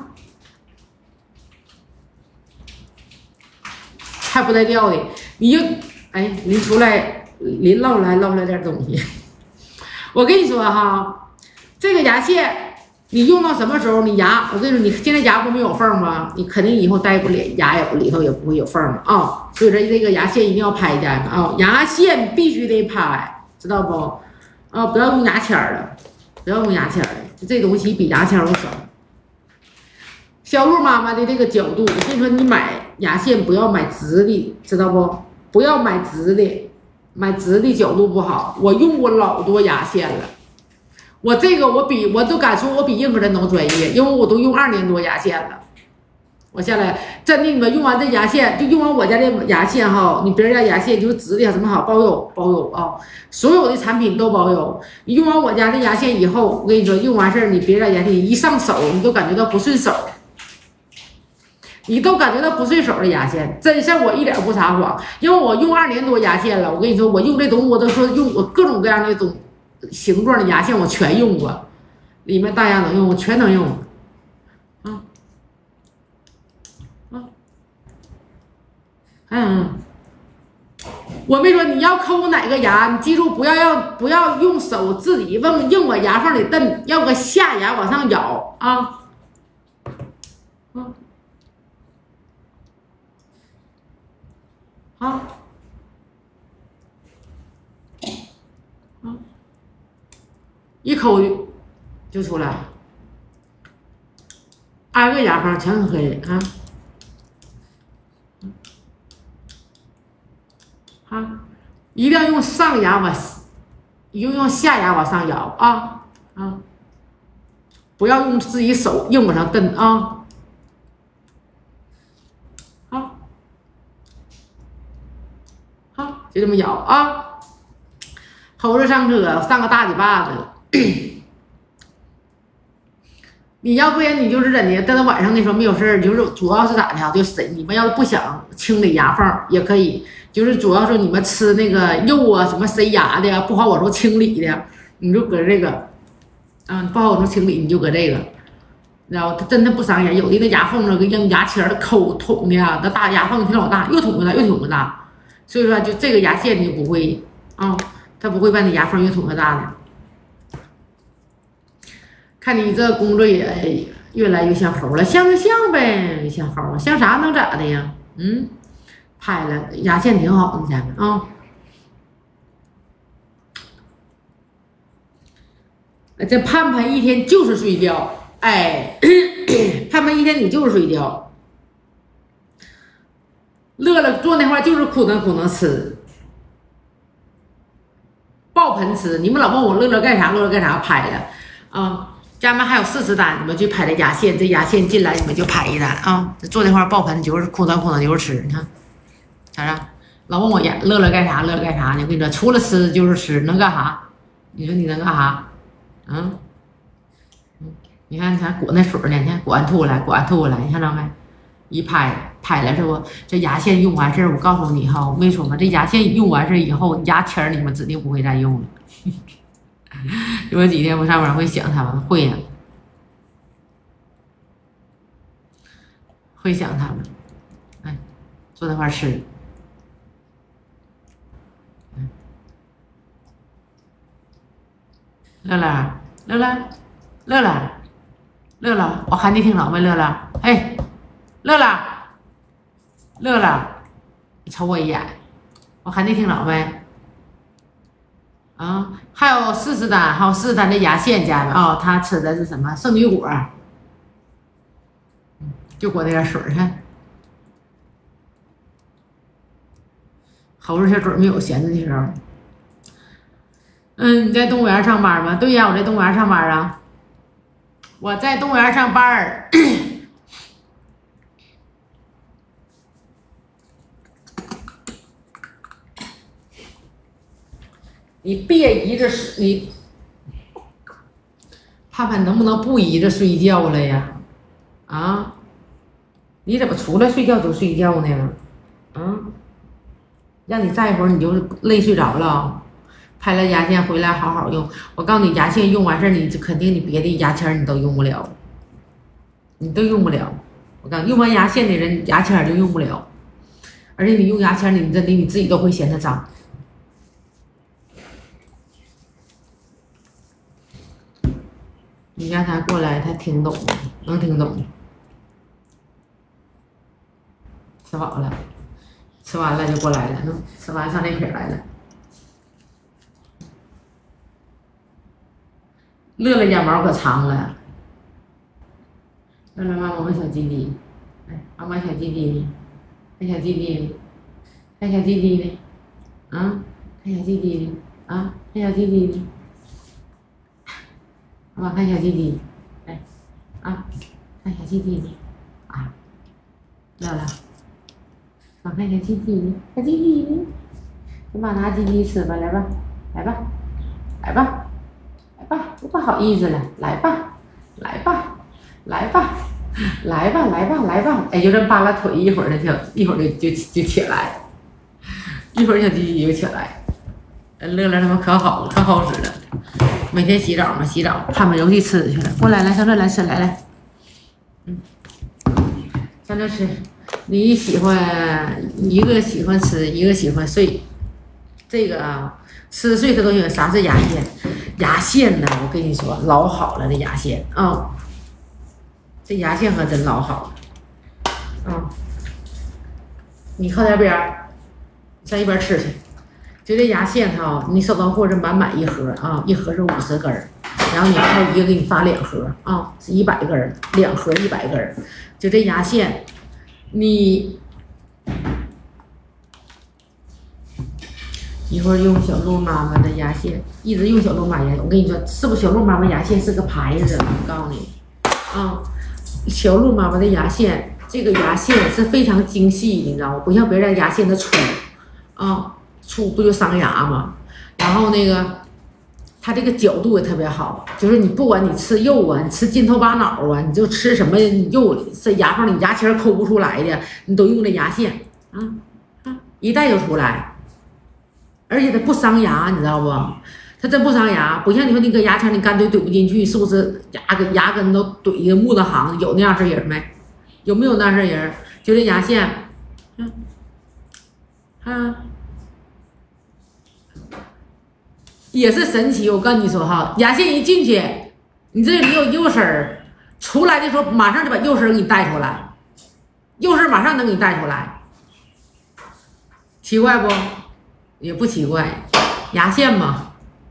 还不带掉的，你就哎，临出来临捞来捞来点东西。我跟你说哈，这个牙线。你用到什么时候？你牙，我跟你说，你现在牙不没有缝吗？你肯定以后戴不了牙也里头也不会有缝了啊！所以说这个牙线一定要拍家啊，牙线必须得拍，知道不？啊，不要用牙签了，不要用牙签了，这东西比牙签都省。小鹿妈妈的这个角度，我跟你说，你买牙线不要买直的，知道不？不要买直的，买直的角度不好。我用过老多牙线了。我这个我比我都敢说，我比任何人都专业，因为我都用二年多牙线了。我下来真的，你们用完这牙线，就用完我家的牙线哈，你别人家牙线就是直的什么好，包邮包邮啊，所有的产品都包邮。你用完我家的牙线以后，我跟你说，用完事儿你别人家牙线一上手，你都感觉到不顺手，你都感觉到不顺手的牙线，真像我一点不撒谎，因为我用二年多牙线了。我跟你说，我用这东西我都说用我各种各样的东。形状的牙线我全用过，里面大牙能用，我全能用。啊啊，嗯，我没说你要抠哪个牙，你记住不要要不要用手自己往硬往牙缝里蹬，要个下牙往上咬啊。啊，好。一抠就出来，挨个牙缝全是黑的啊！啊，一定要用上牙往，一定用下牙往上咬啊啊！不要用自己手硬往上蹬啊！ 就这么咬啊。猴子上车，上个大嘴巴子。你要不然你就是怎的，到了晚上的时候没有事儿，就是主要是咋的啊？就是你们要是不想清理牙缝也可以，就是主要是你们吃那个肉啊，什么塞牙的，不好往出清理的，你就搁这个，啊，不好往出清理，你就搁这个。然后它真的不伤牙，有的那牙缝那个用牙签儿抠捅的啊，那大牙缝挺老大，又捅又大，又捅又大。所以说就这个牙线你就不会啊，它不会把你牙缝越捅越大的。看你这工作也越来越像猴了，像就像呗，像猴，像啥能咋的呀？嗯，拍了牙线挺好的，咱们啊。这盼盼一天就是睡觉。哎，盼盼一天你就是睡觉，乐乐坐那块就是哭能哭能吃，爆盆吃。你们老问我乐乐干啥，乐乐干啥拍了啊？家们还有四十单，你们去拍的牙线，这牙线进来你们就拍一单啊。坐那块爆盆就是哭能哭能就是吃，你看咋着？老问我呀，乐乐干啥，乐乐干啥呢？我跟你说，除了吃就是吃，能干啥？你说你能干啥？嗯。你看，你看裹那水呢，你看裹完吐了，裹完吐了，你看着没？一拍拍了是不？这牙线用完事儿，我告诉你哈，我没说嘛，这牙线用完事儿以后，牙签儿你们指定不会再用了。有几天我上班会想他们，会呀，会想他们。哎，坐那块吃。乐乐，乐乐，乐乐。乐乐，我喊你听着没？乐乐，哎，乐乐，乐乐，你瞅我一眼，我喊你听着没？啊，还有四十单，还有四十单的牙线，家人啊，他吃的是什么圣女果？就裹那点水看。猴子小嘴没有闲着的时候。嗯，你在动物园上班吗？对呀，我在动物园上班啊。我在动物园上班儿，你别依着你，盼盼能不能不依着睡觉了呀？啊，你怎么除了睡觉就睡觉呢？嗯，让你站一会儿你就累睡着了。拍了牙线回来好好用，我告诉你，牙线用完事儿，你肯定你别的牙签你都用不了，你都用不了。我告诉你，用完牙线的人牙签就用不了，而且你用牙签，你真的你自己都会嫌它脏。你让他过来，他听懂，能听懂。吃饱了，吃完了就过来了，吃完上那撇来了。乐乐家毛可长了，乐乐妈妈问小鸡鸡，哎，妈妈小鸡鸡呢？看小鸡鸡呢？看小鸡鸡呢？啊，看小鸡鸡呢？啊，看小鸡鸡呢？妈妈看小鸡鸡，哎，啊，看小鸡鸡呢？啊，乐乐，妈看小鸡鸡呢？小鸡鸡呢？你妈拿鸡鸡吃吧，来吧，来吧，来吧。来吧，不好意思了，来吧，来吧，来吧，来吧，来吧，来吧，哎，就这扒拉腿，一会儿呢就一会儿就就就起来，一会儿小鸡鸡就起来，乐乐他们可好可好使了，每天洗澡嘛，洗澡盼盼游戏吃去了，过来来，上这来吃，来来，嗯，上这吃，你喜欢一个喜欢吃，一个喜欢睡，这个啊。吃睡他都喜欢，啥是牙线？牙线呢？我跟你说，老好了，这牙线啊、哦，这牙线可真老好了啊、哦！你靠这边儿，上一边吃去。就这牙线哈，你收到货是满满一盒啊，一盒是五十根儿，然后你靠一个给你发两盒啊，是一百根儿，两盒一百根儿。就这牙线，你。一会儿用小鹿妈妈的牙线，一直用小鹿妈妈牙线。我跟你说，是不是小鹿妈妈牙线是个牌子？我告诉你，啊，小鹿妈妈的牙线，这个牙线是非常精细，你知道吗？不像别人牙线的粗，啊， 出不就伤牙吗？然后那个它这个角度也特别好，就是你不管你吃肉啊，你吃筋头巴脑啊，你就吃什么肉，这牙缝里牙签抠不出来的，你都用这牙线啊啊，一戴就出来，而且它不伤牙，你知道不？它真不伤牙，不像你说那个牙签你干怼怼不进去，是不是？牙根牙根都怼的木头行，有那样式人没？有没有那式人？就这牙线，嗯啊。也是神奇，我跟你说哈，牙线一进去，你这里有肉丝儿，出来的时候马上就把肉丝儿给你带出来，肉丝儿马上能给你带出来，奇怪不？也不奇怪，牙线嘛。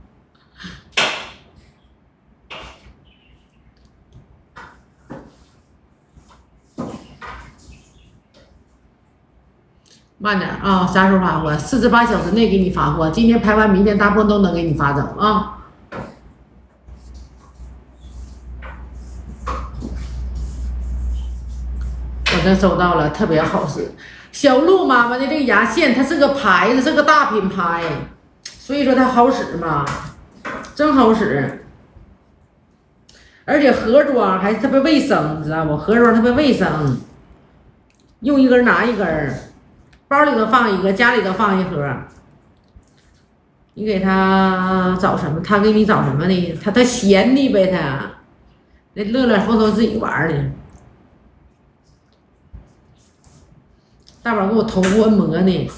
慢点啊，啥时候发货？四十八小时内给你发货。今天拍完，明天大部分都能给你发走啊。我这收到了，特别好使。小鹿妈妈的这个牙线，它是个牌子，是个大品牌，所以说它好使嘛，真好使。而且盒装还特别卫生，你知道不？盒装特别卫生，用一根拿一根。包里头放一个，家里头放一盒。你给他找什么？他给你找什么呢？他他闲的呗，他那乐乐后头自己玩呢。大宝给我头部按摩呢。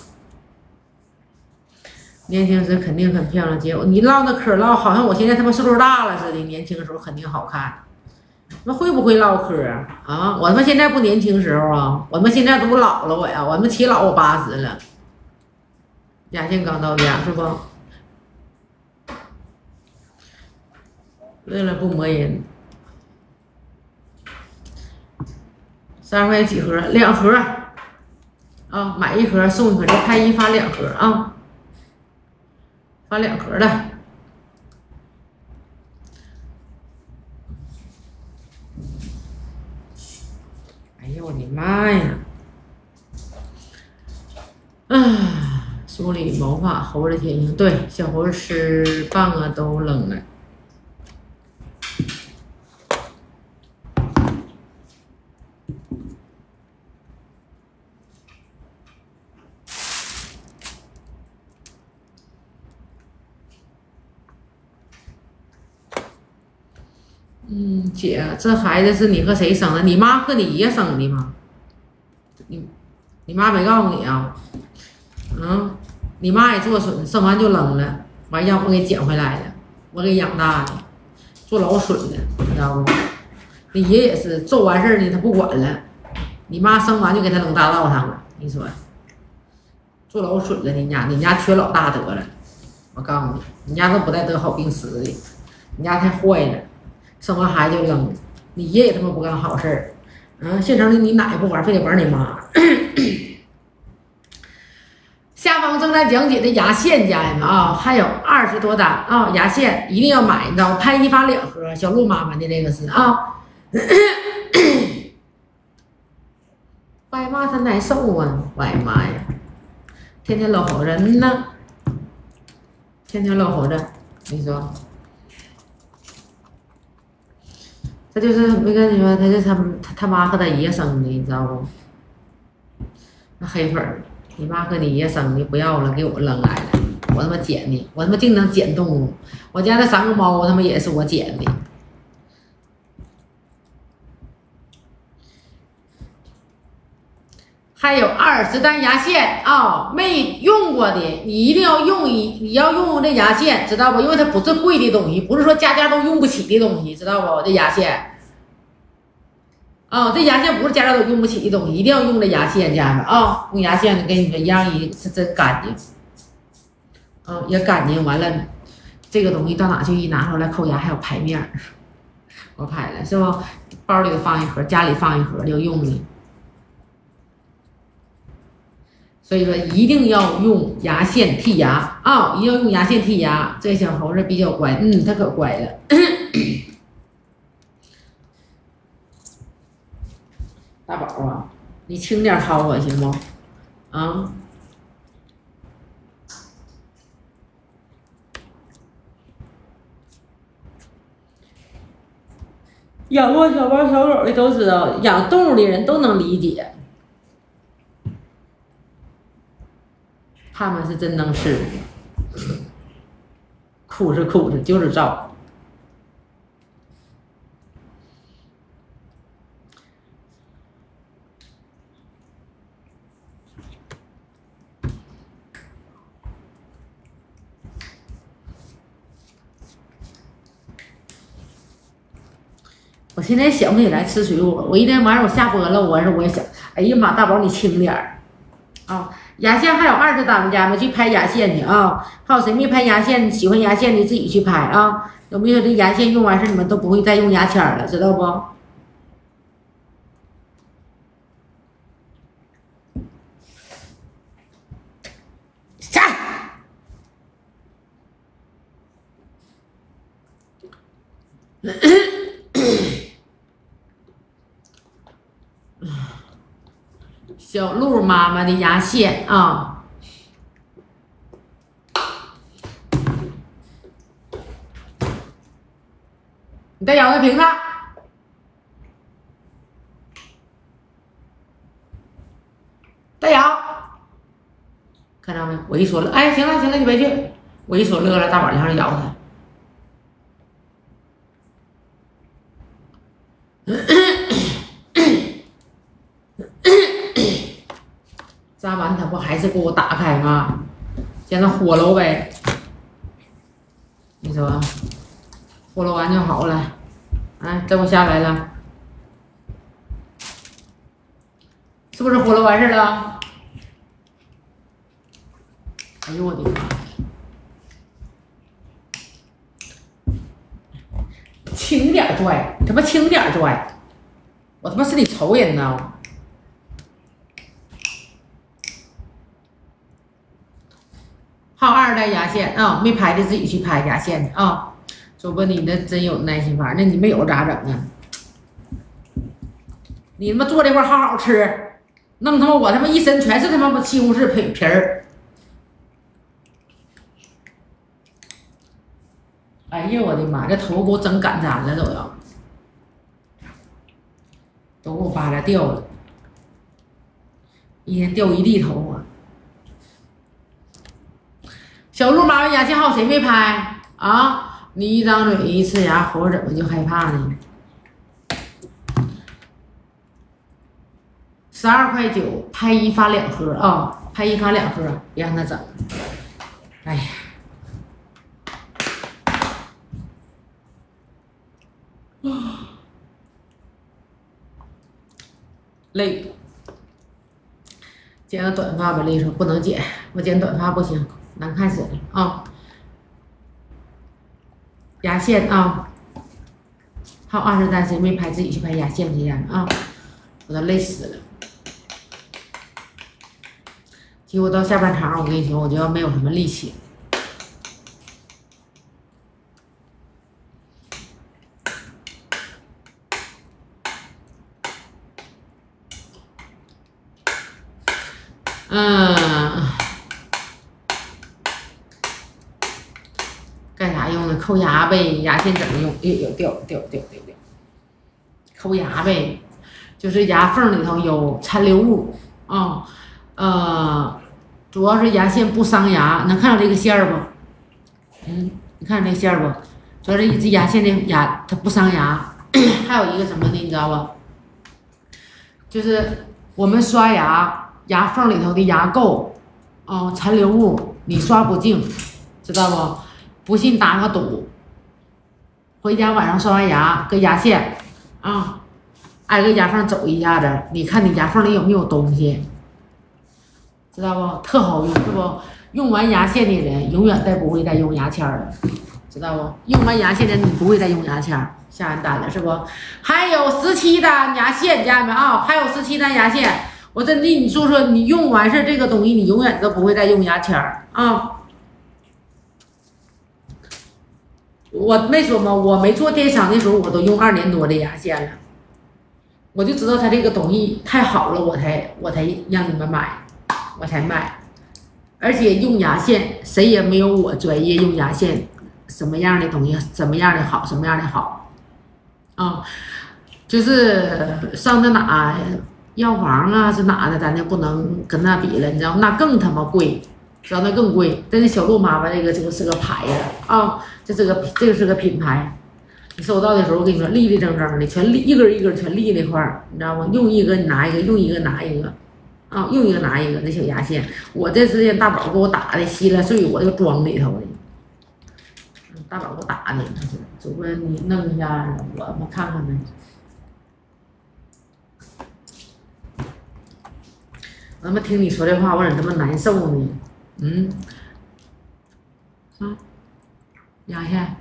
年轻时肯定很漂亮，结果你唠那嗑唠，好像我现在他妈岁数大了似的。年轻的时候肯定好看。那会不会唠嗑啊？啊，我他妈现在不年轻时候啊，我他妈现在都老了我呀，我他妈起老我八十了。牙线刚到家是不？乐乐不磨人。三十块几盒？两盒啊，买一盒送一盒，这拍一发两盒啊，发两盒的。哎呦我的妈呀！啊，梳理毛发，猴子天性，对，小猴子吃棒啊都扔了。嗯，姐，这孩子是你和谁生的？你妈和你爷生的吗？你，你妈没告诉你啊？嗯，你妈也做损，生完就扔了，完让我给捡回来了，我给养大的，做老损的，你知道不？你爷也是做完事儿呢，他不管了，你妈生完就给他扔大道上了，你说，做老损了，你家你家缺老大德了，我告诉你，你家都不带得好病死的，你家太坏了。生完孩子就扔，你爷爷他妈不干好事儿，嗯，现成的你奶不玩，非得玩你妈。下方正在讲解的牙线，家人们啊，还有二十多单啊，牙线一定要买，你知道，拍一发两盒，小鹿妈妈的这个是啊。外妈她难受啊，外妈呀，天天老吼着呢，天天老吼着，你说。他就是没跟你说，他就他他他妈和他爷生的，你知道不？那黑粉儿，你妈和你爷生的不要了，给我扔来了，我他妈捡的，我他妈净能捡动物。我家那三个猫，他妈也是我捡的。还有二十单牙线啊、哦，没用过的，你一定要用一，你要用这牙线，知道不？因为它不是贵的东西，不是说家家都用不起的东西，知道不？这牙线，啊、哦，这牙线不是家家都用不起的东西，一定要用这牙线，家人们啊、哦，用牙线的跟你们一样一是真干净，啊、哦，也干净。完了，这个东西到哪去一拿出来抠牙还有牌面，我拍了是不？包里头放一盒，家里放一盒就用的。所以说一定要用牙线剔牙啊、哦！一定要用牙线剔牙。这小猴子比较乖，嗯，它可乖了。大宝啊，你轻点薅我行不？啊， 养过小猫小狗的都知道，养动物的人都能理解，他们是真能吃，苦是苦的，就是造。我现在想不起来吃水果，我一天晚上我下播了，我我也想，哎呀妈，大宝你轻点儿啊！牙线还有二十咱们家吗？去拍牙线去啊！还有谁没拍牙线？喜欢牙线的自己去拍啊！有没有这牙线用完事你们都不会再用牙签了，知道不？下。小鹿妈妈的牙线啊，你再咬个瓶子，再咬，看到没？我一说了，哎，行了行了，你别去，我一说乐了，大宝就上咬它。扎完它不还是给我打开吗？现在豁喽呗，你说，豁喽完就好了。哎，这不下来了，是不是豁喽完事了？哎呦我的妈！轻点拽，他妈轻点拽，我他妈是你仇人呢！还有二代牙线啊，没拍的自己去拍牙线去啊。说不，你那真有耐心法，那你没有咋整啊？你他妈坐这块好好吃，弄他妈我他妈一身全是他妈西红柿皮皮儿。哎呀我的妈，这头给我整擀粘了都要，都给我扒拉掉了，一天掉一地头发。小鹿妈妈牙线号谁没拍啊？你一张嘴一呲牙，活怎么就害怕呢？十二块九，拍一发两盒啊！拍一发两盒，别让他整。哎呀，累。剪个短发吧，丽说不能剪，我剪短发不行，难看死了啊！牙线啊，还有二十单谁没拍，自己去拍牙线去呀啊！我都累死了。结果到下半场，我跟你说，我就要没有什么力气。嗯，干啥用的？抠牙呗，牙线怎么用？哎呦，掉掉掉掉掉！抠牙呗，就是牙缝里头有残留物啊、嗯，呃，主要是牙线不伤牙，能看到这个线儿不？嗯，你看这个线儿不？主要是这牙线的牙它不伤牙，还有一个什么呢？你知道不？就是我们刷牙。牙缝里头的牙垢，哦、呃，残留物你刷不净，知道不？不信打个赌，回家晚上刷完牙，跟牙线啊，挨个牙缝走一下子，你看你牙缝里有没有东西，知道不？特好用，是不？用完牙线的人永远再不会再用牙签了，知道不？用完牙线的人你不会再用牙签，下完单了是不？还有十七单牙线，家人们啊，还有十七单牙线。我真的，你说说，你用完事这个东西，你永远都不会再用牙签儿啊！我没说嘛，我没做电商的时候，我都用二年多的牙线了，我就知道它这个东西太好了，我才我才让你们买，我才卖。而且用牙线，谁也没有我专业用牙线什么样的东西，什么样的好，什么样的好啊！ 就是上那哪药房啊是哪的，咱就不能跟那比了，你知道那更他妈贵，知道那更贵。但是小鹿妈妈这个这个是个牌子啊，这是个这个是个品牌。你收到的时候，我跟你说立立正正的，全立一根一根全立那块儿，你知道吗？用一个你拿一个，用一个拿一个。啊，用一个拿一个那小牙线，我这之前大宝给我打的稀了碎，我就装里头的。大宝给我打的，主播你弄一下，我们看看呗。我他妈听你说这话，我咋这么难受呢？嗯，啊，牙线，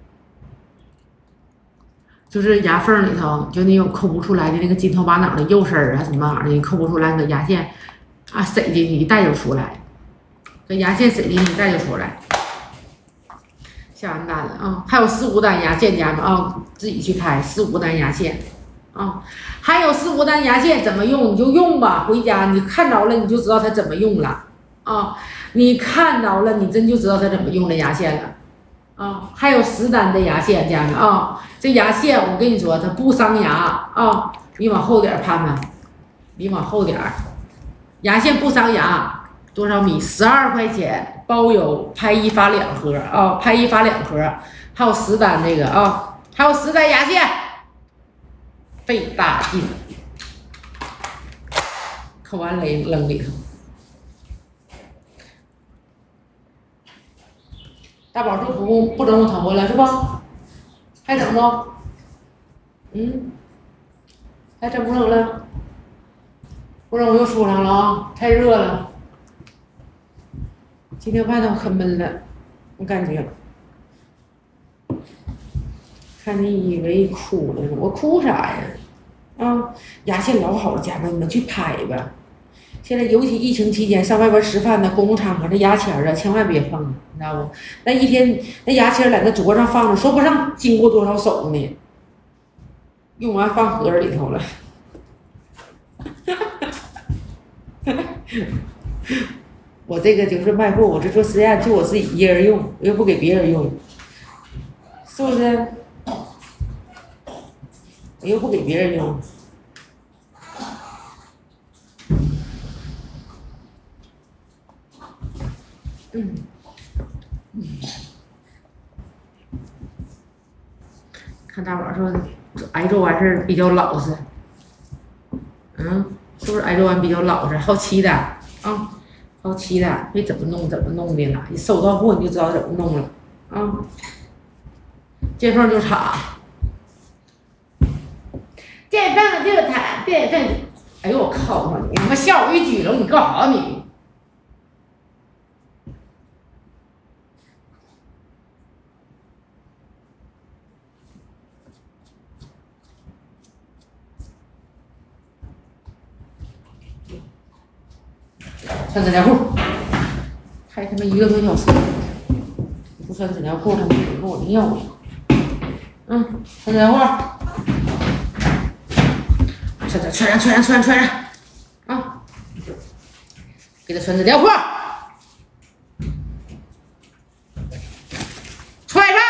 就是牙缝里头，就那种抠不出来的那个金头巴脑的肉丝儿啊，什么玩意儿的，抠不出来那个牙线啊，塞进去一带就出来，这牙线塞进去一带就出来。下完单了啊，还有四五单牙线，家们啊，自己去开四五单牙线啊，还有四五单牙线怎么用你就用吧，回家你看着了你就知道它怎么用了啊，你看着了你真就知道它怎么用的牙线了啊，还有十单的牙线，家们啊，这牙线我跟你说它不伤牙啊，你往后点看看，你往后点，牙线不伤牙。多少米？十二块钱包邮，拍一发两盒啊！拍一发两盒，还有十单这个啊，还有十单牙线，费大劲，抠完勒扔里头。大宝说不不整我疼过了是吧？还整不？嗯，还整不整了？不整我又出上了啊！太热了。今天外头可闷了，我感觉。看你以为哭了呢，我哭啥呀？啊，牙线老好了，家人们去拍吧。现在尤其疫情期间，上外边吃饭呢，公共场合那牙签啊，千万别碰，你知道不？那一天那牙签在那桌上放着，说不上经过多少手呢。用完放盒里头了。我这个就是卖货，我这做实验就我自己一人用，我又不给别人用，是不是？我又不给别人用。嗯，嗯，看大宝说挨揍完事比较老实，嗯，是不是挨揍完比较老实，好奇的啊？好奇的，没怎么弄怎么弄的了，一收到货你就知道怎么弄了啊。见缝就插，见缝就插，见缝。哎呦我靠！你他妈下午一举了，你干啥你？穿纸尿裤，还他妈一个多小时，不穿纸尿裤，他们跟我尿呢。嗯，穿纸尿裤，穿穿穿上穿上穿上穿上啊！给他穿纸尿裤，穿上，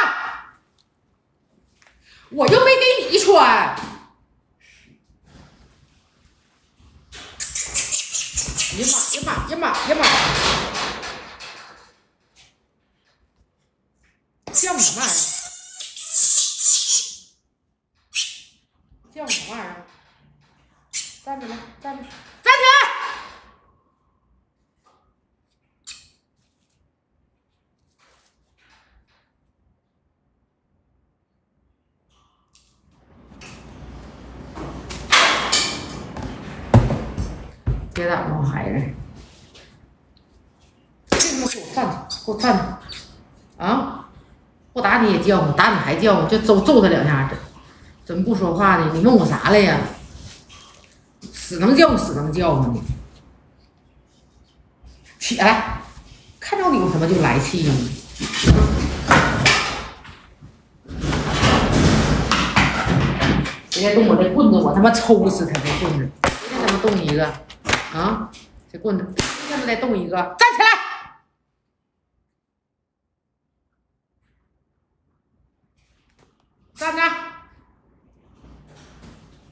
我又没给你穿。呀妈呀妈呀妈呀妈！叫什么玩意儿？叫什么玩意儿？站着来，站着，站起来！别打我孩子！别他妈给我站着，给我站着！啊！不打你也叫唤，打你还叫唤，就揍揍他两下子。怎么不说话呢？你问我啥来呀？死能叫死能叫吗你？起来！看着你我他妈就来气呢。别再动我这棍子，我他妈抽死他这棍子！别他妈动一个啊！这棍子，别他妈再动一个，站起来！站着！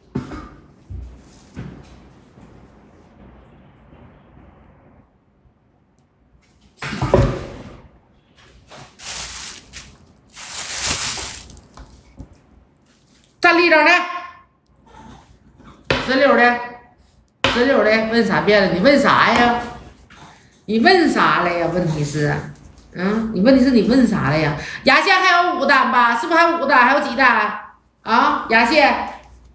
立正的，直溜的，直溜的。问啥遍了？你问啥呀？你问啥了呀？问题是，嗯，你问题是你问啥了呀？牙线还有五单吧？是不是还有五单？还有几单啊？牙线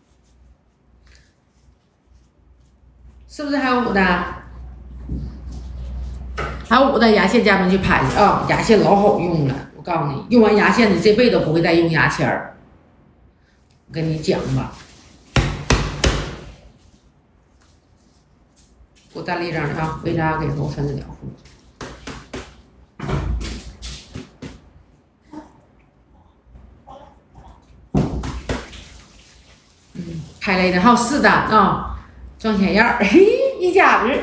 是不是还有五单？还有五单牙线，家们去拍去啊！牙线老好用了，我告诉你，用完牙线你这辈子都不会再用牙签儿。我跟你讲吧，给我站立正的啊！为啥给头分着两户？嗯，拍来的还有四单啊，装钱样儿，嘿，一家子。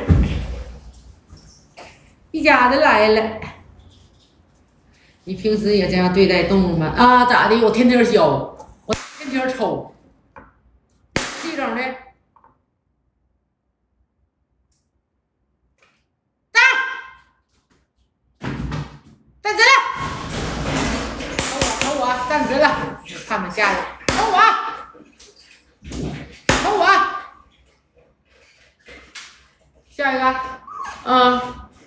一家子来了，你平时也这样对待动物吗？啊，咋的？我天天削，我天天抽，立正的，站，站直了，瞅我，瞅我，站直了，看看下去，瞅我，瞅我，下一个，嗯。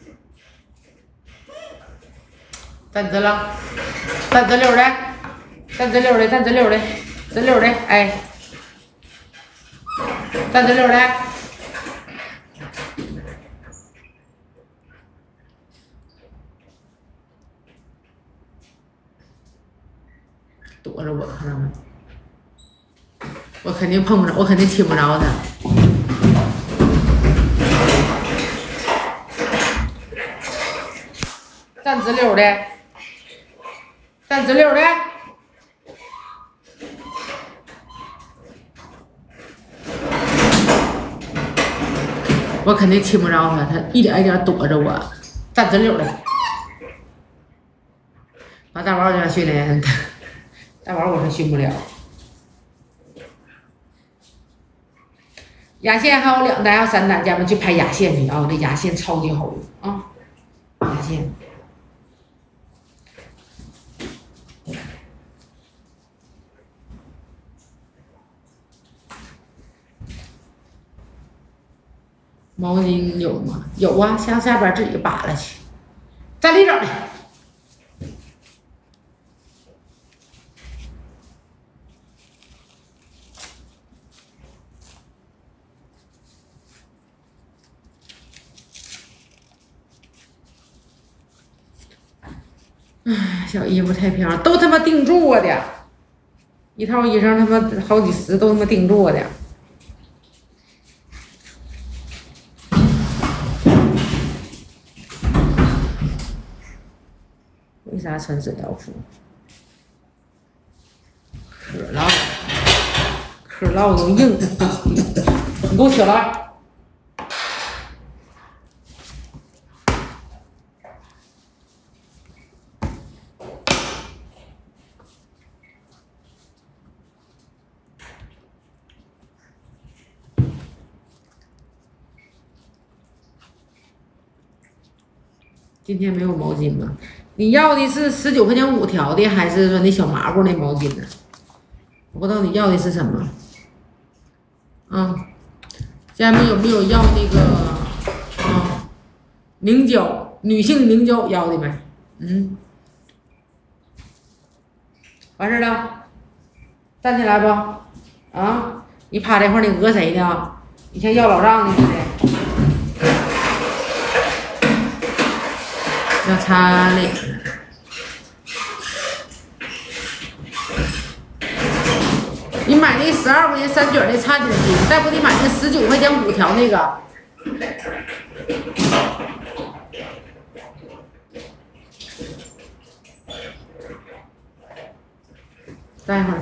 站直了，站直溜的，站直溜的，站直溜的，直溜的，哎，站直溜的，躲着我，看到没？我肯定碰不着，我肯定亲不着他。站直溜的。站直溜的，我肯定亲不着他，他一点一点躲着我，站直溜的。把大宝这样训练，大宝我是训不了。牙线还有两单，还有三单，家们去拍牙线去啊！这牙线超级好用啊，牙线。毛巾有吗？有啊，下下边自己扒拉去。站立正的。唉，小衣服太漂亮，都他妈定做我的，一套衣裳他妈好几十，都他妈定做我的。为啥穿纸条裤？可唠，可唠都硬。你给我起来！今天没有毛巾吗？你要的是十九块钱五条的，还是说那小麻布那毛巾呢？我不知道你要的是什么。啊，家人们有没有要那个啊凝胶？女性凝胶要的没？嗯，完事儿了，站起来不？啊，你趴这块儿，你讹谁呢？你像要老丈的似的。要擦脸，你买那十二块钱三卷的擦脸巾，再不得买那十九块钱五条那个。待会儿。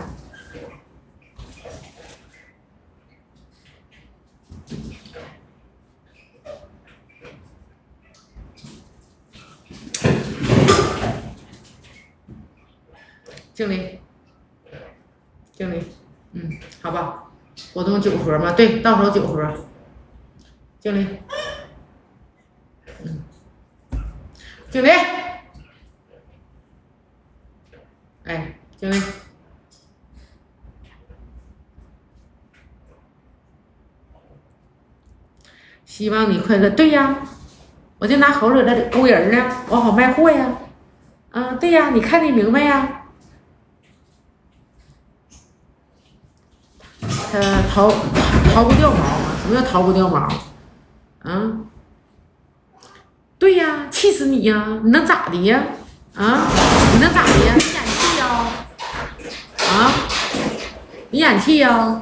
经理，经理，嗯，好吧，活动九盒嘛，对，到手九盒。经理，嗯，经理，哎，经理， 希望你快乐。对呀，我就拿猴子在勾人呢，我好卖货呀。嗯，对呀，你看得明白呀。他逃逃不掉毛啊？什么叫逃不掉毛？嗯，对呀，气死你呀！你能咋的呀？啊，你能咋的呀？你演气呀？啊，你演气呀？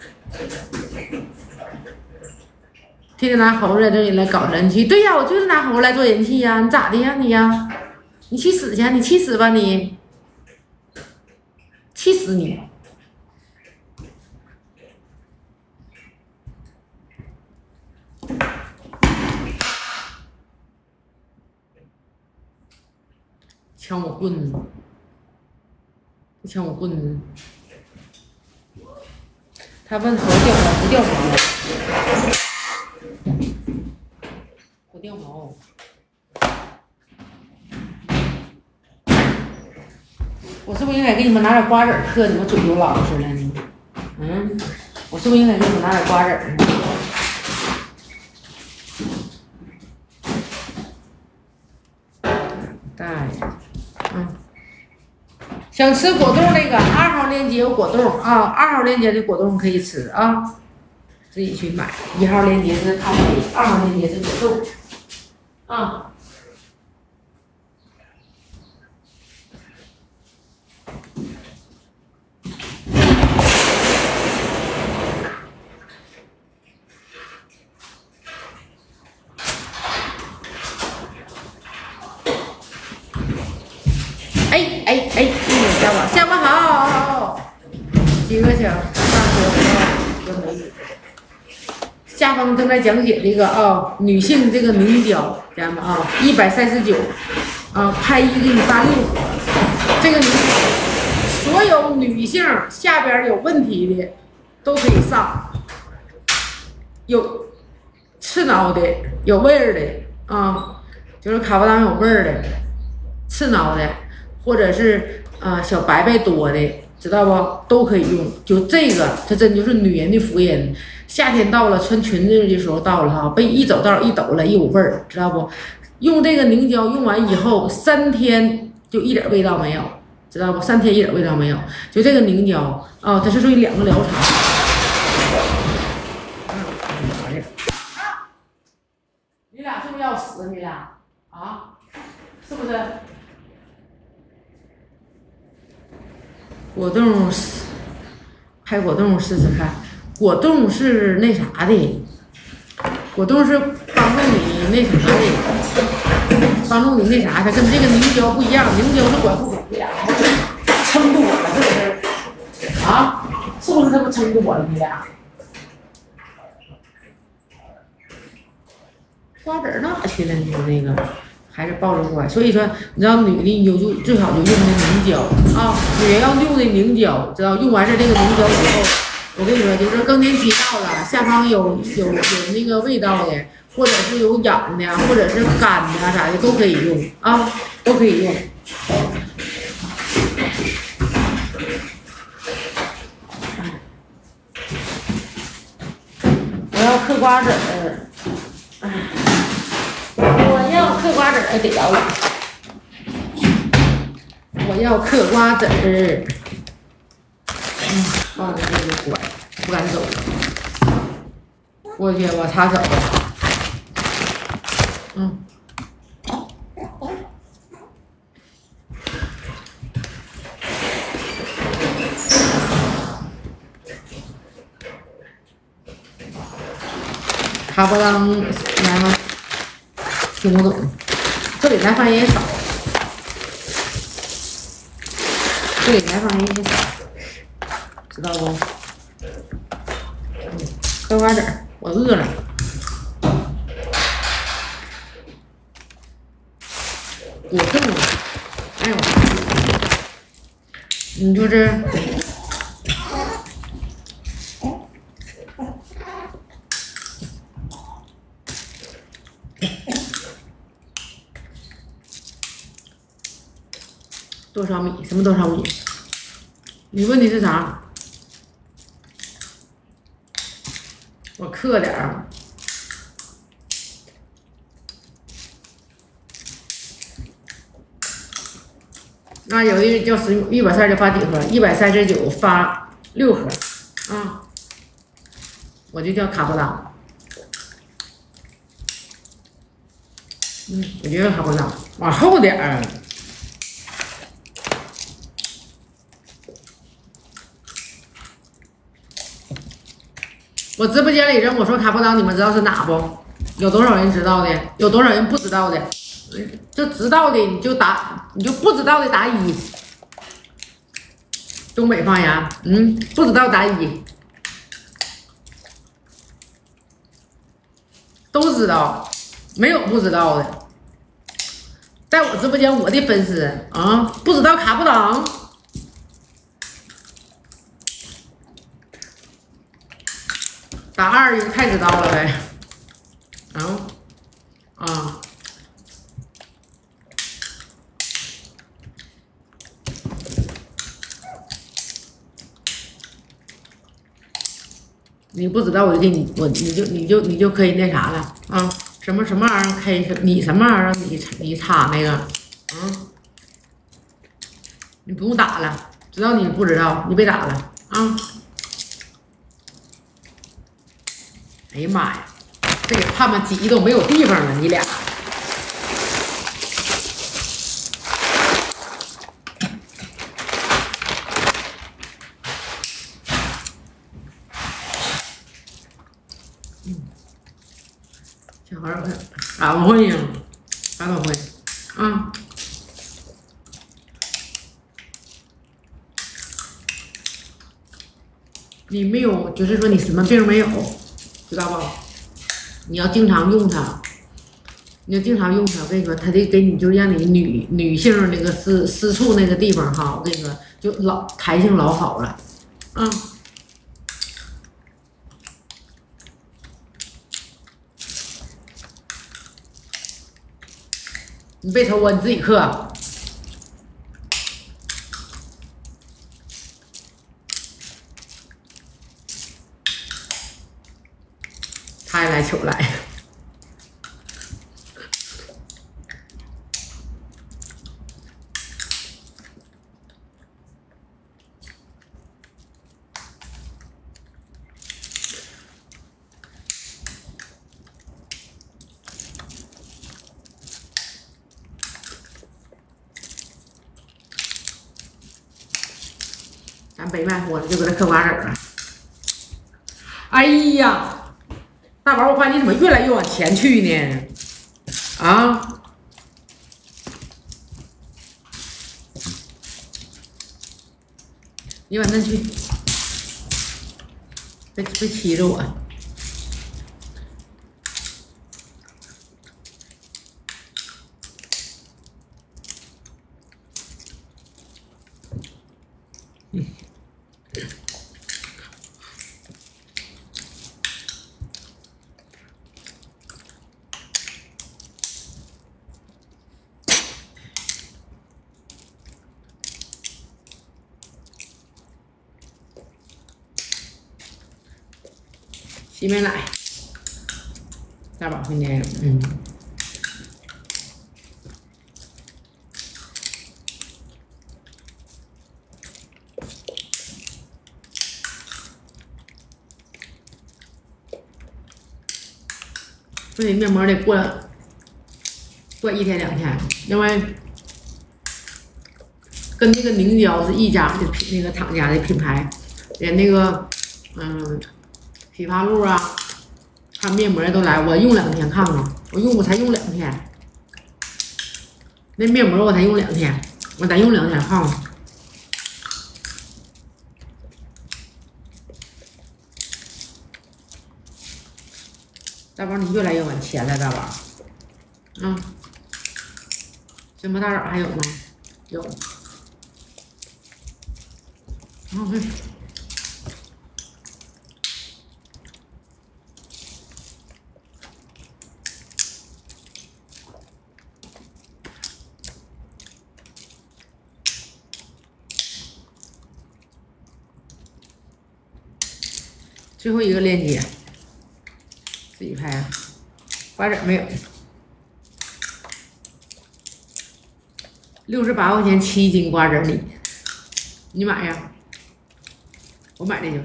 天天拿猴子在这里来搞人气，对呀，我就是拿猴子来做人气呀！你咋的呀你呀？你去死去！你去死吧你！气死你！抢我棍子！抢我棍子！他问猴掉毛不掉毛？不掉毛。我是不是应该给你们拿点瓜子嗑？你们嘴就老实了呢？嗯，我是不是应该给你们拿点瓜子儿？带，嗯，想吃果冻那个二号链接有果冻啊，二号链接的果冻可以吃啊，自己去买。一号链接是咖啡，二号链接是果冻啊。哎哎哎，下巴下巴好，几个请上桌啊，美女。下方正在讲解这个啊，女性这个凝胶，家人们啊，一百三十九啊，拍一给你发六盒。这个凝胶，所有女性下边有问题的都可以上，有刺挠的，有味儿的啊，就是卡巴当有味儿的，刺挠的。或者是啊、呃、小白白多的，知道不？都可以用。就这个，它真就是女人的福音。夏天到了，穿裙子的时候到了哈，被一走道一抖了，一有味儿，知道不？用这个凝胶用完以后，三天就一点味道没有，知道不？三天一点味道没有。就这个凝胶啊、哦，它是属于两个疗程。嗯，你俩是不是要死？你俩啊，是不是？果冻拍果冻试试看，果冻是那啥的，果冻是帮助你那啥的，帮助你那啥，它跟这个凝胶不一样，凝胶是管不住的，撑住我了，是不是？啊，是不是这么撑住我了？你俩瓜子哪去了？你说那个？还是抱着乖，所以说你知道女的有就最好就用的凝胶啊，女人要用的凝胶，知道用完事这个凝胶以后，我跟你说就是更年期到了，下方有有有那个味道的，或者是有痒的，或者是干的啥的都可以用啊，都可以用。我要嗑瓜子儿，哎。我要嗑瓜子儿得着了，我要嗑瓜子儿。嗯，抱着这个拐，不敢走了。过去我擦手。嗯。卡不当来吗？听不懂，这里南方人也少，这里南方人也少，知道不？嗯，嗑瓜子儿，我饿了。果冻，哎呦，你说这。多少米？什么多少米？你问题是啥？我嗑点儿。 啊，有的叫十一百三十九发几盒，一百三十九发六盒，啊，我就叫卡布当。嗯，我觉得卡布当往后点儿。我直播间里人我说卡布当，你们知道是哪不？有多少人知道的？有多少人不知道的？就知道的你就打，你就不知道的打一。东北方言，嗯，不知道打一。都知道，没有不知道的。在我直播间，我的粉丝啊，不知道卡布当。打二人太知道了呗，啊啊，你不知道我就给你，我你就你就你就可以那啥了啊，什么什么玩意儿 K 你什么玩意儿你你插那个啊，你不用打了，知道你不知道，你别打了啊。哎呀妈呀，这给他们挤都没有地方了，你俩。嗯，小孩儿咋不会呀？咋不会？啊。你没有，就是说你什么病没有。知道不？你要经常用它，你要经常用它。我跟你说，它得给你，就是让你女女性那个私私处那个地方哈，我跟你说，就老弹性老好了，啊。你别瞅我，你自己嗑。他也来求来，咱北麦火了就搁这嗑瓜子儿啊！哎呀！大宝，我发现你怎么越来越往前去呢？啊！你往那去，别别欺着我。嗯。洗面奶，大宝今天嗯，所以面膜得过过一天两天，因为跟那个凝胶是一家的品，那个厂家的品牌，连那个嗯。洗发露啊，还有面膜都来，我用两天看看，我用我才用两天，那面膜我才用两天，我再用两天看看。大宝，你越来越往前了，大宝。啊，什么大枣还有吗？有。很好吃。最后一个链接，自己拍啊，瓜子没有， 六十八块钱七斤瓜子儿你，你买呀？我买的就是。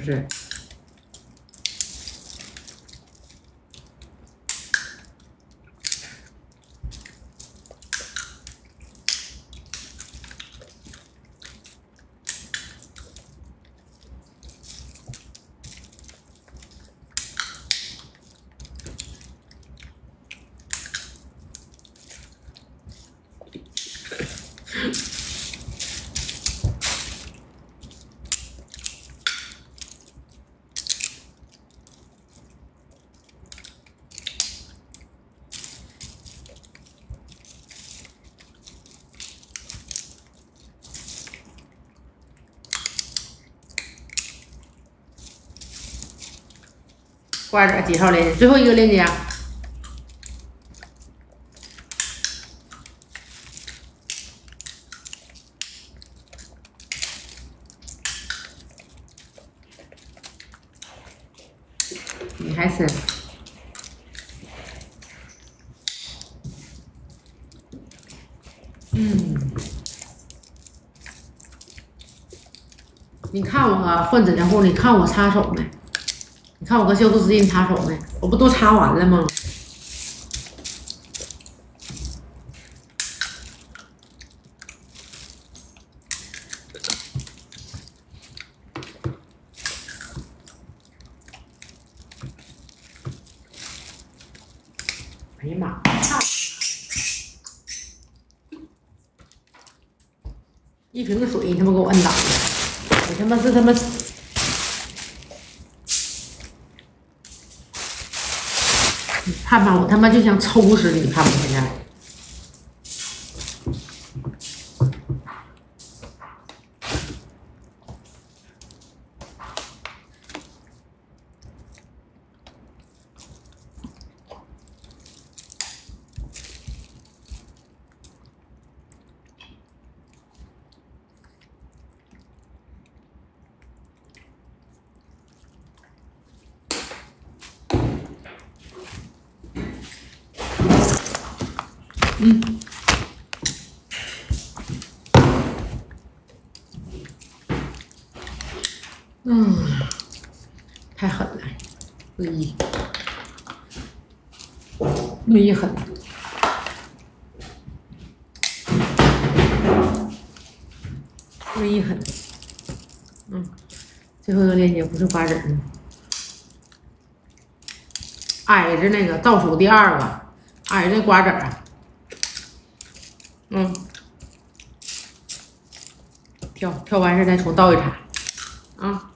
瓜子几号链接？最后一个链接啊！你还是嗯，你看我啊，换纸浆糊，你看我擦手没？你看我跟消毒湿巾擦手没？我不都擦完了吗？哎呀妈！一瓶水你他妈给我摁倒了！我他妈是他妈。你看吧，我他妈就想抽死你！你看我现在，嗯。嗯，太狠了，恶意，恶意狠。恶意狠。嗯，最后一个链接不是瓜子儿吗？挨着那个倒数第二个，挨着瓜子儿啊。嗯，跳跳完事再重倒一茬，啊。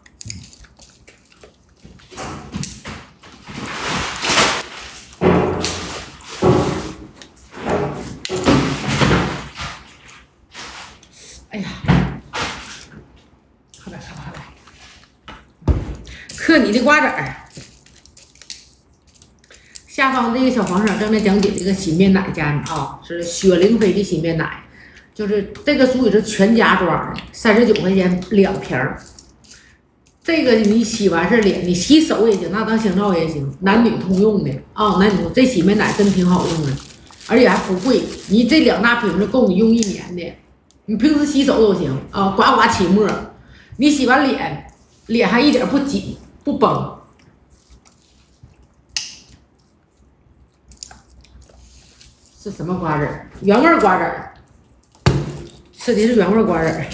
哎呀，快点快快快！嗑你的瓜子儿。下方这个小黄色正在讲解这个洗面奶家人啊，是雪灵飞的洗面奶，就是这个属于是全家装的，三十九块钱两瓶儿。这个你洗完事脸，你洗手也行，那当香皂也行，男女通用的啊，男女这洗面奶真挺好用的，而且还不贵，你这两大瓶子够你用一年的。你平时洗手都行啊，刮刮起沫，你洗完脸，脸还一点不紧不崩。是什么瓜子儿？原味瓜子儿，吃的是原味瓜子儿。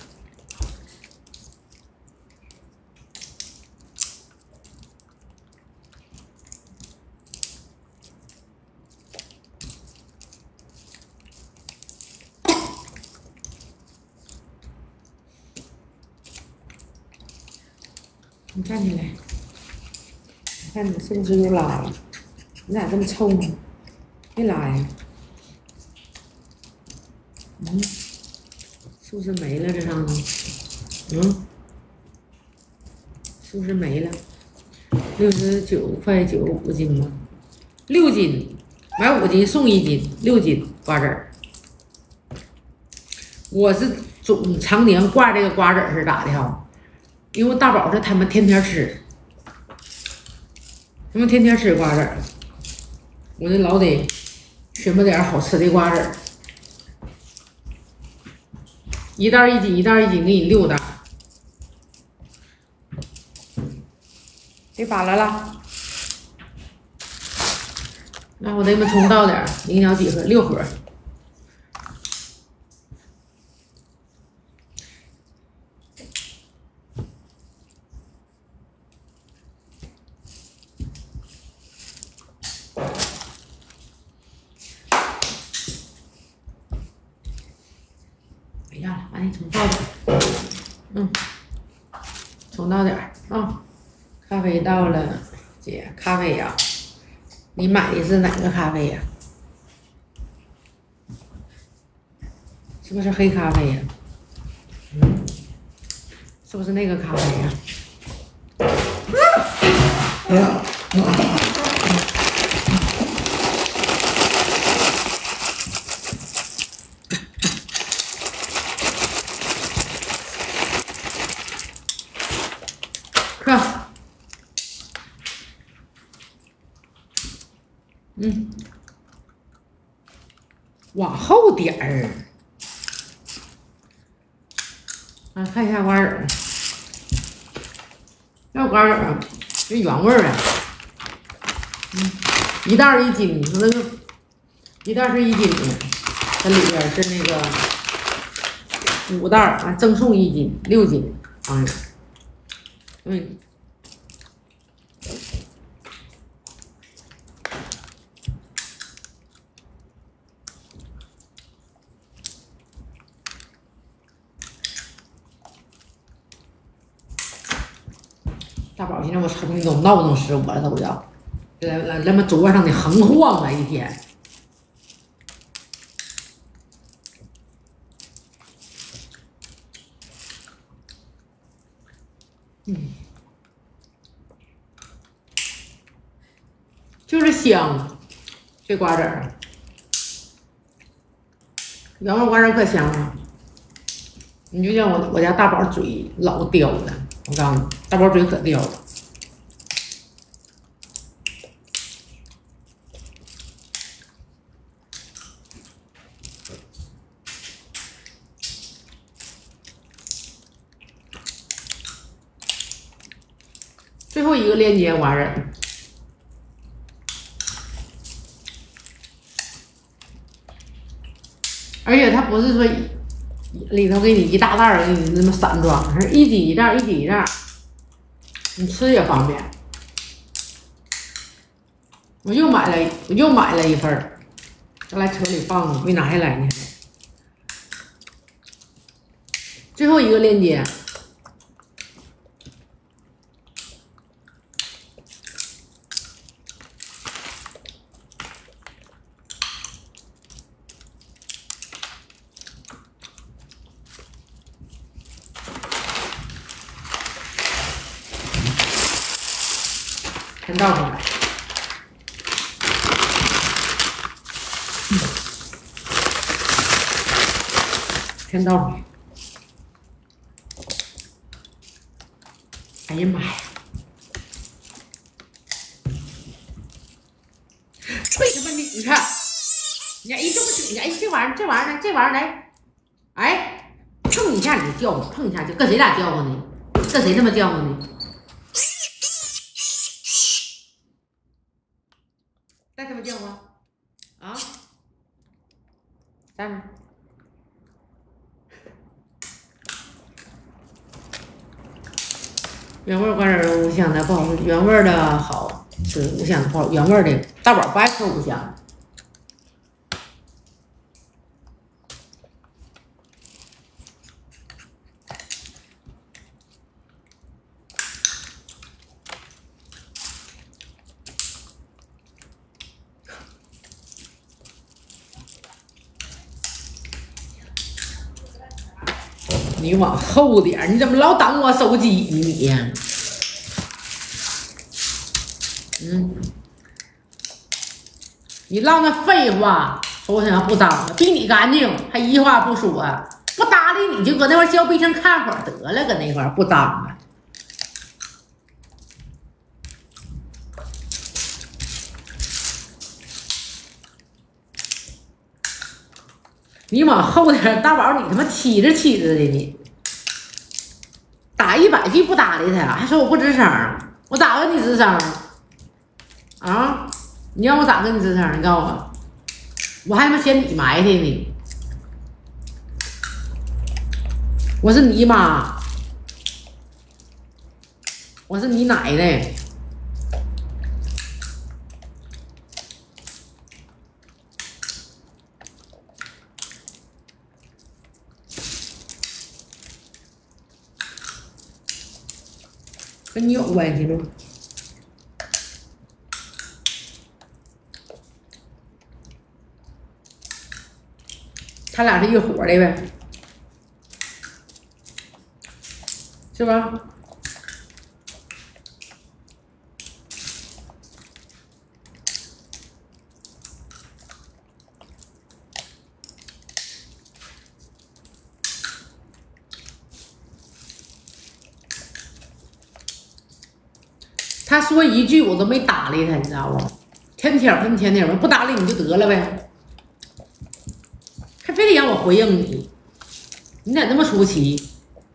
你站起来，你看你是不是又拉了？你咋这么臭呢？别拉呀！嗯，是不是没了这上头？嗯，是不是没了？六十九块九五斤吗？六斤，买五斤送一斤，六斤瓜子儿。我是总常年挂这个瓜子儿是咋的哈？因为大宝是他们天天吃，他们天天吃瓜子儿，我这老得寻摸点好吃的瓜子儿。 一袋一斤，一袋一斤，给你六袋。别扒拉了。那我得给冲倒点，你要几盒？六盒。没呀，把你冲倒点。嗯，冲倒点啊、哦。咖啡到了，姐，咖啡呀、啊，你买的是哪个咖啡呀、啊？是不是黑咖啡呀、啊？嗯，是不是那个咖啡呀、啊？看。嗯，往后点儿。啊，看一下瓜子儿，要瓜子儿啊，这原味儿啊。嗯，一袋一斤，你说那个一袋是一斤的，它里边是那个五袋儿，啊，赠送一斤，六斤。哎，嗯。大宝现在我瞅你都闹腾死我了，都要，来来那么桌上的横晃啊一天。嗯，就是香，这瓜子儿，原味瓜子可香了。你就像我我家大宝嘴老刁了，我告诉你，大宝嘴可刁了。最后一个链接瓜子儿。而且它不是说里头给你一大袋儿，给你那么散装，是一斤一袋，一斤一袋，你吃也方便。我又买了，我又买了一份儿，再来车里放着，没拿下来呢。最后一个链接。先倒出来，先倒出来。哎呀妈呀！为什么你看，你看，哎，这不是，哎，这玩意儿，这玩意儿呢？这玩意儿来，哎，碰一下你就叫唤，碰一下就跟谁俩叫唤呢？跟谁他妈叫唤呢？再他妈叫唤啊！站着。原味瓜子儿五香的不好吃，原味的好吃，五香的不好。原味的大宝不爱吃五香。你往后点，你怎么老挡我手机呢你呀？嗯，你唠那废话，说我想要不脏了，比你干净，还一话不说，不搭理你就搁那块削鼻涕看会儿得了，搁那块不脏了。 你往后点，大宝，你他妈起着起着的你，打一百句不搭理他，还说我不吱声，我咋跟你吱声啊？你让我咋跟你吱声？你告诉我，我还他妈嫌你埋汰呢，我是你妈，我是你奶奶。跟你有关系吗？他俩是一伙的呗，是吧？他说一句我都没搭理他，你知道不？天天跟天天，我不搭理你就得了呗，还非得让我回应你，你咋那么出奇？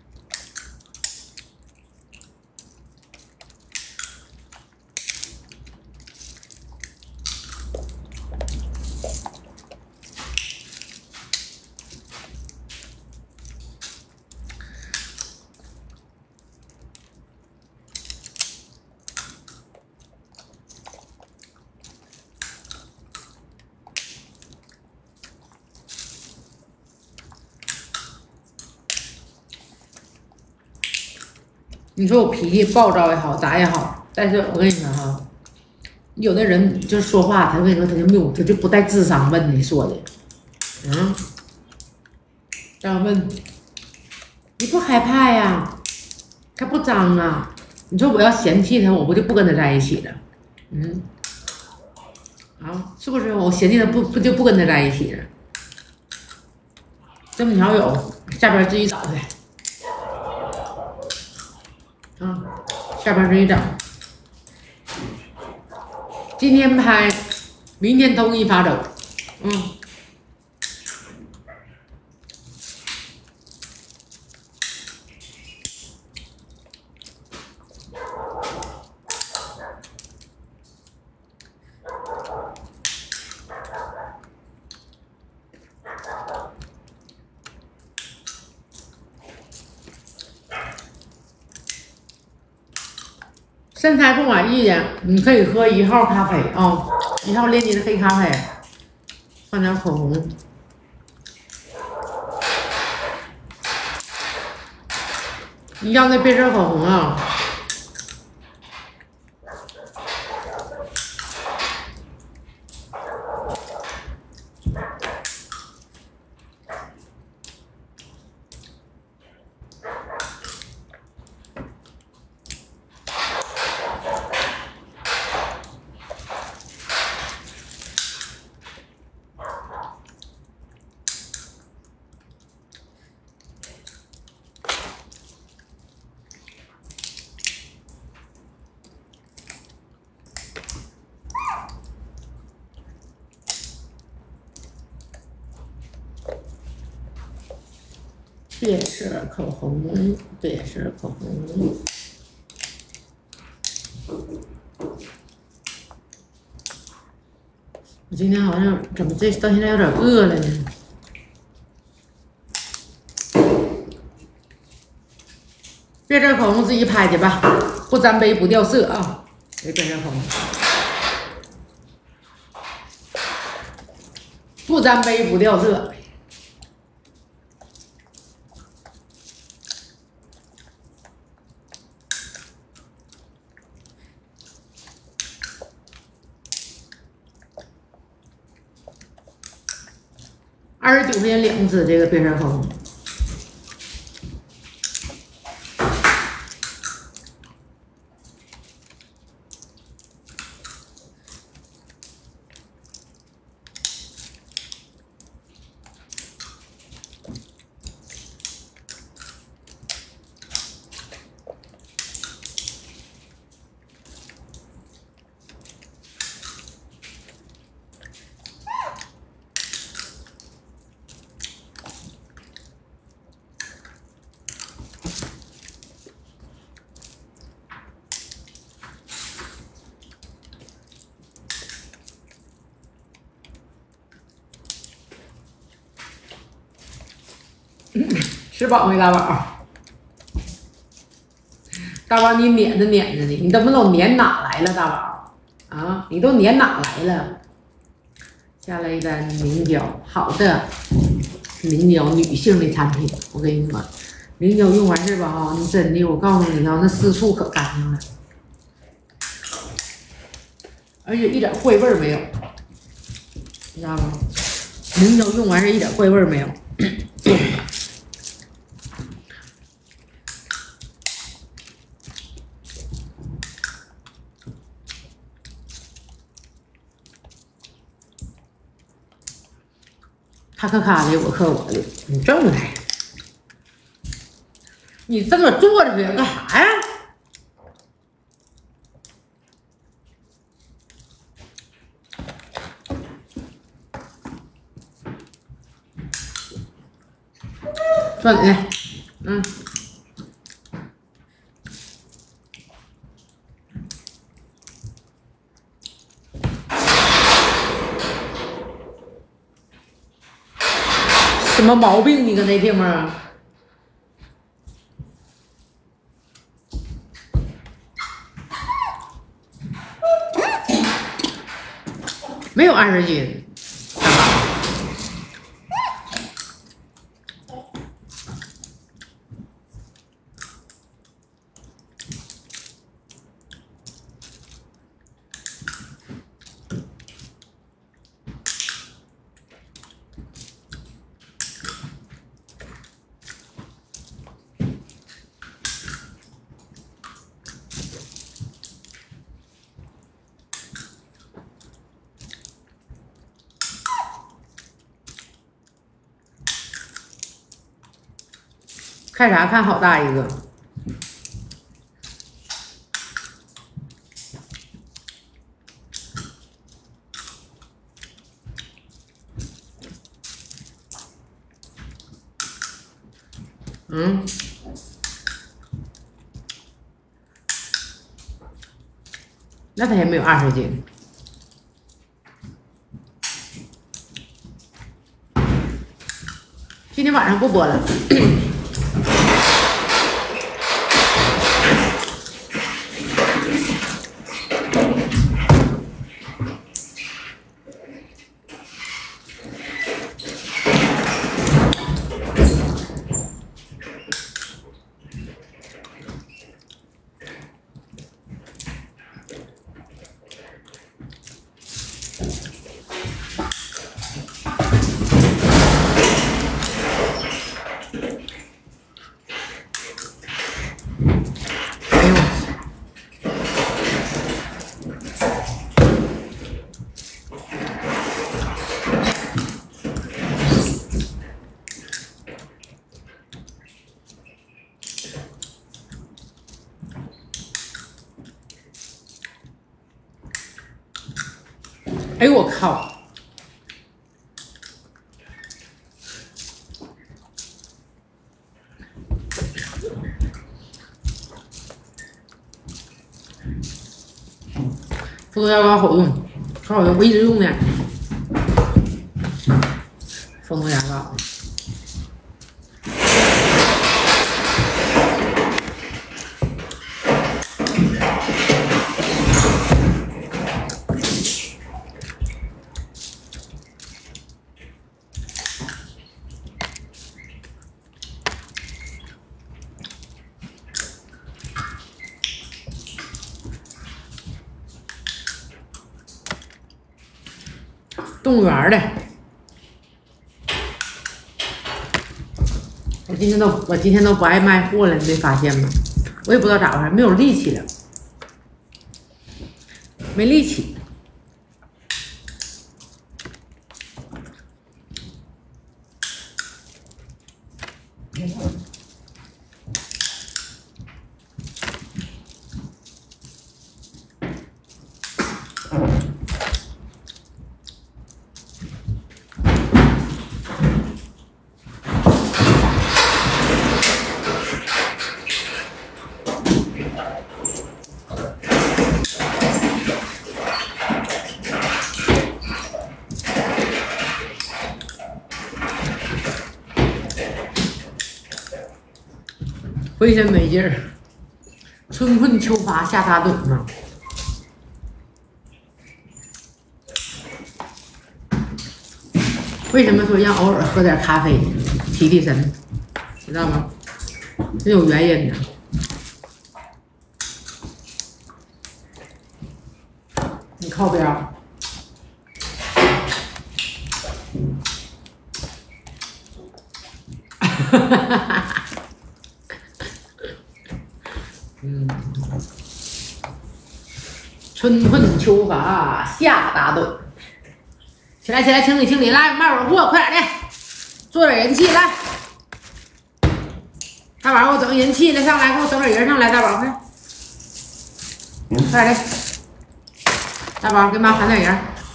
你说我脾气暴躁也好，咋也好，但是我跟你说哈，有的人就说话，他跟你说他就谬，他就不带智商问你说的，嗯，这样问，你不害怕呀？他不脏啊？你说我要嫌弃他，我不就不跟他在一起了？嗯，啊，是不是？我嫌弃他不不就不跟他在一起了？这么条有，下边自己找去。啊，下边自己找。今天拍，明天统一发走。嗯。身材不满意的，你可以喝一号咖啡啊、哦，一号链接的黑咖啡，放点口红。一样的变色口红啊。变色口红，变色口红。我今天好像怎么这到现在有点饿了呢？变色口红自己拍去吧，不沾杯不掉色啊！这变色口红，不沾杯不掉色。二十九块钱两支这个变色口红。 吃饱没，大宝？大宝，你撵着撵着呢，你怎么都撵哪来了，大宝？啊，你都撵哪来了？下来一单明胶，好的，明胶女性的产品，我跟你说，明胶用完事吧哈，你真的，我告诉你啊，那私处可干净了，而且一点坏味儿没有，你知道吗？明胶用完事一点坏味儿没有。他可他的，我可我的，你挣来，你这么坐着干啥呀？算你的，嗯。什么毛病？你搁那地方？没有二十斤。看啥看？好大一个！嗯，那它也没有二十斤。今天晚上不播了。哎呦我靠！葡萄牙膏好用，可好用，我一直用呢。蜂头牙膏。动物园的，我今天都我今天都不爱卖货了，你没发现吗？我也不知道咋回事，没有力气了，没力气。 浑身没劲儿，春困秋乏夏打盹嘛。为什么说让偶尔喝点咖啡提提神？知道吗？是有原因的。你靠边儿。哈哈哈哈。嗯，春困秋乏夏打盹。起来起来，清理清理，来卖会儿货，快点的，做点人气来。大宝，给我整人气的上来，给我整点人上来，大宝快，快点的。大宝，给妈喊点人。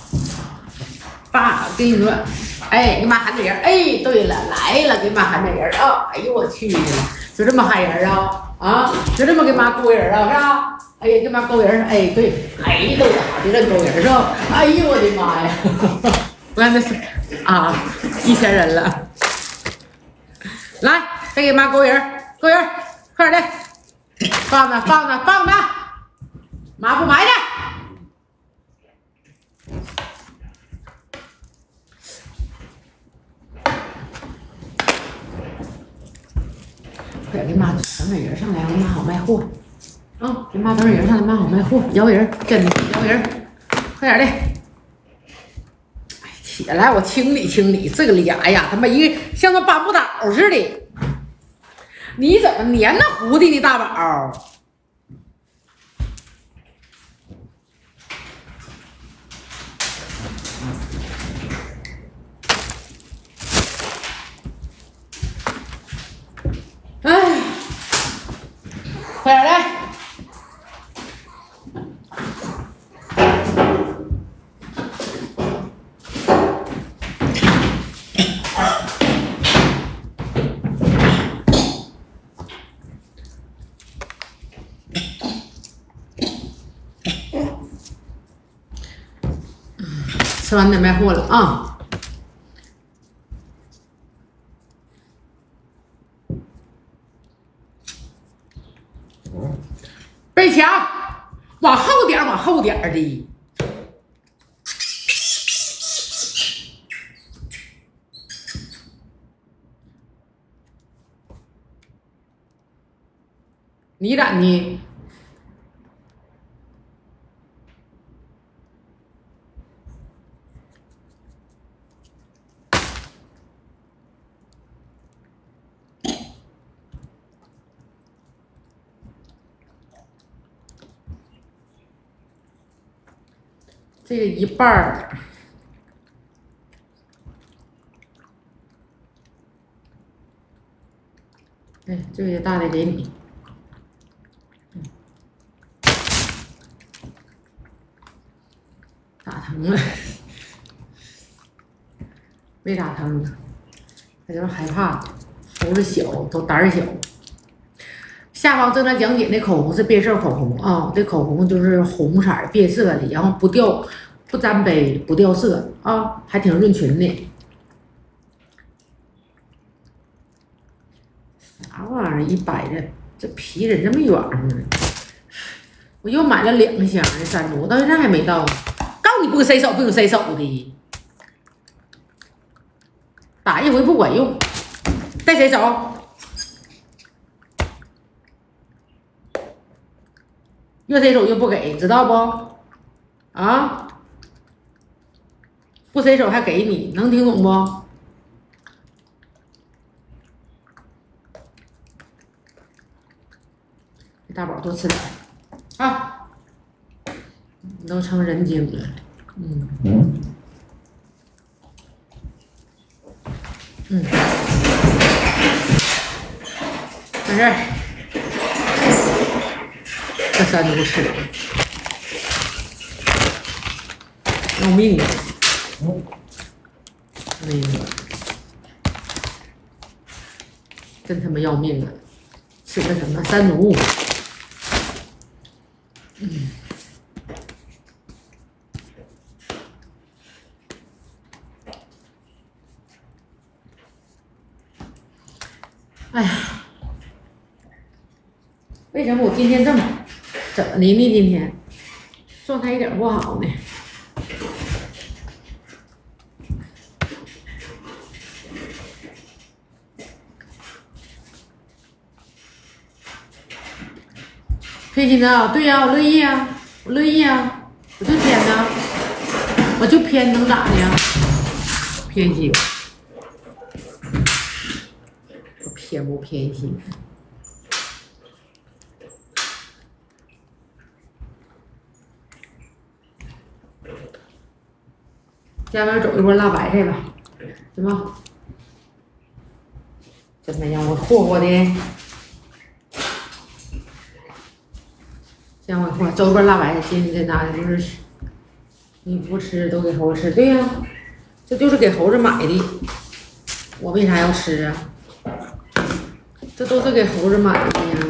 爸，跟你说，哎，给妈喊点人。哎，对了，来了，给妈喊点人啊！哎呦我去，就这么喊人啊？啊，就这么给妈勾人啊？是吧？哎呀，给妈勾人，哎对，哎对了，就这勾人是吧？哎呦我的妈呀！我看那是啊，一千人了。来，再给妈勾人，勾人，快点的，放着放着放着，妈不埋汰。快点给妈整点人上来，我妈好卖货。啊、嗯，给妈整点人上来，妈好卖货，摇人，真的摇人，快点的。哎，起来，我清理清理这个俩呀，他妈一个像个搬不倒似的。你怎么黏那糊的呢，大宝？哎，快点来！吃完得卖货了啊！背墙，往后点，往后点的。你咋呢？这个一半儿，哎，这个大的给你，打疼了，没打疼，他就是害怕，猴子小，都胆儿小。下方正在讲解那口红是变色口红啊，这口红就是红色变色的，然后不掉、不沾杯、不掉色啊，还挺润唇的。啥玩意儿？一摆着，这皮怎么这么远呢？我又买了两箱的山竹，到现在还没到。告诉你不给塞手，不给塞手的，打一回不管用，再塞手。越塞手越不给，知道不？啊，不塞手还给你，能听懂不？大宝多吃点啊，你都成人精了，嗯嗯嗯，完事儿。这山竹吃的要命啊！那个真他妈要命啊！吃的什么山竹？嗯，哎呀， 为什么我今天这么怎么的呢？今天状态一点不好呢。偏心的，对呀、啊，我乐意啊，我乐意啊，我就偏呢，我就偏能咋的呀？偏心，我偏不偏心？下面走一波辣白菜吧，行吗？怎么样？我霍霍的。像我说周边辣白菜，今天拿的就是，你不吃都给猴子吃，对呀、啊，这就是给猴子买的，我为啥要吃啊？这都是给猴子买的呀。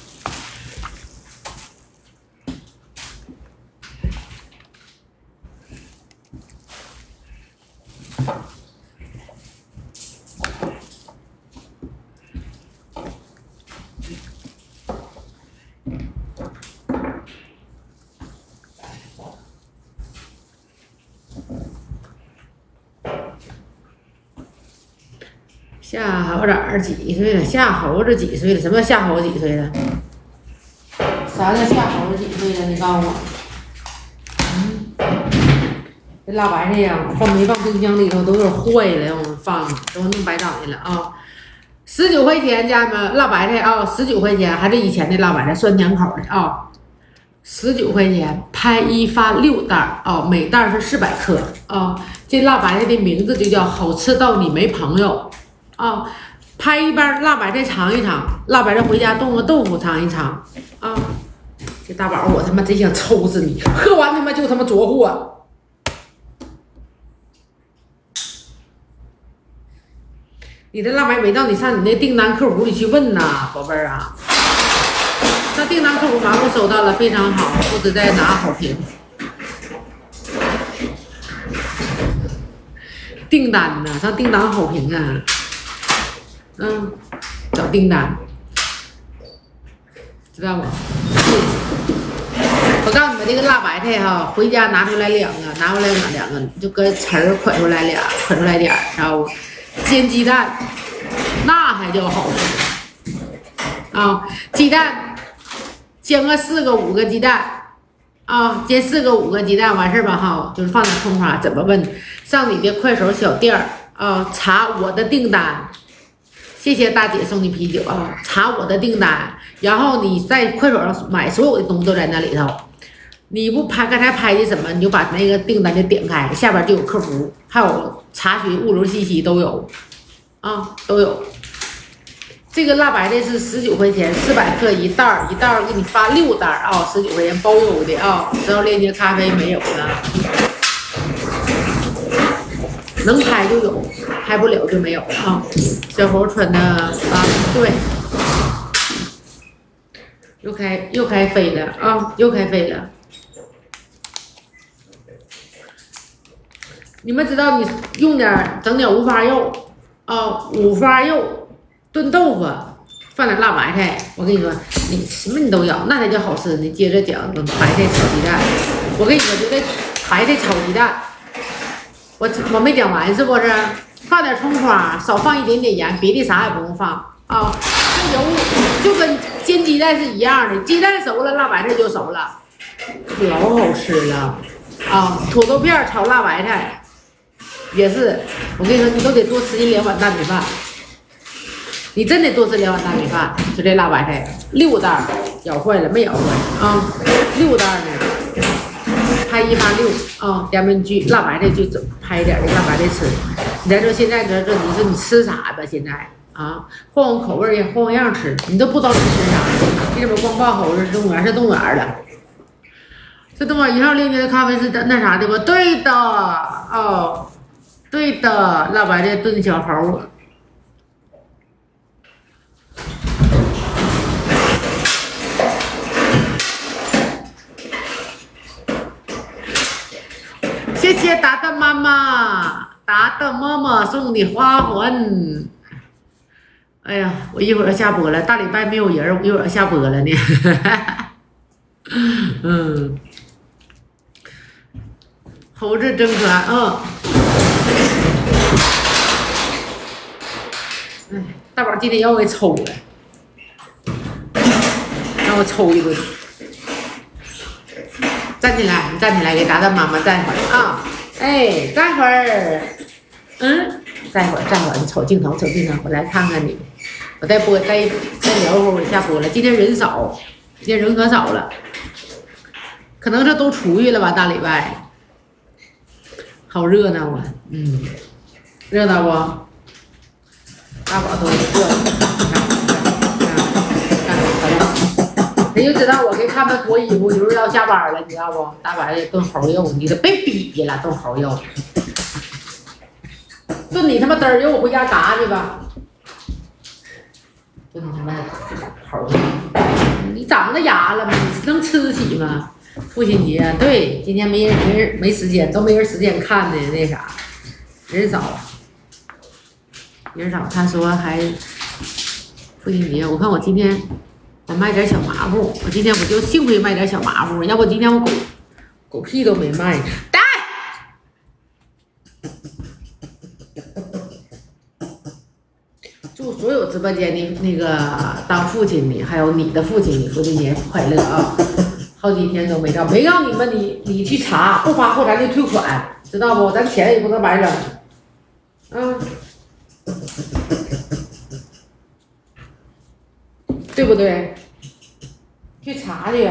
夏猴崽几岁了？夏猴子几岁了？什么叫夏猴子几岁了？啥叫夏猴子几岁了？你告诉我。嗯，这辣白菜呀，放没放冰箱里头都有点坏了，让我们放都弄白长去了啊！十九块钱，家人们，辣白菜啊，十九块钱，还是以前的辣白菜，酸甜口的啊，十九块钱，拍一发六袋啊，每袋是四百克啊。这辣白菜的名字就叫好吃到你没朋友。啊，拍一包辣白菜尝一尝，辣白菜回家炖个豆腐尝一尝啊！这大宝，我他妈真想抽死你！喝完他妈就他妈着货。你的辣白没到，你上你那订单客服里去问呐，宝贝儿啊！那订单客服马上收到了，非常好，我只在拿好评。订单呢？上订单好评啊！嗯，找订单，知道不？我告诉你们，这个辣白菜哈，回家拿出来两个，拿回来两两个，就跟词儿捆出来俩，捆出来点儿，知道不？煎鸡蛋，那才叫好吃啊！鸡蛋煎个四个五个鸡蛋啊，煎四个五个鸡蛋完事儿吧哈，就是放点葱花。怎么问？上你的快手小店儿啊，查我的订单。谢谢大姐送的啤酒啊！查我的订单，然后你在快手上买所有的东西都在那里头。你不拍刚才拍的什么，你就把那个订单就点开，下边就有客服，还有查询物流信息都有，啊都有。这个辣白菜是十九块钱，四百克一袋儿，一袋儿给你发六袋儿啊，十九块钱包邮的啊。知道链接咖啡没有了？能拍就有，拍不了就没有了啊。小猴穿的啊，对，又开又开飞了啊，又开飞了。你们知道你用点整点五花肉啊，五花肉炖豆腐，放点辣白菜。我跟你说，你什么你都有，那才叫好吃。你接着讲白菜炒鸡蛋。我跟你说，这个白菜炒鸡蛋。我我没讲完是不是？放点葱花，少放一点点盐，别的啥也不用放啊。这油就跟煎鸡蛋是一样的，鸡蛋熟了，辣白菜就熟了，老好吃了啊！土豆片炒辣白菜也是，我跟你说，你都得多吃一两碗大米饭，你真得多吃两碗大米饭。就这辣白菜，六袋咬坏了没咬坏啊？六袋呢。拍一发六啊，咱们去辣白菜就整拍点这辣白菜吃。你再说现在这这你说你吃啥吧？现在啊，换换口味儿，换换样吃，你都不知道你吃啥。你怎么光报猴子是动物园是动物园的？这动物园一号链接的咖啡是那啥的吧？对的哦，对的，辣白菜炖小猴。谢谢达达妈妈，达达妈妈送的花环哎呀，我一会儿要下播了，大礼拜没有人，我一会儿要下播了呢。嗯，猴子真可爱，嗯。哎，大宝今天要我给抽了，让我抽一顿。站起来，你站起来，给达达妈妈站会儿啊！哎，站会儿，嗯，站会儿，站会儿，你瞅镜头，瞅镜头，我来看看你。我再播，再再聊会儿，我下播了。今天人少，今天人可少了，可能是都出去了吧？大礼拜，好热闹啊！嗯，热闹不？大宝都热闹，你看，看，看，你就知道我给他们脱衣服，就是要下班了，你知道不？大白的炖猴肉，你都别比了，炖猴肉，炖你他妈嘚儿，我回家炸去吧。炖他妈猴肉，你长了牙了吗？你能吃得起吗？父亲节，对，今天没人没人没时间，都没人时间看的那啥，人少。人少，他说还父亲节，我看我今天我卖点小麻布，我今天我就幸亏卖点小麻布，要不今天我狗狗屁都没卖。带，祝所有直播间的那个当父亲的，还有你的父亲的父亲节快乐啊！好几天都没到，没让你们你你去查，不发货咱就退款，知道不？咱钱也不能白扔，嗯。对不对？去查去呀！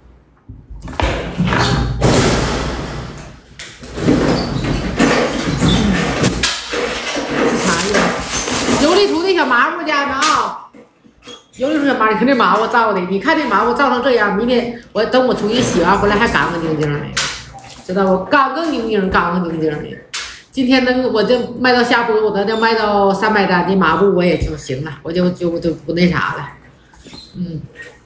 查去。有利图的小麻布家们啊，有利图小麻，你看这麻布造的，你看这麻布造成这样，明天我等我出去洗完回来还干干净净的，知道不？干干净净，干干净净的。今天那个我就卖到下播，我都要卖到三百单的麻布，我也就行了，我就就就不那啥了。嗯，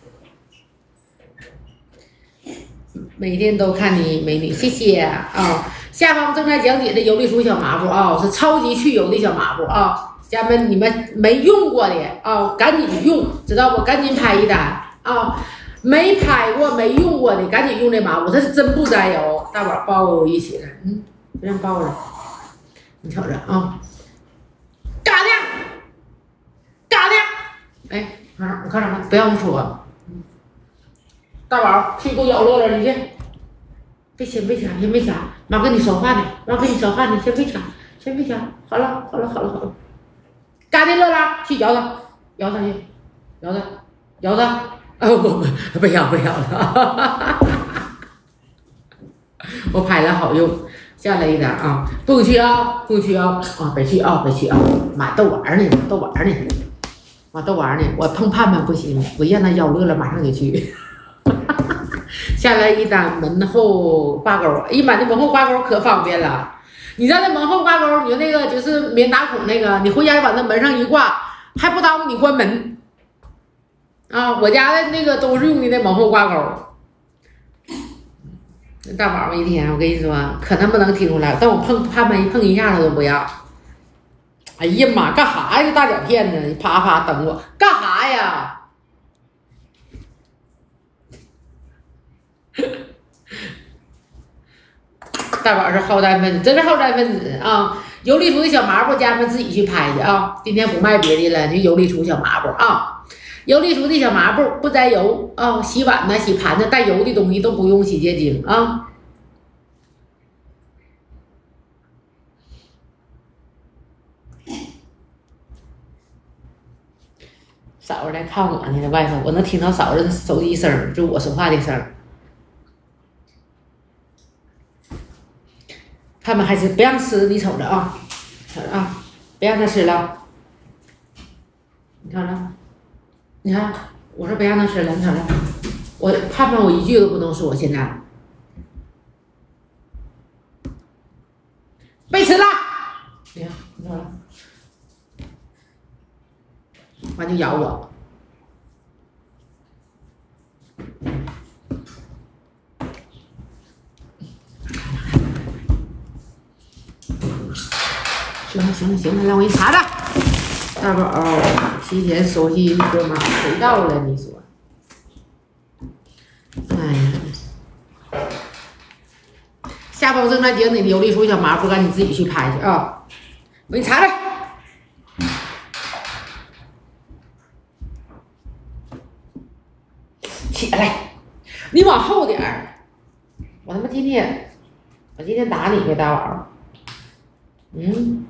每天都看你美女，谢谢啊、哦！下方正在讲解的游利图小麻布啊、哦，是超级去油的小麻布啊、哦，家人们你们没用过的啊、哦，赶紧用，知道不？赶紧拍一单啊、哦！没拍过、没用过的，赶紧用这麻布，它是真不沾油。大宝抱一起来，嗯，这样抱着，你瞅着啊，嘎亮，嘎亮，哎。看啥？我看什么？不要说。大宝，屁股咬乐了，你去。别抢，别抢，先别抢。妈跟你说话呢，妈跟你说话呢，先别抢，先别抢。好了，好了，好了，好了。干的乐了，去摇它，摇它去，摇它，摇它。哦不不，不摇不摇了。我拍了好用，下来一点啊，不去啊，不去啊，啊别去啊，别去啊，妈逗玩呢，逗玩呢。我逗玩呢，我碰盼盼不行，我让他咬乐了，马上就去。下来一单门后挂钩，哎呀妈，那门后挂钩可方便了。你知道那门后挂钩，你说那个就是免打孔那个，你回家把那门上一挂，还不耽误你关门。啊，我家的那个都是用的那门后挂钩。那大宝一天，我跟你说，可能不能听出来，但我碰盼盼一碰一下他都不要。哎呀妈，干啥呀？这大脚片子，你啪啪等我，干啥呀？大宝是好战分子，真是好战分子啊！游利图的小麻布，家人们自己去拍去啊！今天不卖别的了，就游利图小麻布啊！游利图的小麻布不沾油啊，洗碗呢、洗盘子带油的东西都不用洗洁精啊。嫂子在看我呢，在外头，我能听到嫂子的手机声，就我说话的声。他们还是不让吃，你瞅着啊，瞅着啊，别让他吃了。你瞅着，你看，我说别让他吃了，你瞅着，我盼盼我一句都不能说，现在。别吃了，你看，你瞅着。完就咬我，行了行了行了，让我给你查查，查大宝提前熟悉这马谁到了？你说？哎呀，下包正在井里有了一出小麻布，赶紧自己去拍去啊！我给你查查。起来，你往后点儿。我他妈今天，我今天打你呗，大宝。嗯。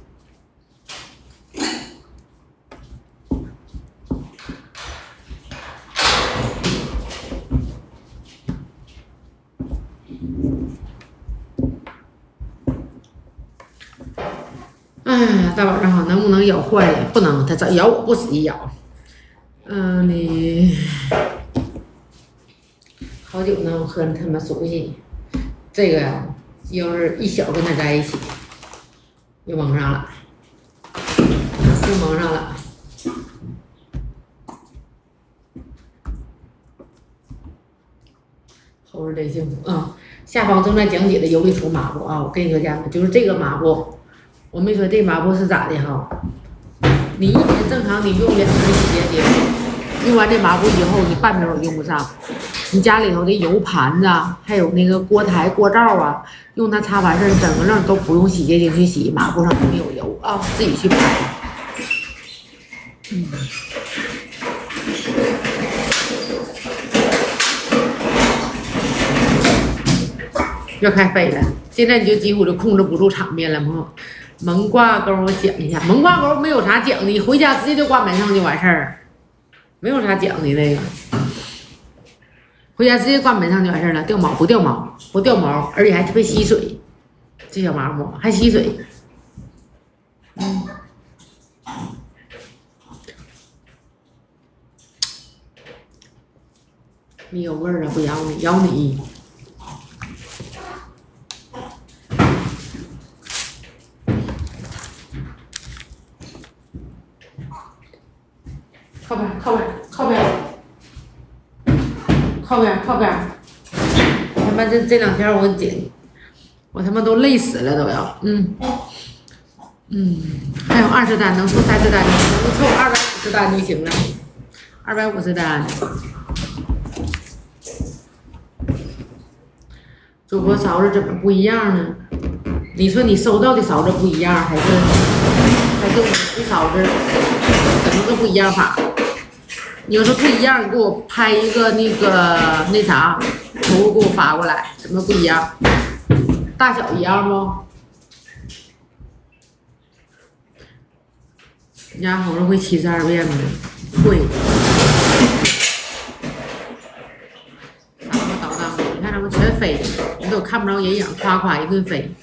哎呀，大晚上好，能不能咬坏了？不能，它这咬我不死一咬。嗯、呃，你好久呢，我和他们熟悉。这个呀，又是一小跟他在一起，又蒙上了，又蒙上了。后日得幸福啊、嗯！下方正在讲解的有一出抹布啊，我跟你说家人们，就是这个抹布。我没说这抹布是咋的哈，你一天正常你用两次洗洁精，用完这抹布以后你半秒也用不上，你家里头的油盘子还有那个锅台锅罩啊，用它擦完事儿，整个愣都不用洗洁精去洗，抹布上没有油啊，自己去拍。嗯。要开飞了，现在你就几乎就控制不住场面了，朋友。蒙挂钩，我讲一下，蒙挂钩没有啥讲的，回家直接就挂门上就完事儿，没有啥讲的那个，回家直接挂门上就完事儿了，掉毛不掉毛，不掉毛，而且还特别吸水，这小麻布还吸水，嗯，没有味儿啊，不咬你，咬你。靠边，靠边，靠边，靠边，靠边！他妈这这两天我紧，我他妈都累死了都要，嗯嗯，还有二十单，能凑三十单，能凑二百五十单就行了，二百五十单。主播勺子怎么不一样呢？你说你收到的勺子不一样，还是还是我的勺子怎么个不一样法？你要是不一样，你给我拍一个那个那啥图给我发过来，怎么不一样？大小一样不？你家猴子会七十二变吗？会。啥他妈捣蛋的？你看他们全飞，你都看不着人影，夸夸一顿飞。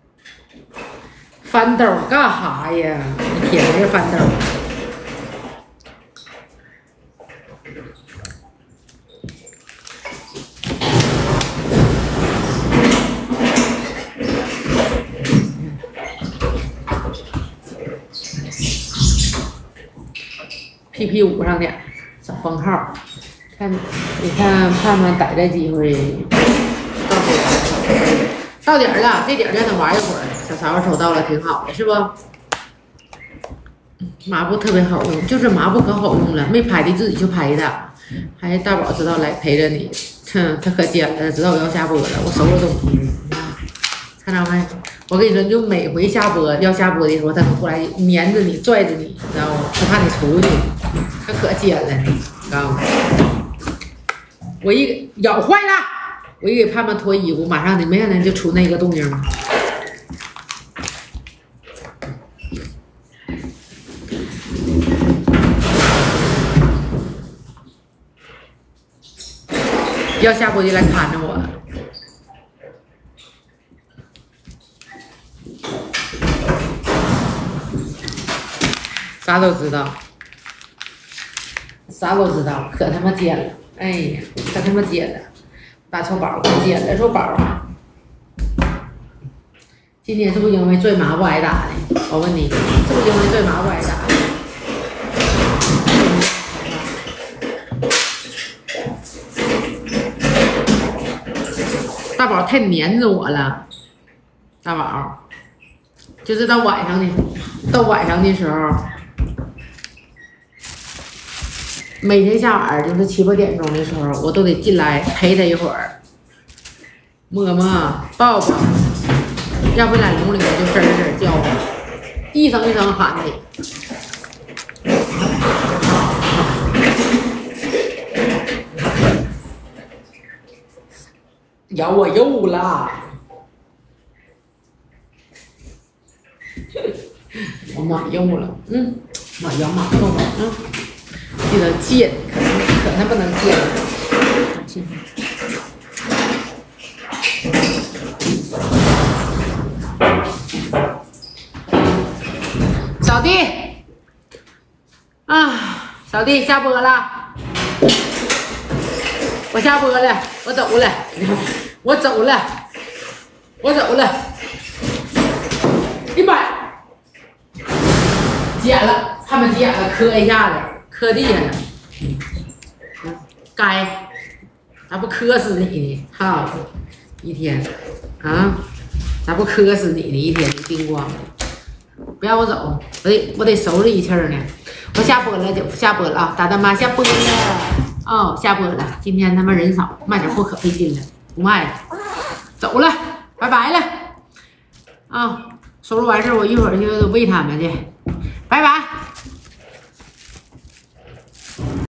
翻兜干哈呀？一天天翻兜。P P 五上点，小封号，看，你看盼盼逮这机会，到点到点了，这点让他玩一会儿。小勺子收到了，挺好的，是不？抹布特别好用，就是抹布可好用了，没拍的自己就拍的，还大宝知道来陪着你，哼，他可尖了，知道我要下播了，我收拾东西，看到没？我跟你说，你就每回下播要下播的时候，他都过来粘着你、拽着你，你知道吗？他怕你出去，他可尖了，知道吗？我一咬坏了，我一给盼盼脱衣服，马上的，没想到就出那个动静了。要下播就来看着我。啥都知道，啥都知道，可他妈尖了！哎呀，可他妈尖了！大臭宝可尖了，臭宝！今天是不是因为拽麻布挨打的？我问你，是不是因为拽麻布挨打的？大宝太黏着我了，大宝，就是到晚上的，到晚上的时候。 每天下晚就是七八点钟的时候，我都得进来陪他一会儿，摸摸抱抱，要不在笼里面就吱吱叫，一声一声喊的。咬我肉了！我买肉了，嗯，买羊马肉了，嗯，记得戒，可可他不能戒了。扫地，啊，扫地下播了，我下播了，我走了，我走了，我走了，一百。捡了，他们捡了，磕一下子，磕地下了。嗯，该，咋不磕死你呢？操，一天，啊，咋不磕死你呢？一天叮咣的，不让我走，我得我得收拾一气儿呢。我下播了就下播了啊，大大妈下播了，哦，下播了。今天他妈人少，卖点货可费劲了，不卖了，走了，拜拜了，啊，收拾完事我一会儿就喂他们去。拜拜。